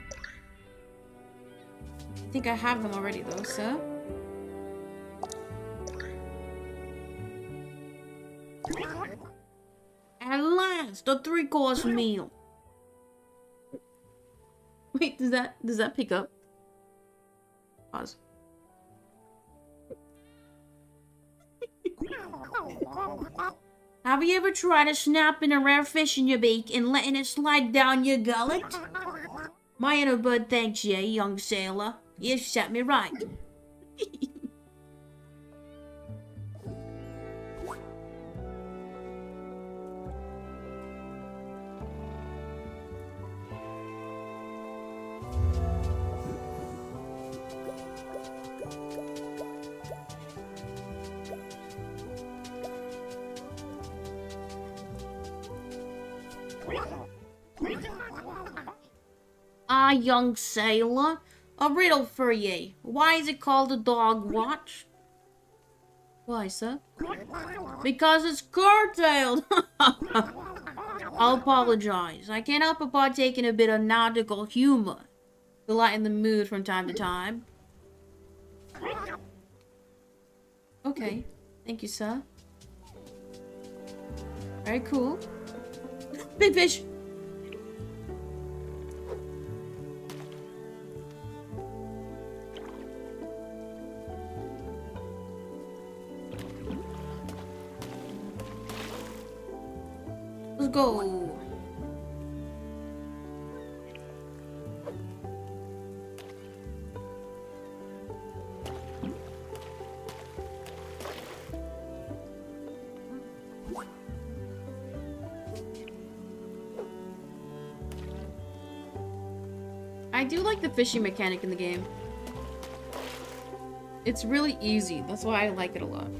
I think I have them already though, sir. At last, a three-course meal. Wait, does that does that pick up? Pause. Have you ever tried snapping a rare fish in your beak and letting it slide down your gullet? My inner bird thanks ye, young sailor. You set me right. Ah, young sailor, a riddle for ye. Why is it called a dog watch? Why, sir? Because it's curtailed. I'll apologize. I can't help but partake in a bit of nautical humor to lighten the mood from time to time. Okay. Thank you, sir. Very cool. Big fish! Let's go. I do like the fishing mechanic in the game. It's really easy. That's why I like it a lot.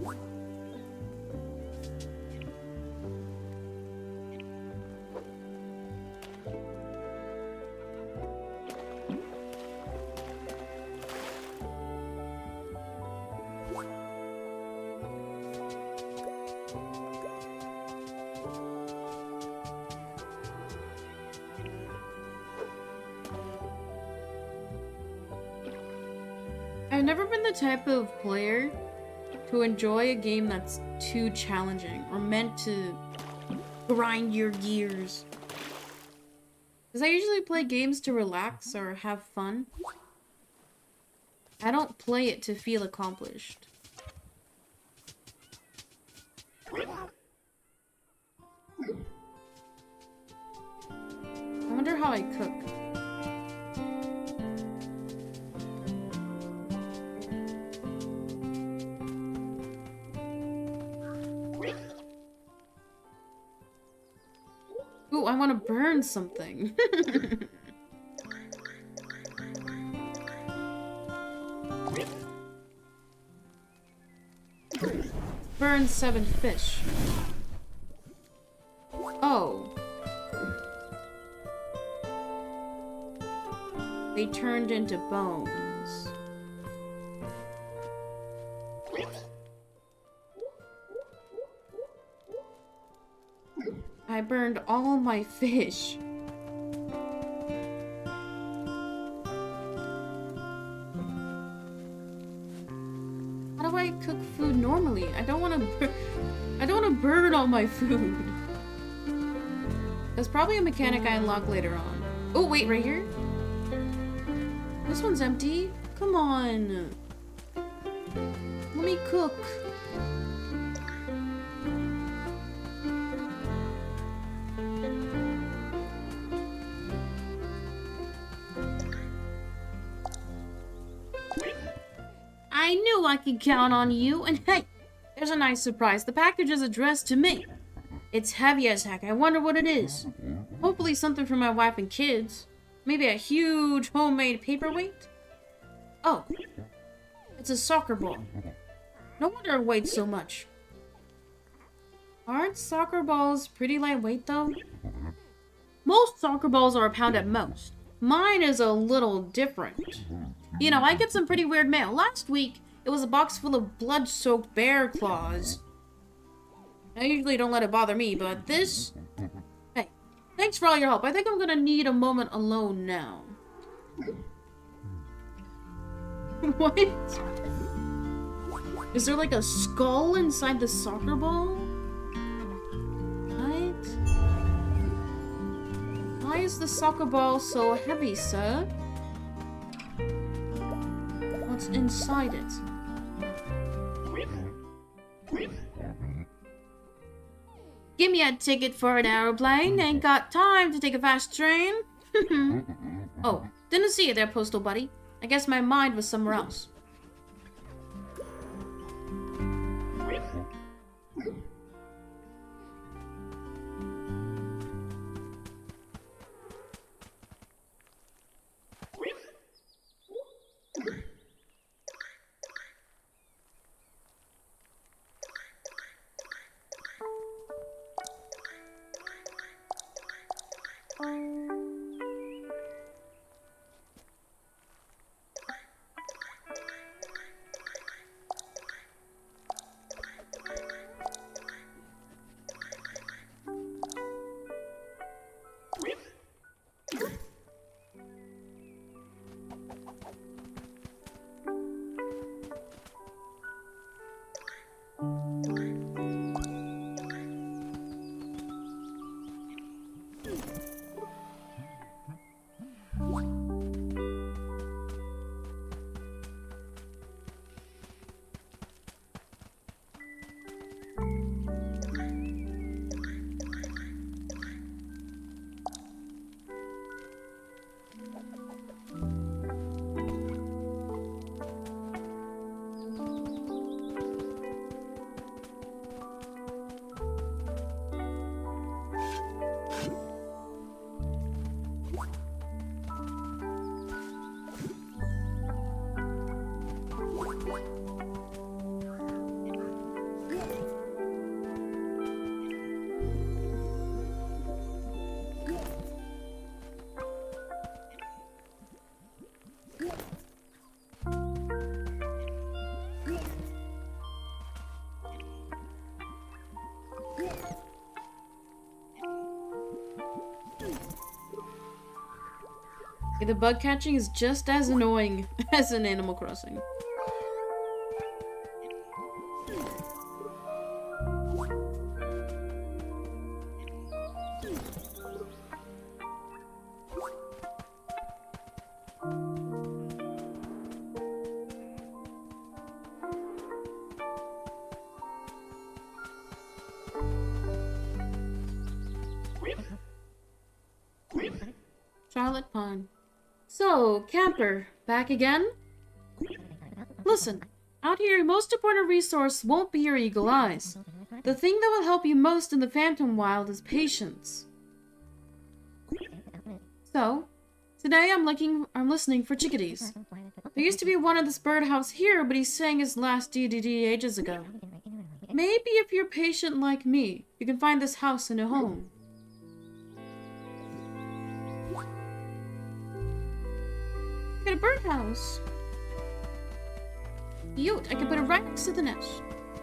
I've never been the type of player to enjoy a game that's too challenging or meant to grind your gears. Because I usually play games to relax or have fun. I don't play it to feel accomplished. I wonder how I cook. Ooh, I want to burn something. Burn seven fish. Oh. They turned into bones. I burned all my fish. How do I cook food normally? I don't want to. I don't want to burn all my food. That's probably a mechanic I unlock later on. Oh wait, right here. This one's empty. Come on. Let me cook. I knew I could count on you, and hey, there's a nice surprise. The package is addressed to me. It's heavy as heck. I wonder what it is. Hopefully something for my wife and kids. Maybe a huge homemade paperweight? Oh, it's a soccer ball. No wonder it weighs so much. Aren't soccer balls pretty lightweight, though? Most soccer balls are a pound at most. Mine is a little different. You know, I get some pretty weird mail. Last week, it was a box full of blood-soaked bear claws. I usually don't let it bother me, but this... Hey, thanks for all your help. I think I'm gonna need a moment alone now. What? Is there like a skull inside the soccer ball? What? Why is the soccer ball so heavy, sir? What's inside it? Give me a ticket for an aeroplane. Ain't got time to take a fast train. Oh, didn't see you there, postal buddy. I guess my mind was somewhere else. The bug catching is just as annoying as in Animal Crossing. Charlotte Pond. So, camper, back again? Listen, out here, your most important resource won't be your eagle eyes. The thing that will help you most in the Phantom Wild is patience. So, today I'm looking, I'm listening for chickadees. There used to be one in this birdhouse here, but he sang his last D D D ages ago. Maybe if you're patient like me, you can find this house and a home. Got a birdhouse. Cute. I can put it right next to the nest.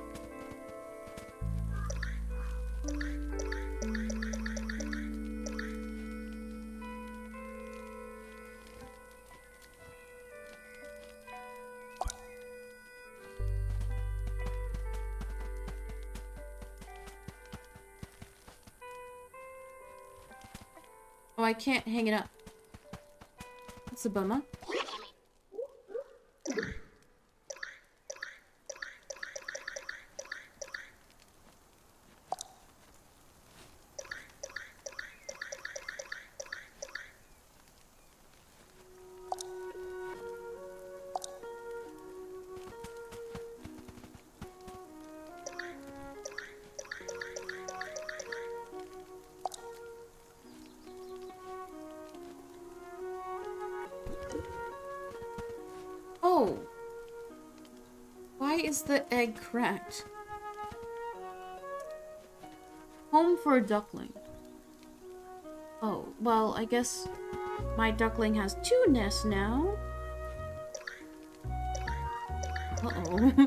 Oh, I can't hang it up. That's a bummer. is the egg cracked? Home for a duckling. Oh, well, I guess my duckling has two nests now. Uh-oh.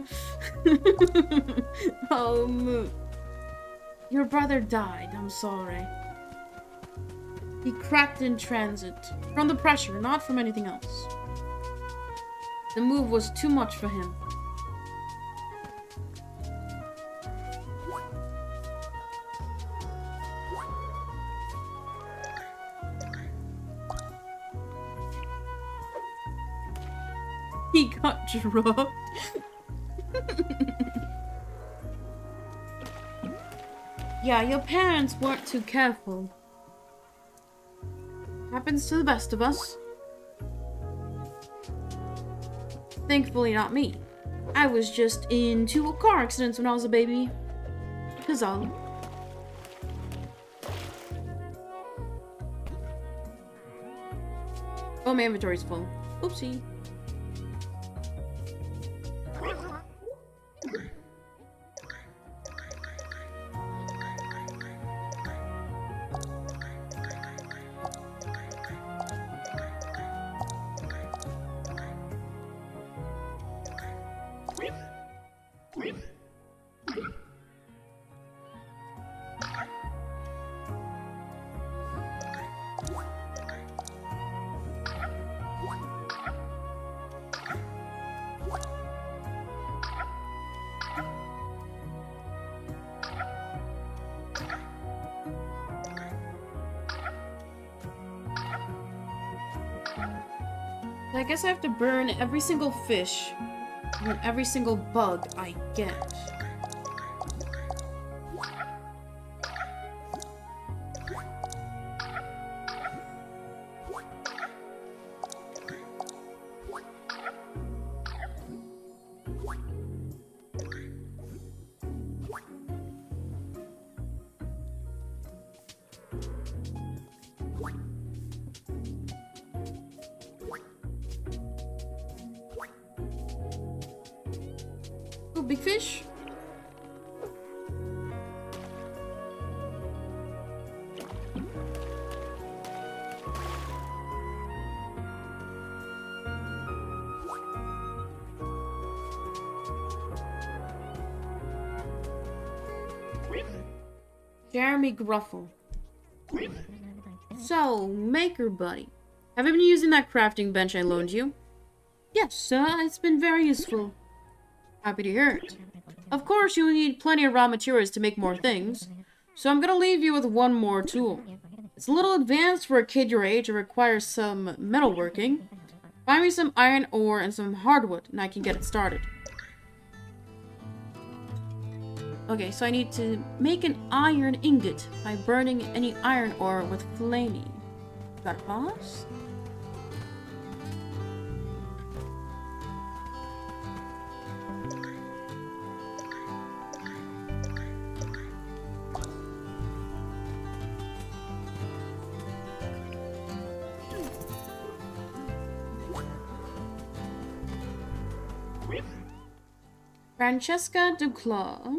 um, your brother died, I'm sorry. He cracked in transit. From the pressure, not from anything else. The move was too much for him. He got dropped. Yeah, your parents weren't too careful. Happens to the best of us. Thankfully not me. I was just in two car accidents when I was a baby. That's all. Oh, my inventory's full. Oopsie. I guess I have to burn every single fish and every single bug I get. Oh, big fish. Jeremy Gruffle. So, Maker Buddy. Have you been using that crafting bench I loaned you? Yes, sir. It's been very useful. Happy to hear it. Of course, you need plenty of raw materials to make more things. So I'm gonna leave you with one more tool. It's a little advanced for a kid your age. It requires some metalworking. Find me some iron ore and some hardwood, and I can get it started. Okay, so I need to make an iron ingot by burning any iron ore with flaming. Got a pause? Francesca Duclaw.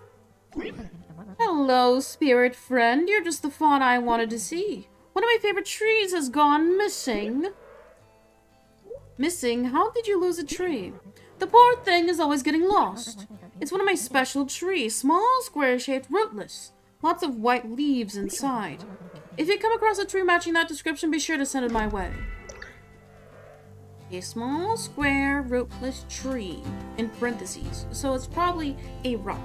Hello, spirit friend. You're just the fawn I wanted to see. One of my favorite trees has gone missing. Missing? How did you lose a tree? The poor thing is always getting lost. It's one of my special trees. Small, square-shaped, rootless. Lots of white leaves inside. If you come across a tree matching that description, be sure to send it my way. A small, square, rootless tree, in parentheses, so it's probably a rock.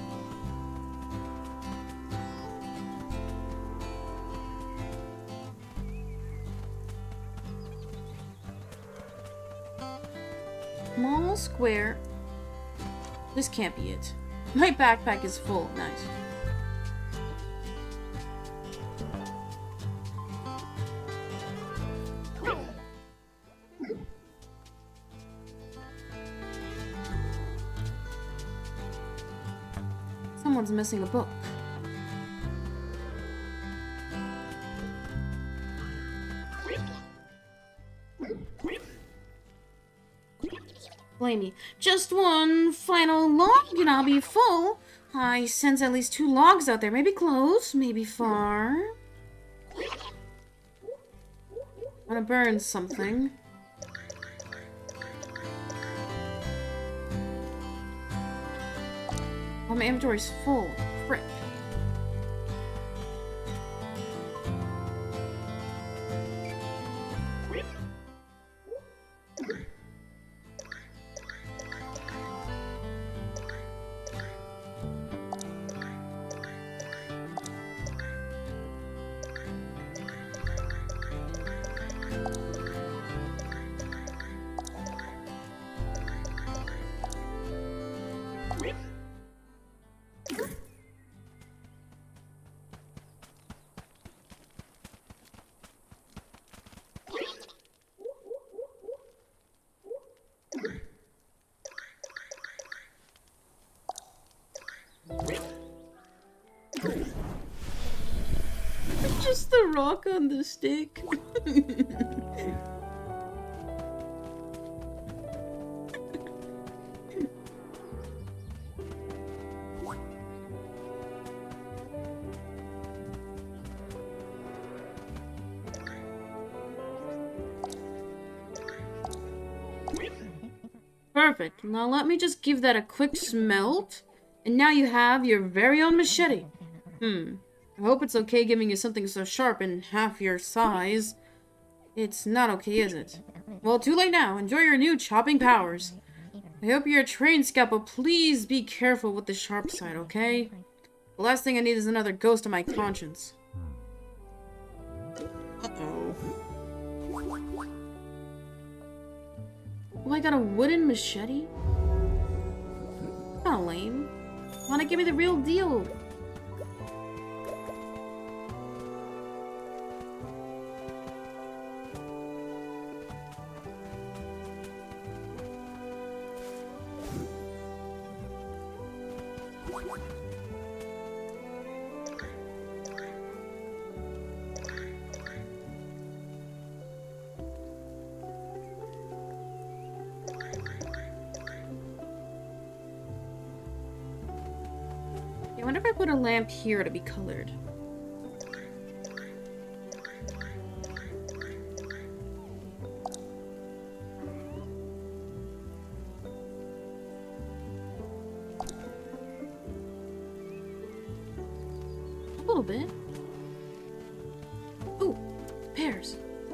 Small, square. This can't be it. My backpack is full. Nice. Someone's missing a book. Blame me. Just one final log and I'll be full. I sense at least two logs out there. Maybe close, maybe far. I'm gonna burn something. Oh, my inventory's full. Frick. Just the rock on the stick. Perfect. Now let me just give that a quick smelt. And now you have your very own machete. Hmm. I hope it's okay giving you something so sharp and half your size. It's not okay, is it? Well, too late now. Enjoy your new chopping powers. I hope you're a trained scout, but please be careful with the sharp side, okay? The last thing I need is another ghost on my conscience. Uh-oh. Oh, I got a wooden machete? Kinda lame. Wanna give me the real deal? I wonder if I put a lamp here to be colored. A little bit. Ooh, pears.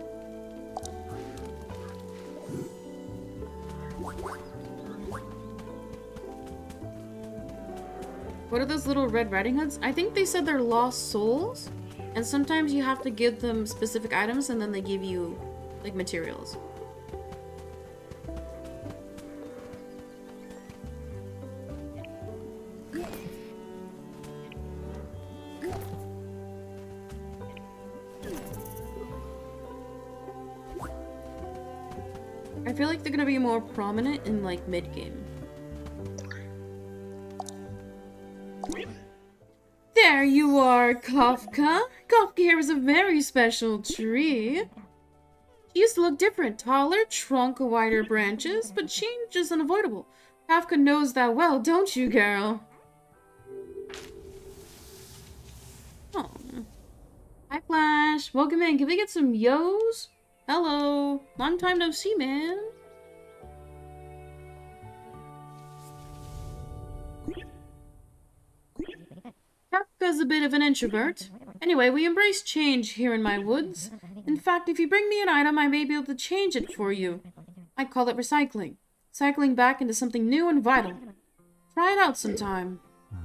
What are those little Red Riding Hoods? I think they said they're lost souls. And sometimes you have to give them specific items and then they give you, like, materials. I feel like they're gonna be more prominent in, like, mid-game. There you are, Kafka. Kafka here is a very special tree. She used to look different, taller, trunk, wider branches, but change is unavoidable. Kafka knows that well, don't you, girl? Oh. Hi, Flash. Welcome in. Can we get some yo's? Hello. Long time no see, man. Kafka's a bit of an introvert. Anyway, we embrace change here in my woods. In fact, if you bring me an item, I may be able to change it for you. I call it recycling. Cycling back into something new and vital. Try it out sometime.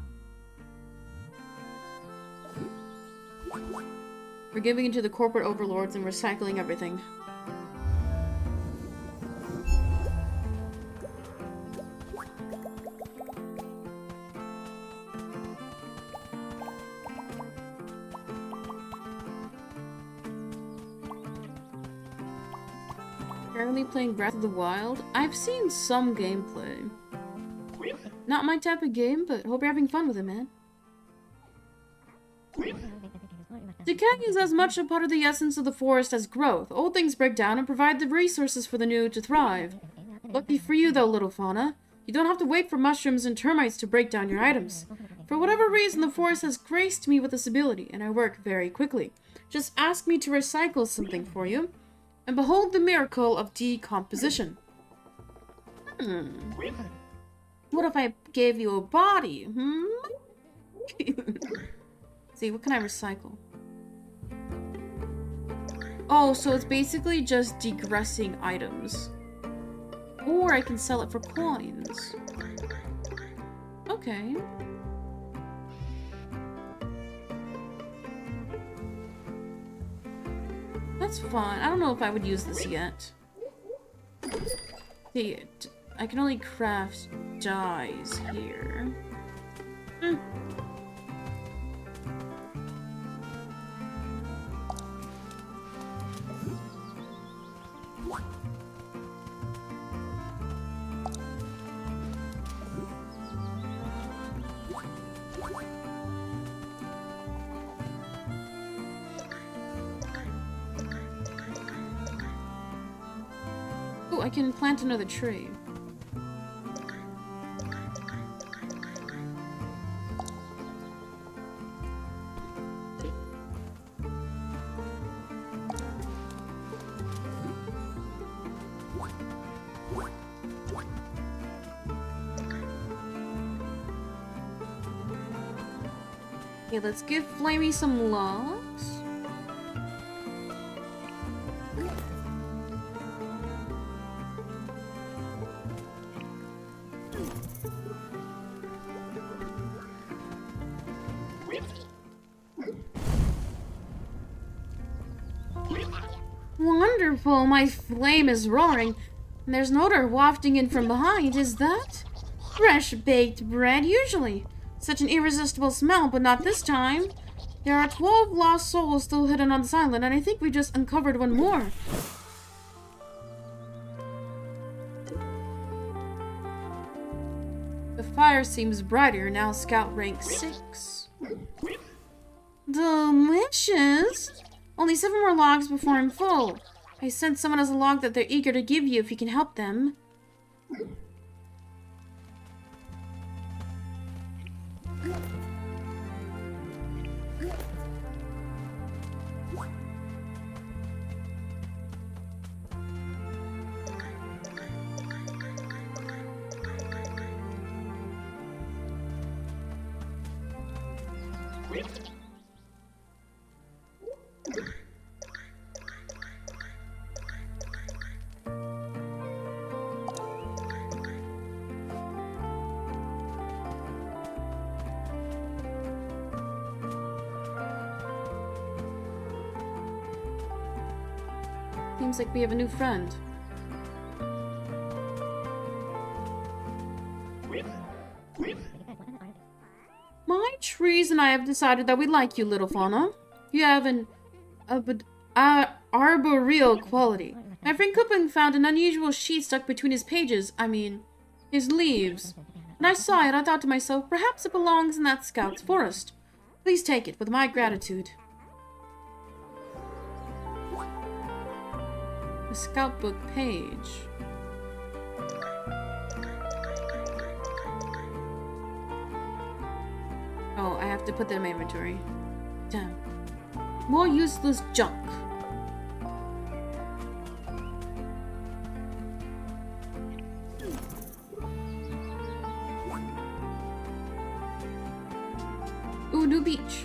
We're giving into the corporate overlords and recycling everything. Currently playing Breath of the Wild. I've seen some gameplay. Not my type of game, but hope you're having fun with it, man. Decay is as much a part of the essence of the forest as growth. Old things break down and provide the resources for the new to thrive. Lucky for you, though, little fauna. You don't have to wait for mushrooms and termites to break down your items. For whatever reason, the forest has graced me with this ability, and I work very quickly. Just ask me to recycle something for you, and behold the miracle of decomposition. Hmm. What if I gave you a body, hmm? See, what can I recycle? Oh, so it's basically just degressing items. Or I can sell it for coins. Okay. That's fine. I don't know if I would use this yet. See, I can only craft dyes here. Hmm. I can plant another tree. Okay, let's give Flamey some logs. Wonderful, my flame is roaring, and there's an odor wafting in from behind. Is that fresh baked bread? Usually. Such an irresistible smell, but not this time. There are twelve lost souls still hidden on this island, and I think we just uncovered one more. The fire seems brighter, now scout rank six. Delicious! Only seven more logs before I'm full. I sense someone has a log that they're eager to give you if you can help them. Seems like we have a new friend. My trees and I have decided that we like you, little fauna. You have an uh, uh, arboreal quality. My friend Coupling found an unusual sheet stuck between his pages, I mean, his leaves. When I saw it, I thought to myself, perhaps it belongs in that scout's forest. Please take it with my gratitude. The scout book page. Oh, I have to put that in my inventory. Damn. More useless junk. Ooh, new beach.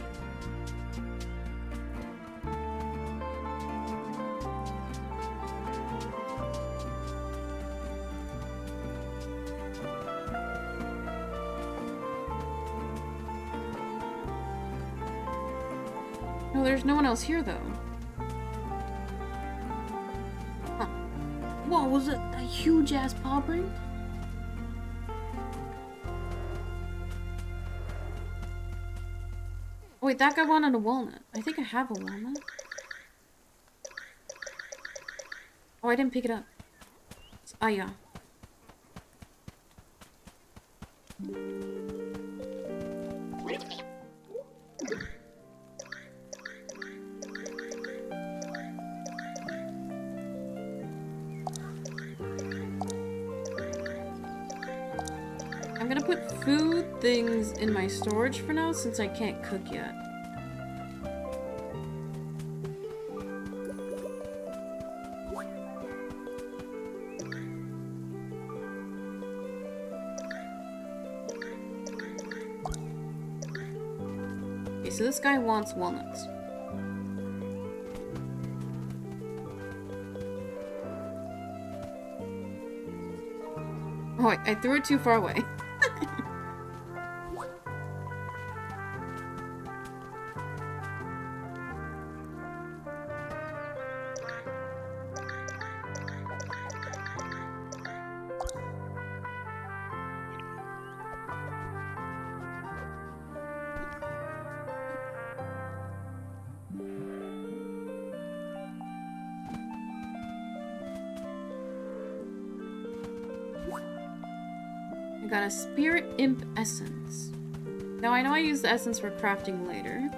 No, there's no one else here, though. Huh. Whoa, was it a huge-ass paw print? Oh, wait, that guy wanted a walnut. I think I have a walnut. Oh, I didn't pick it up. Oh, yeah. I'm gonna put food things in my storage for now since I can't cook yet. Okay, so this guy wants walnuts. Oh, I, I threw it too far away. I got a Spirit Imp Essence. Now I know I use the essence for crafting later.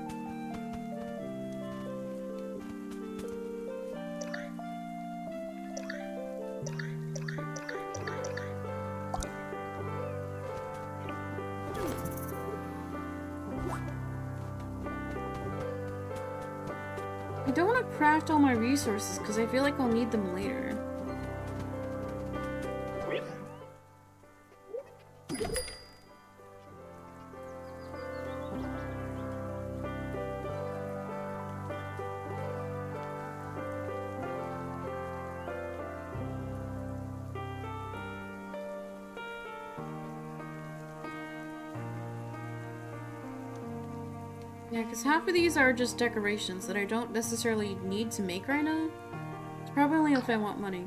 I don't want to craft all my resources because I feel like I'll need them later. Yeah, because half of these are just decorations that I don't necessarily need to make right now. It's probably only if I want money.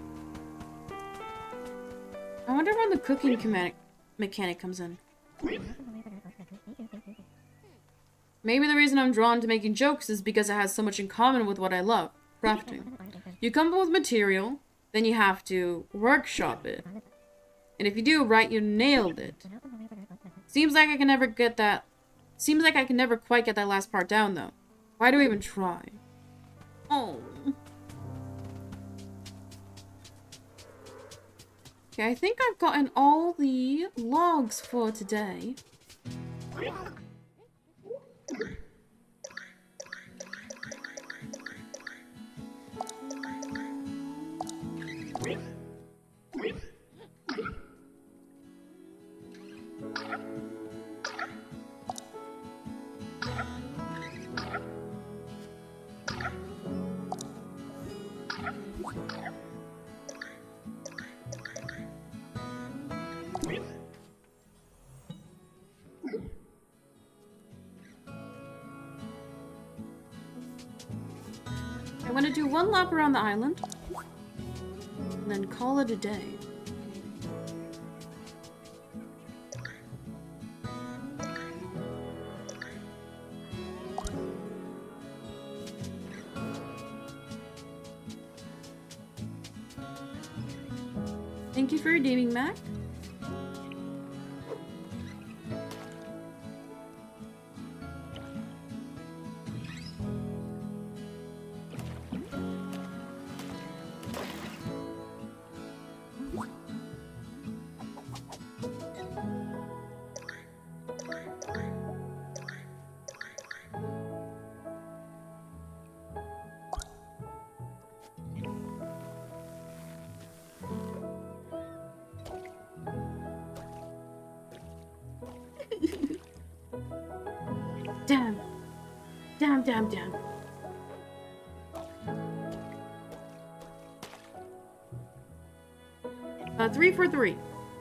I wonder when the cooking mechanic mechanic comes in. Maybe the reason I'm drawn to making jokes is because it has so much in common with what I love, crafting. You come up with material, then you have to workshop it. And if you do right, you nailed it. Seems like I can never get that Seems like I can never quite get that last part down, though. Why do I even try? Oh. Okay, I think I've gotten all the logs for today. I want to do one lap around the island, and then call it a day. Thank you for redeeming, Mac. Damn. Damn, damn, damn. Uh, three for three.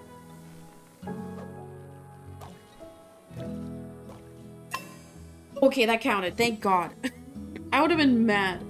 Okay, that counted. Thank God. I would have been mad.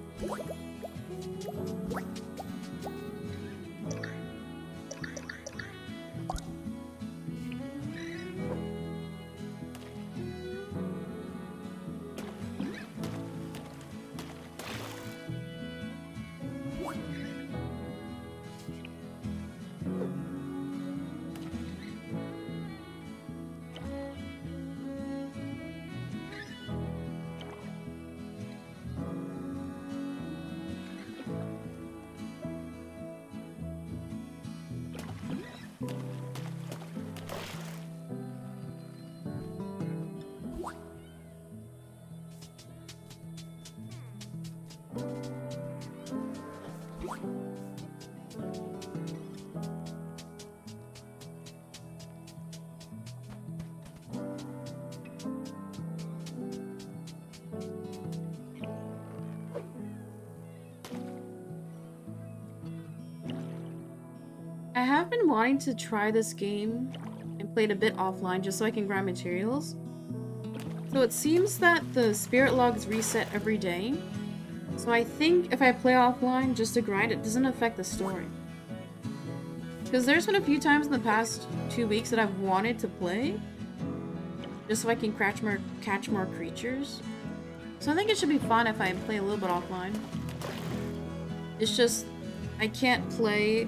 I have been wanting to try this game and play it a bit offline just so I can grind materials. So it seems that the spirit logs reset every day. So I think if I play offline just to grind, it doesn't affect the story. Because there's been a few times in the past two weeks that I've wanted to play just so I can catch more, catch more creatures. So I think it should be fun if I play a little bit offline. It's just, I can't play,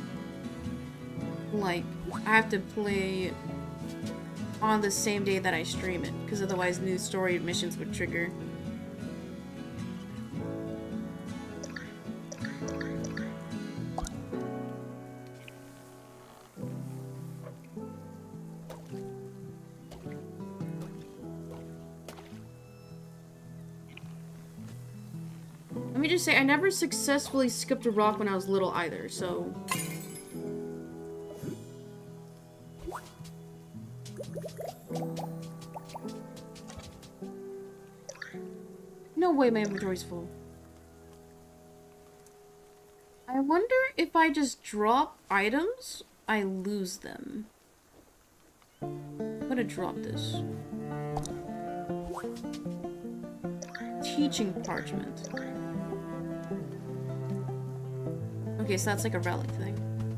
like, I have to play on the same day that I stream it, because otherwise new story missions would trigger. Let me just say, I never successfully skipped a rock when I was little either, so... No way my inventory's full. I wonder if I just drop items, I lose them. I'm gonna drop this. Teaching parchment. Okay, so that's like a relic thing.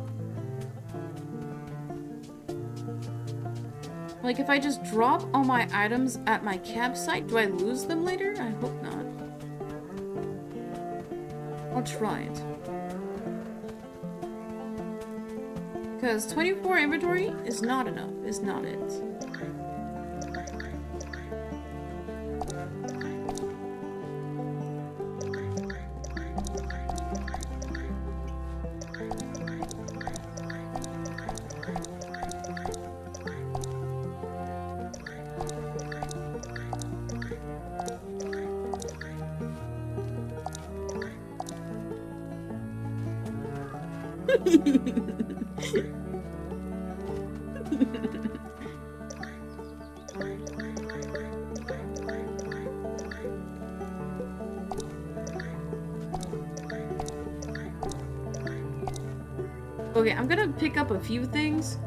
Like, if I just drop all my items at my campsite, do I lose them later? I hope not. I'll try it. Because twenty-four inventory is not enough, is not it. Okay, I'm gonna pick up a few things.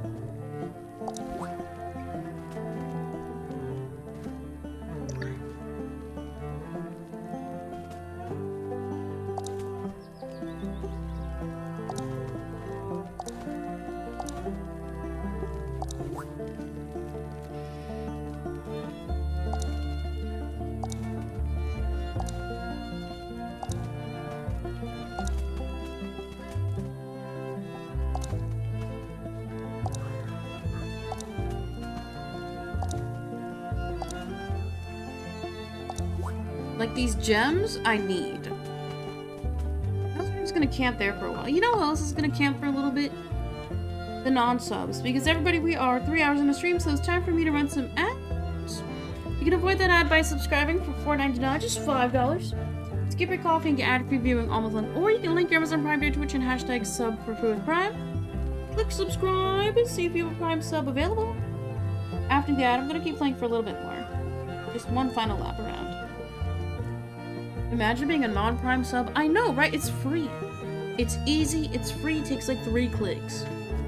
Like, these gems, I need. I'm just gonna camp there for a while. You know who else is gonna camp for a little bit? The non-subs. Because everybody, we are three hours in the stream, so it's time for me to run some ads. You can avoid that ad by subscribing for four ninety-nine, just five dollars. Skip your coffee and get ad-free viewing almost on. Or you can link your Amazon Prime to Twitch and hashtag sub for food with Prime. Click subscribe and see if you have a Prime sub available. After the ad, I'm gonna keep playing for a little bit more. Just one final lap around. Imagine being a non-Prime sub. I know, right? It's free. It's easy, it's free, it takes like three clicks.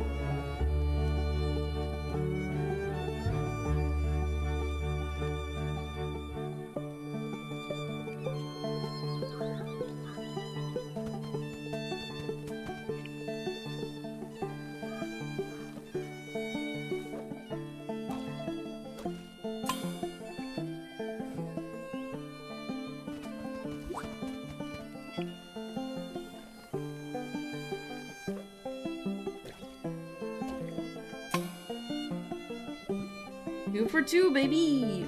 Two for two, baby!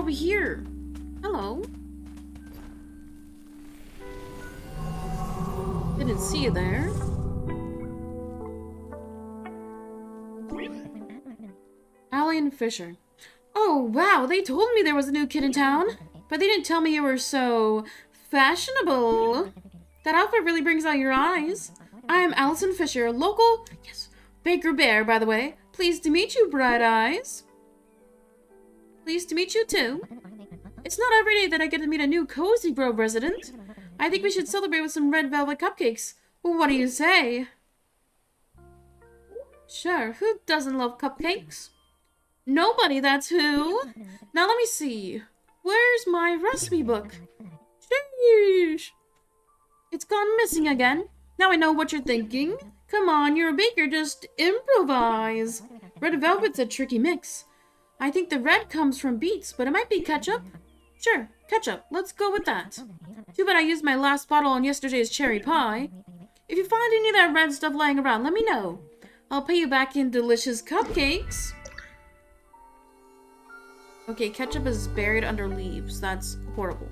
over here. Hello. Didn't see you there. Alien Fisher. Oh, wow, they told me there was a new kid in town, but they didn't tell me you were so fashionable. That outfit really brings out your eyes. I am Allison Fisher, local, yes, Baker Bear, by the way. Pleased to meet you, Bright Eyes. Pleased to meet you, too. It's not every day that I get to meet a new Cozy Grove resident. I think we should celebrate with some red velvet cupcakes. Well, what do you say? Sure, who doesn't love cupcakes? Nobody, that's who. Now let me see. Where's my recipe book? Sheesh. It's gone missing again. Now I know what you're thinking. Come on, you're a baker, just improvise. Red velvet's a tricky mix. I think the red comes from beets, but it might be ketchup. Sure, ketchup. Let's go with that. Too bad I used my last bottle on yesterday's cherry pie. If you find any of that red stuff lying around, let me know. I'll pay you back in delicious cupcakes. Okay, ketchup is buried under leaves. That's horrible.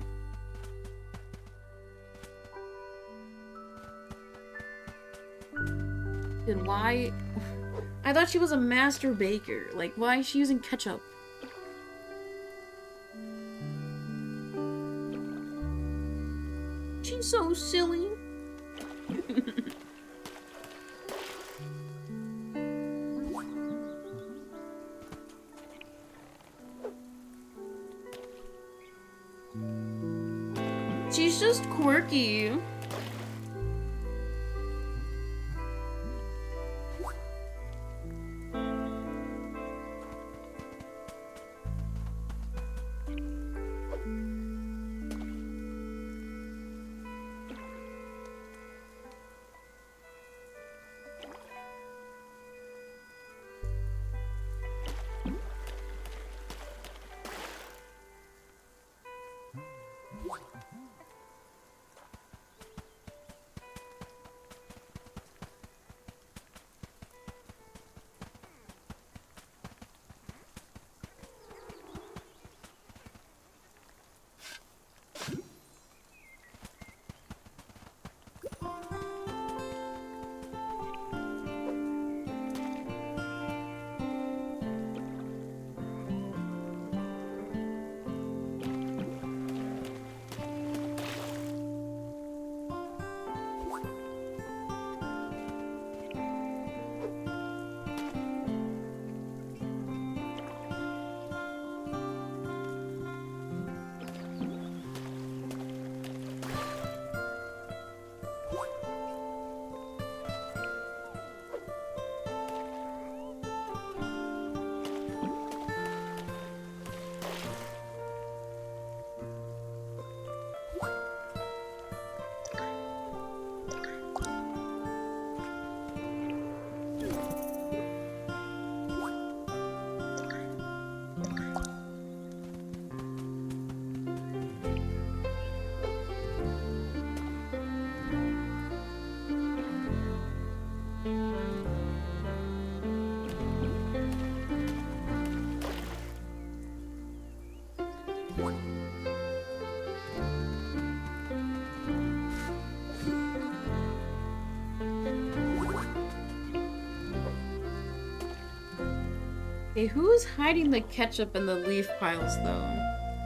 Then why? I thought she was a master baker. Like, why is she using ketchup? She's so silly. She's just quirky. Okay, who's hiding the ketchup in the leaf piles, though?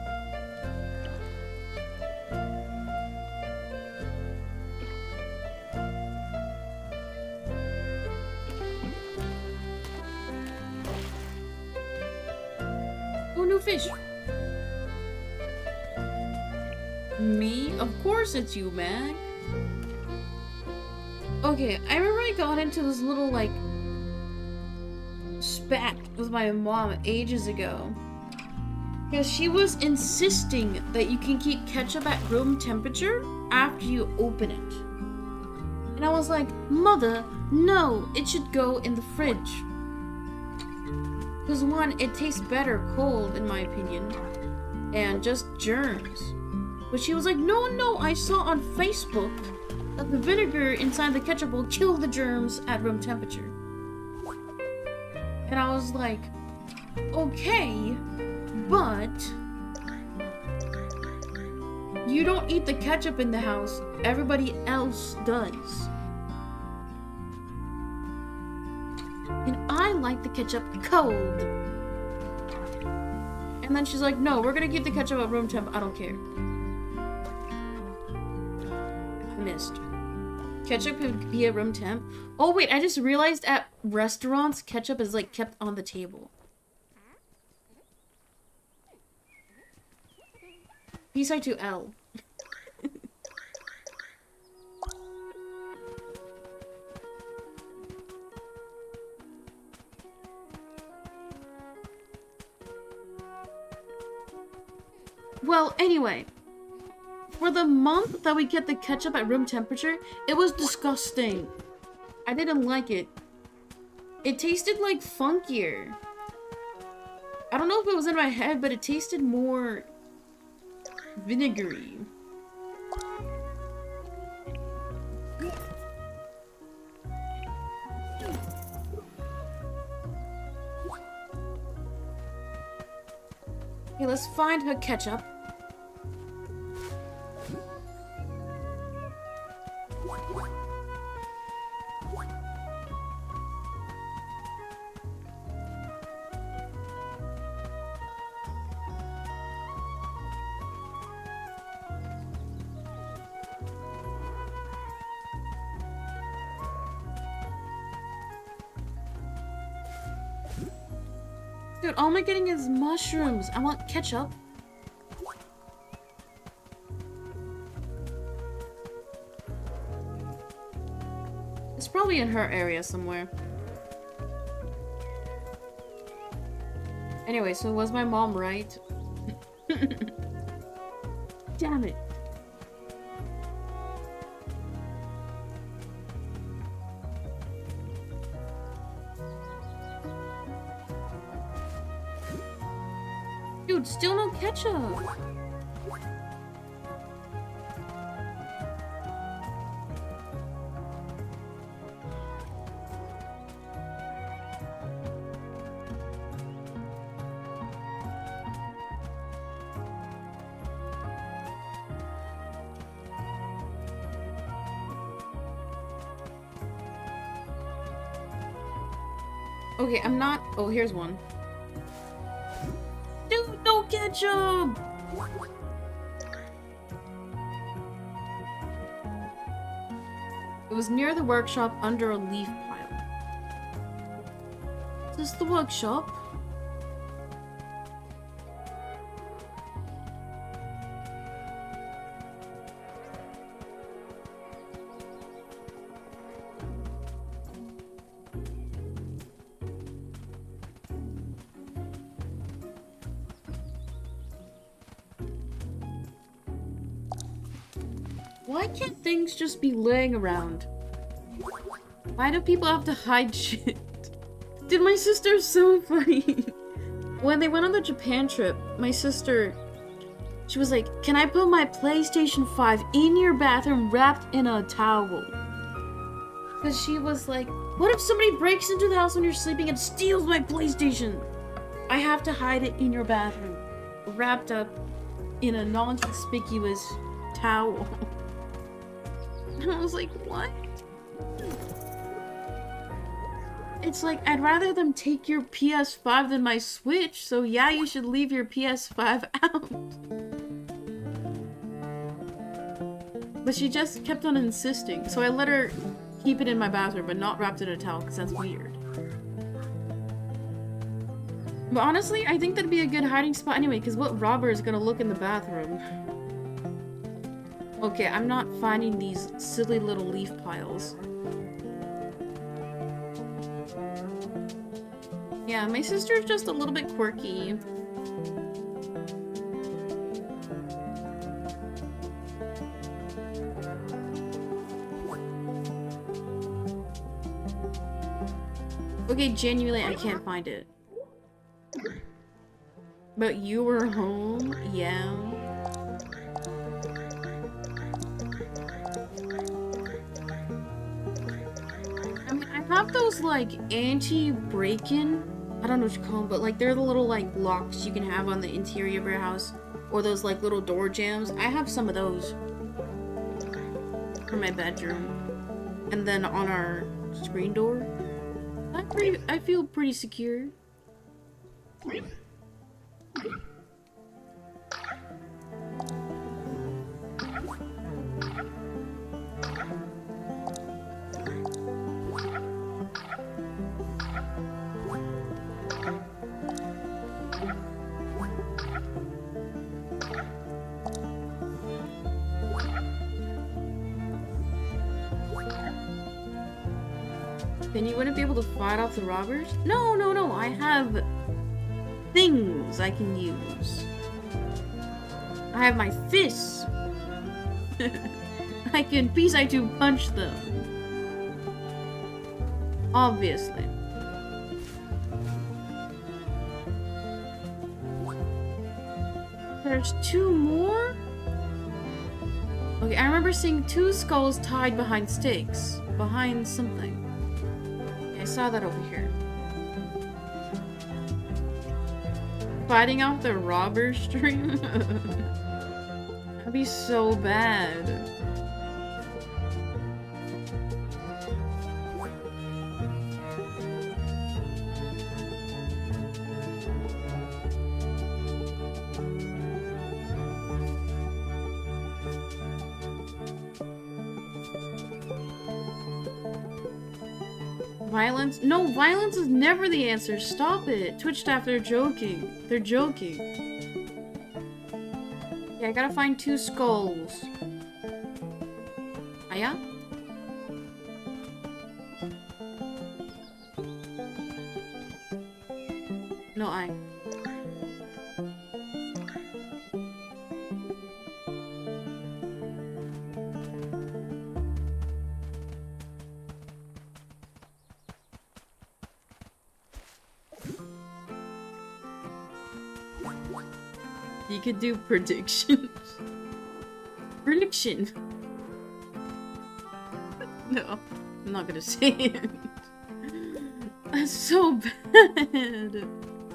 Oh, new fish! Me? Of course it's you, Mag. Okay, I remember I got into this little, like, spat with my mom ages ago. Because she was insisting that you can keep ketchup at room temperature after you open it. And I was like, Mother, no, it should go in the fridge. Because one, it tastes better cold, in my opinion. And just germs. But she was like, no, no, I saw on Facebook that the vinegar inside the ketchup will kill the germs at room temperature. And I was like, okay, but You don't eat the ketchup in the house. Everybody else does. And I like the ketchup cold. And then she's like, no, we're gonna keep the ketchup at room temp. I don't care. I missed. Ketchup could be at room temp. Oh wait, I just realized at restaurants, ketchup is like kept on the table. Peace out to L. Well, anyway, for the month that we get the ketchup at room temperature, it was disgusting. I didn't like it. It tasted like funkier. I don't know if it was in my head, but it tasted more vinegary. Okay, let's find her ketchup. Dude, all I'm getting is mushrooms. I want ketchup. It's probably in her area somewhere. Anyway, so was my mom right? Damn it. Dude, still no ketchup. Okay, I'm not. Oh, here's one. Dude, no ketchup! It was near the workshop under a leaf pile. Is this the workshop? Why can't things just be laying around? Why do people have to hide shit? Dude, my sister's so funny. When they went on the Japan trip, my sister, she was like, can I put my PlayStation five in your bathroom wrapped in a towel? Because she was like, what if somebody breaks into the house when you're sleeping and steals my PlayStation? I have to hide it in your bathroom, wrapped up in a non-conspicuous towel. And I was like, what? It's like, I'd rather them take your P S five than my Switch, so yeah, you should leave your P S five out. But she just kept on insisting, so I let her keep it in my bathroom, but not wrapped in a towel, because that's weird. But honestly, I think that'd be a good hiding spot anyway, because what robber is gonna look in the bathroom? Okay, I'm not finding these silly little leaf piles. Yeah, my sister's just a little bit quirky. Okay, genuinely, I can't find it. But you were home? Yeah. Have those like anti-break-in, I don't know what you call them, but like they're the little like locks you can have on the interior of your house. Or those like little door jams. I have some of those for my bedroom. And then on our screen door. I pretty I feel pretty secure. Then you wouldn't be able to fight off the robbers? No, no, no. I have things I can use. I have my fists. I can Pisai to punch them. Obviously. There's two more? Okay, I remember seeing two skulls tied behind stakes. Behind something. I saw that over here. Fighting off the robber stream? That'd be so bad. Violence? No, violence is never the answer. Stop it. Twitch staff, they're joking. They're joking. Yeah, I gotta find two skulls. Aya? No, I. You could do predictions. Prediction. No, I'm not gonna say it. That's so bad.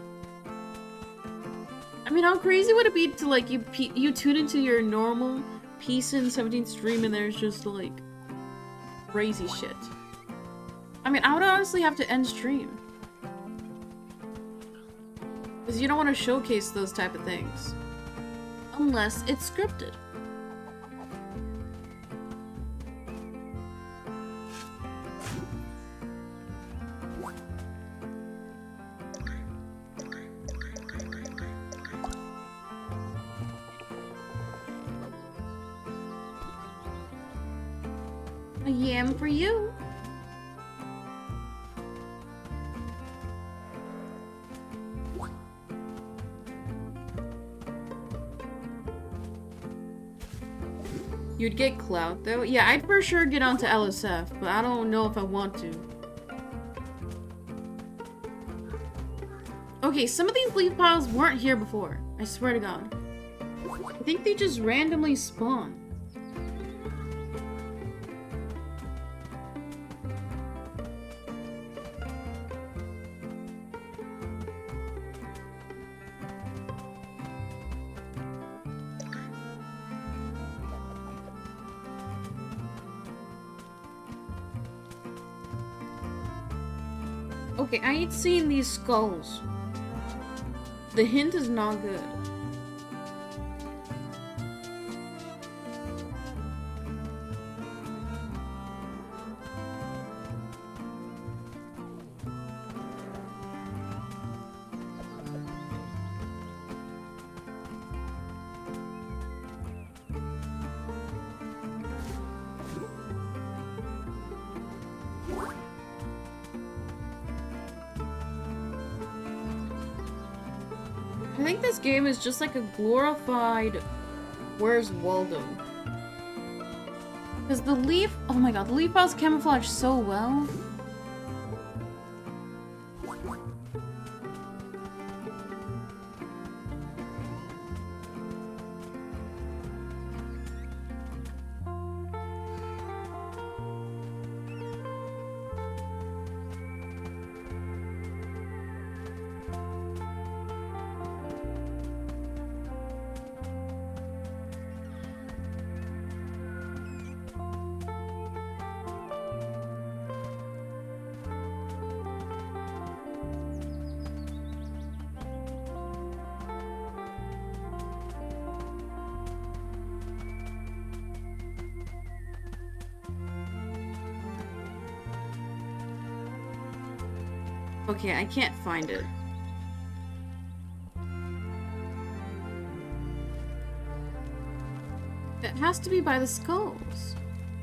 I mean, how crazy would it be to like you you tune into your normal Peace in seventeenth stream and there's just like crazy shit. I mean, I would honestly have to end stream. Because you don't want to showcase those type of things. Unless it's scripted. A yam for you. You'd get clout though? Yeah, I'd for sure get onto L S F, but I don't know if I want to. Okay, some of these leaf piles weren't here before. I swear to God. I think they just randomly spawn. Okay, I ain't seen these skulls. The hint is not good. I think this game is just like a glorified Where's Waldo? Because the leaf, oh my god, the leaf piles camouflage so well. Okay, I can't find it. It has to be by the skulls.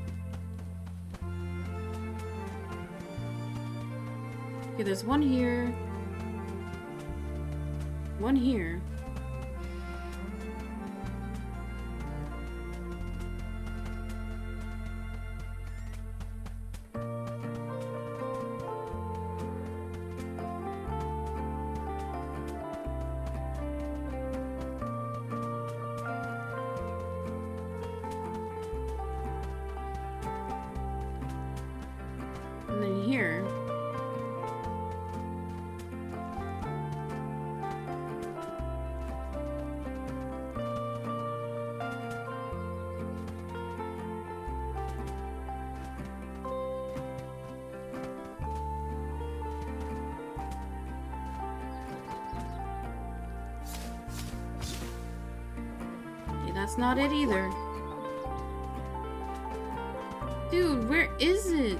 Okay, there's one here. One here. And then here. Okay, that's not it either. Dude, where is it?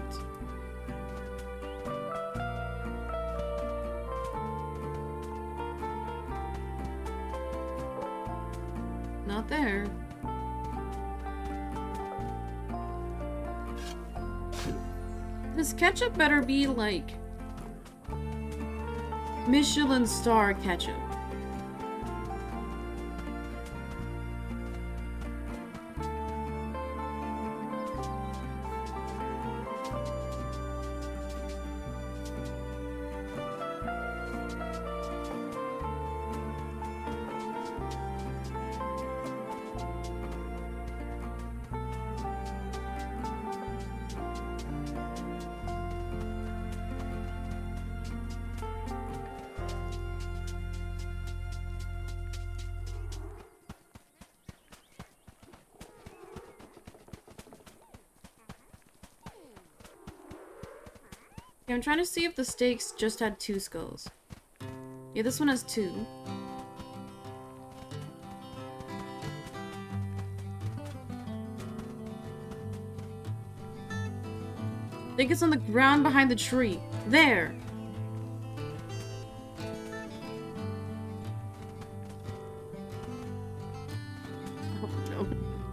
Not there. This ketchup better be like Michelin star ketchup. Okay, I'm trying to see if the steaks just had two skulls. Yeah, this one has two. I think it's on the ground behind the tree. There! Oh no.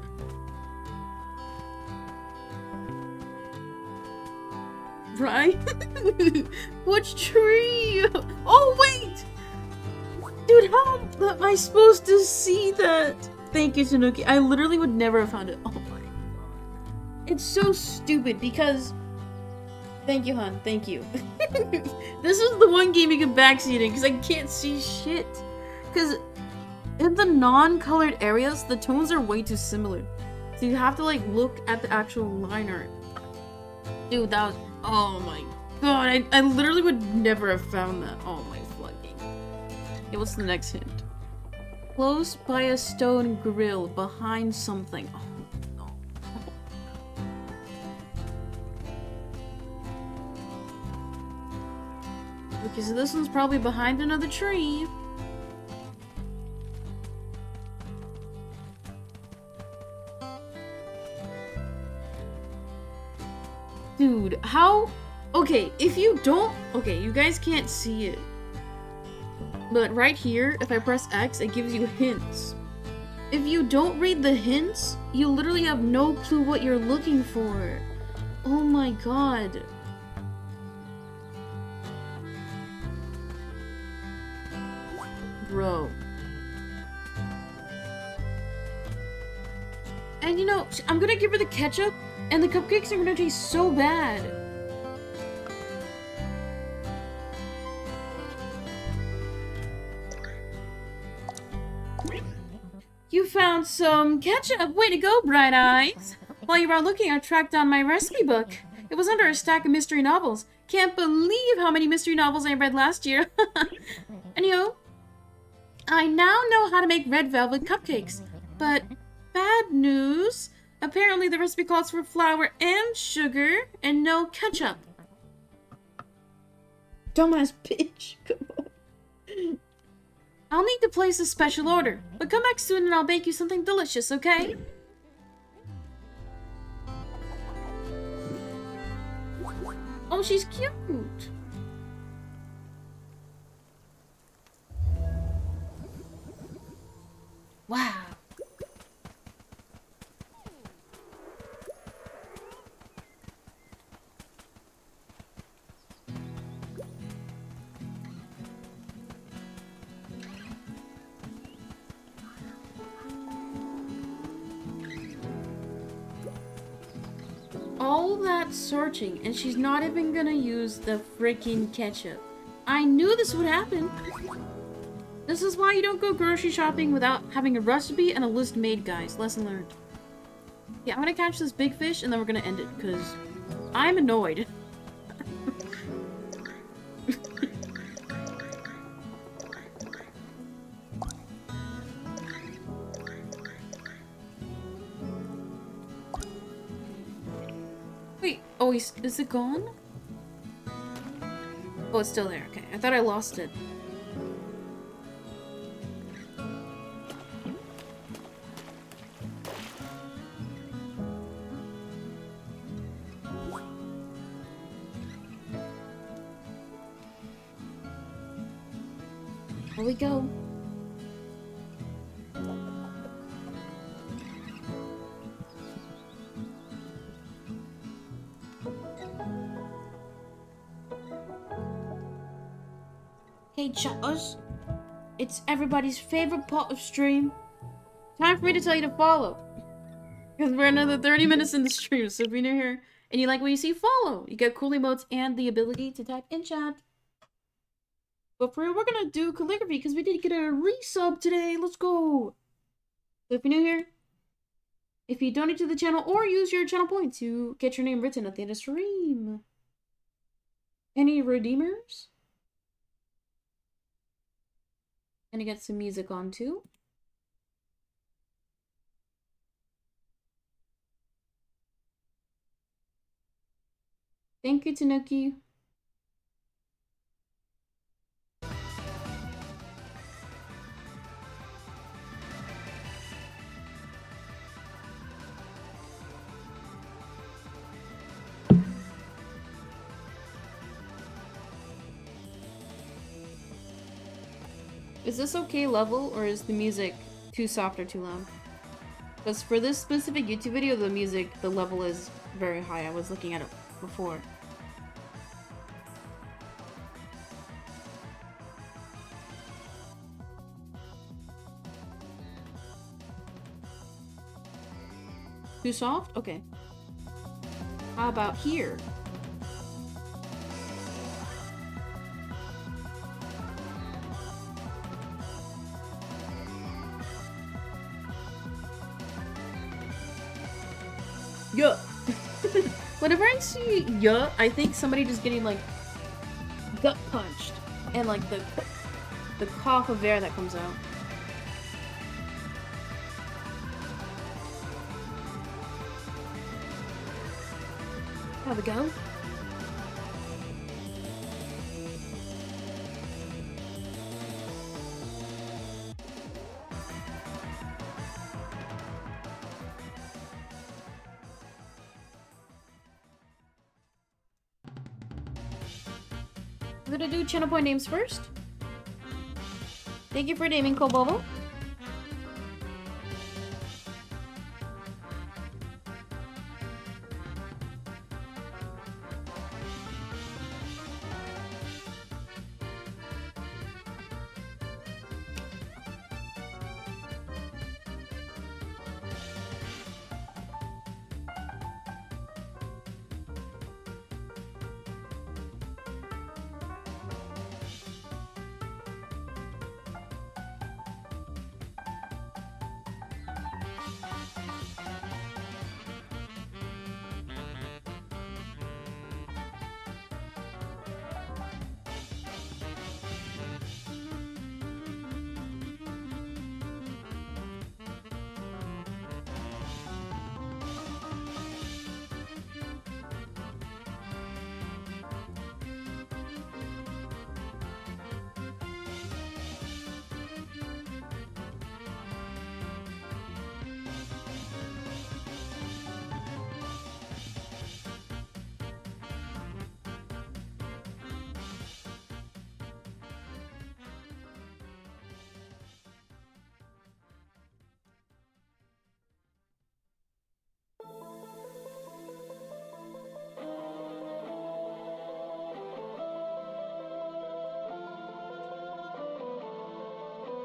Right? Which tree? Oh wait! Dude, how am I supposed to see that? Thank you, Tanuki. I literally would never have found it. Oh my god. It's so stupid because... Thank you, hon. Thank you. This is the one game you can backseat in because I can't see shit. Because in the non-colored areas, the tones are way too similar. So you have to like look at the actual line art. Dude, that was... Oh my god, I, I literally would never have found that. Oh my fucking... Okay, what's the next hint? Close by a stone grill, behind something. Oh no. Okay, so this one's probably behind another tree. Dude, how... Okay, if you don't... Okay, you guys can't see it. But right here, if I press X, it gives you hints. If you don't read the hints, you literally have no clue what you're looking for. Oh my god. Bro. And you know, I'm gonna give her the ketchup, and the cupcakes are gonna taste so bad. You found some ketchup! Way to go, Bright Eyes! While you were out looking, I tracked down my recipe book. It was under a stack of mystery novels. Can't believe how many mystery novels I read last year. Anywho, I now know how to make red velvet cupcakes. But bad news. Apparently the recipe calls for flour and sugar and no ketchup. Dumbass bitch. Come on. I'll need to place a special order, but come back soon and I'll bake you something delicious, okay? Oh, she's cute. all that searching, and she's not even gonna use the freaking ketchup. I knew this would happen. This is why you don't go grocery shopping without having a recipe and a list made, guys. Lesson learned. Yeah, I'm gonna catch this big fish, and then we're gonna end it, because I'm annoyed. Wait, oh, is, is it gone? Oh, it's still there. Okay, I thought I lost it. Here we go. Hey chatters, it's everybody's favorite part of stream. Time for me to tell you to follow. Because we're another thirty minutes in the stream, so if you're new here and you like what you see, follow. You get cool emotes and the ability to type in chat. But for real, we're gonna do calligraphy because we did get a resub today. Let's go. So if you're new here, if you donate to the channel or use your channel points, you get your name written at the end of stream. Any redeemers? Gonna get some music on too. Thank you, Tanuki. Is this okay level, or is the music too soft or too loud? Because for this specific YouTube video, the music, the level is very high. I was looking at it before. Too soft? Okay. How about here? Yeah. Whenever I see yeah, I think somebody just getting like gut punched and like the the cough of air that comes out. Have a go. I'm gonna do channel point names first. Thank you for naming Kobobo.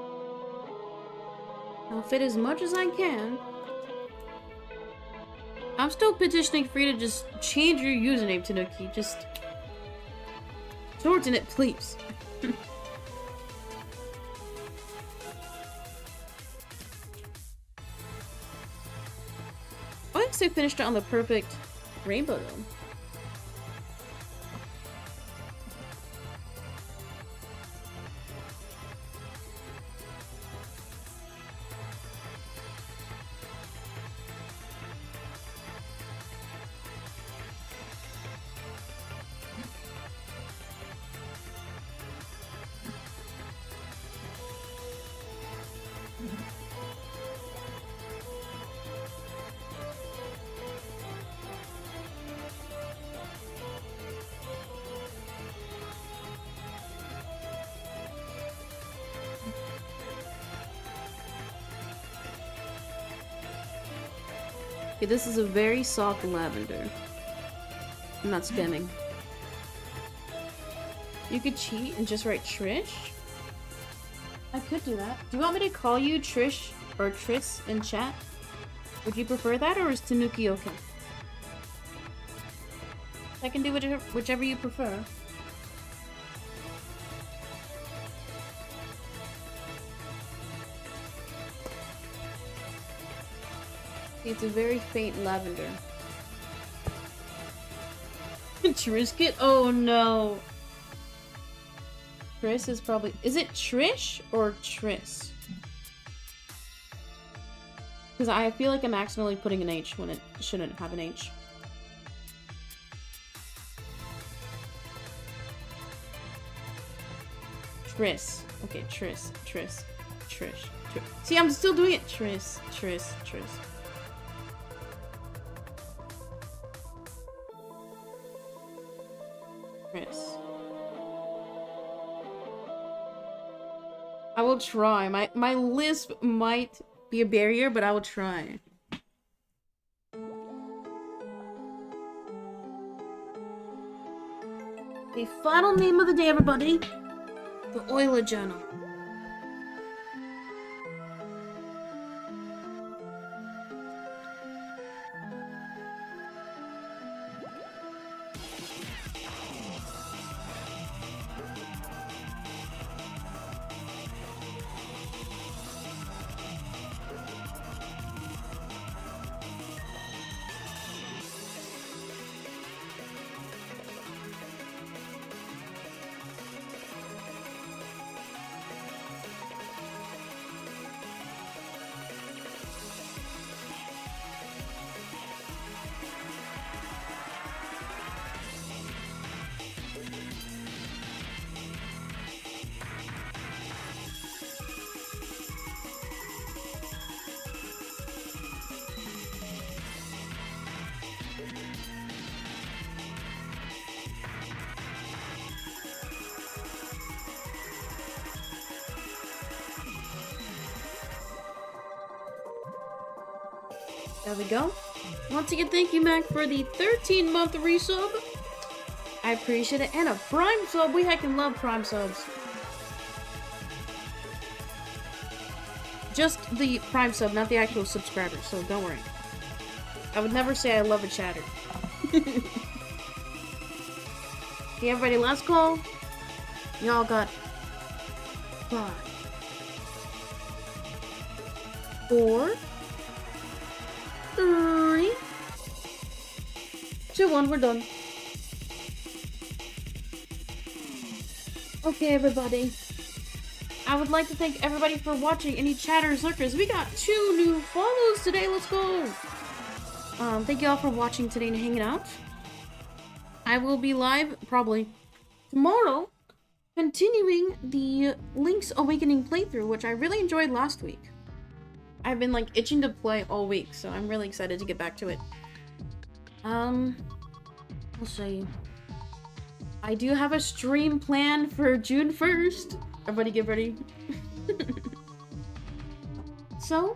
I'll fit as much as I can. I'm still petitioning for you to just change your username, Tanuki. Just shorten it, please. I guess I finished it on the perfect rainbow, though. Okay, this is a very soft lavender. I'm not spamming. You could cheat and just write Trish? I could do that. Do you want me to call you Trish or Triss in chat? Would you prefer that, or is Tanuki okay? I can do whichever, whichever you prefer. It's a very faint lavender. Trisket? Oh no. Triss is probably... Is it Trish or Triss? Because I feel like I'm accidentally putting an H when it shouldn't have an H. Triss. Okay, Triss. Triss. Trish. Trish. See, I'm still doing it. Triss. Triss. Triss. Triss. I will try. My my lisp might be a barrier, but I will try. The final name of the day, everybody. The Oiler Journal. There we go. Once again, thank you, Mac, for the thirteen month resub. I appreciate it. And a Prime sub. We heckin' love Prime subs. Just the Prime sub, not the actual subscriber, so don't worry. I would never say I love a chatter. Okay, everybody, last call. Y'all got five, four, three, two, one, we're done. Okay, everybody. I would like to thank everybody for watching. Any chatters, lurkers. We got two new follows today. Let's go. Um, thank you all for watching today and hanging out. I will be live probably tomorrow, continuing the Link's Awakening playthrough, which I really enjoyed last week. I've been like itching to play all week, so I'm really excited to get back to it. Um, I'll show you. I do have a stream planned for June first. Everybody get ready. So,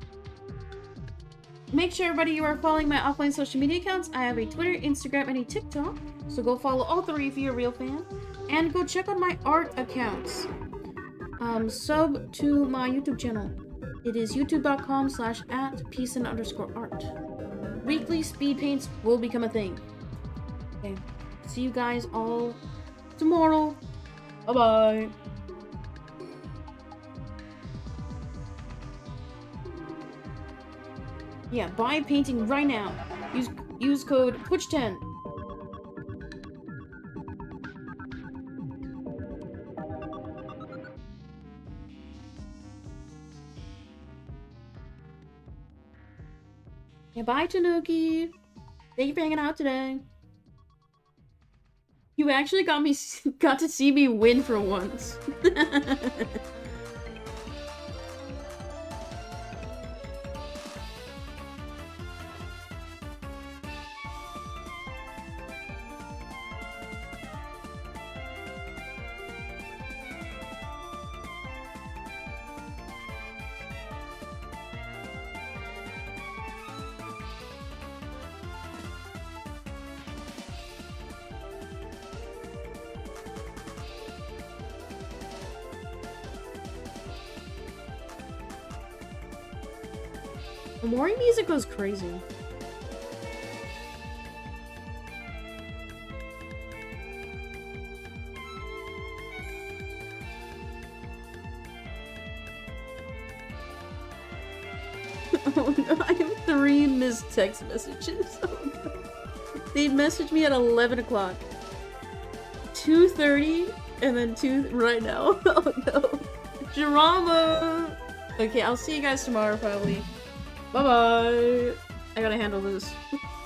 make sure everybody you are following my offline social media accounts. I have a Twitter, Instagram, and a TikTok. So go follow all three if you're a real fan. And go check out my art accounts. Um, sub to my YouTube channel. It is youtube dot com slash at peace and underscore art. weekly speed paints will become a thing. Okay. See you guys all tomorrow. Bye-bye. Yeah, buy painting right now. Use use code Twitch ten. Yeah, bye Tanuki. Thank you for hanging out today. You actually got me got to see me win for once. The Mori music goes crazy. Oh no, I have three missed text messages. Oh no. They messaged me at eleven o'clock. two thirty and then two right now. Oh no. Drama! Okay, I'll see you guys tomorrow probably. Bye bye! I gotta handle this.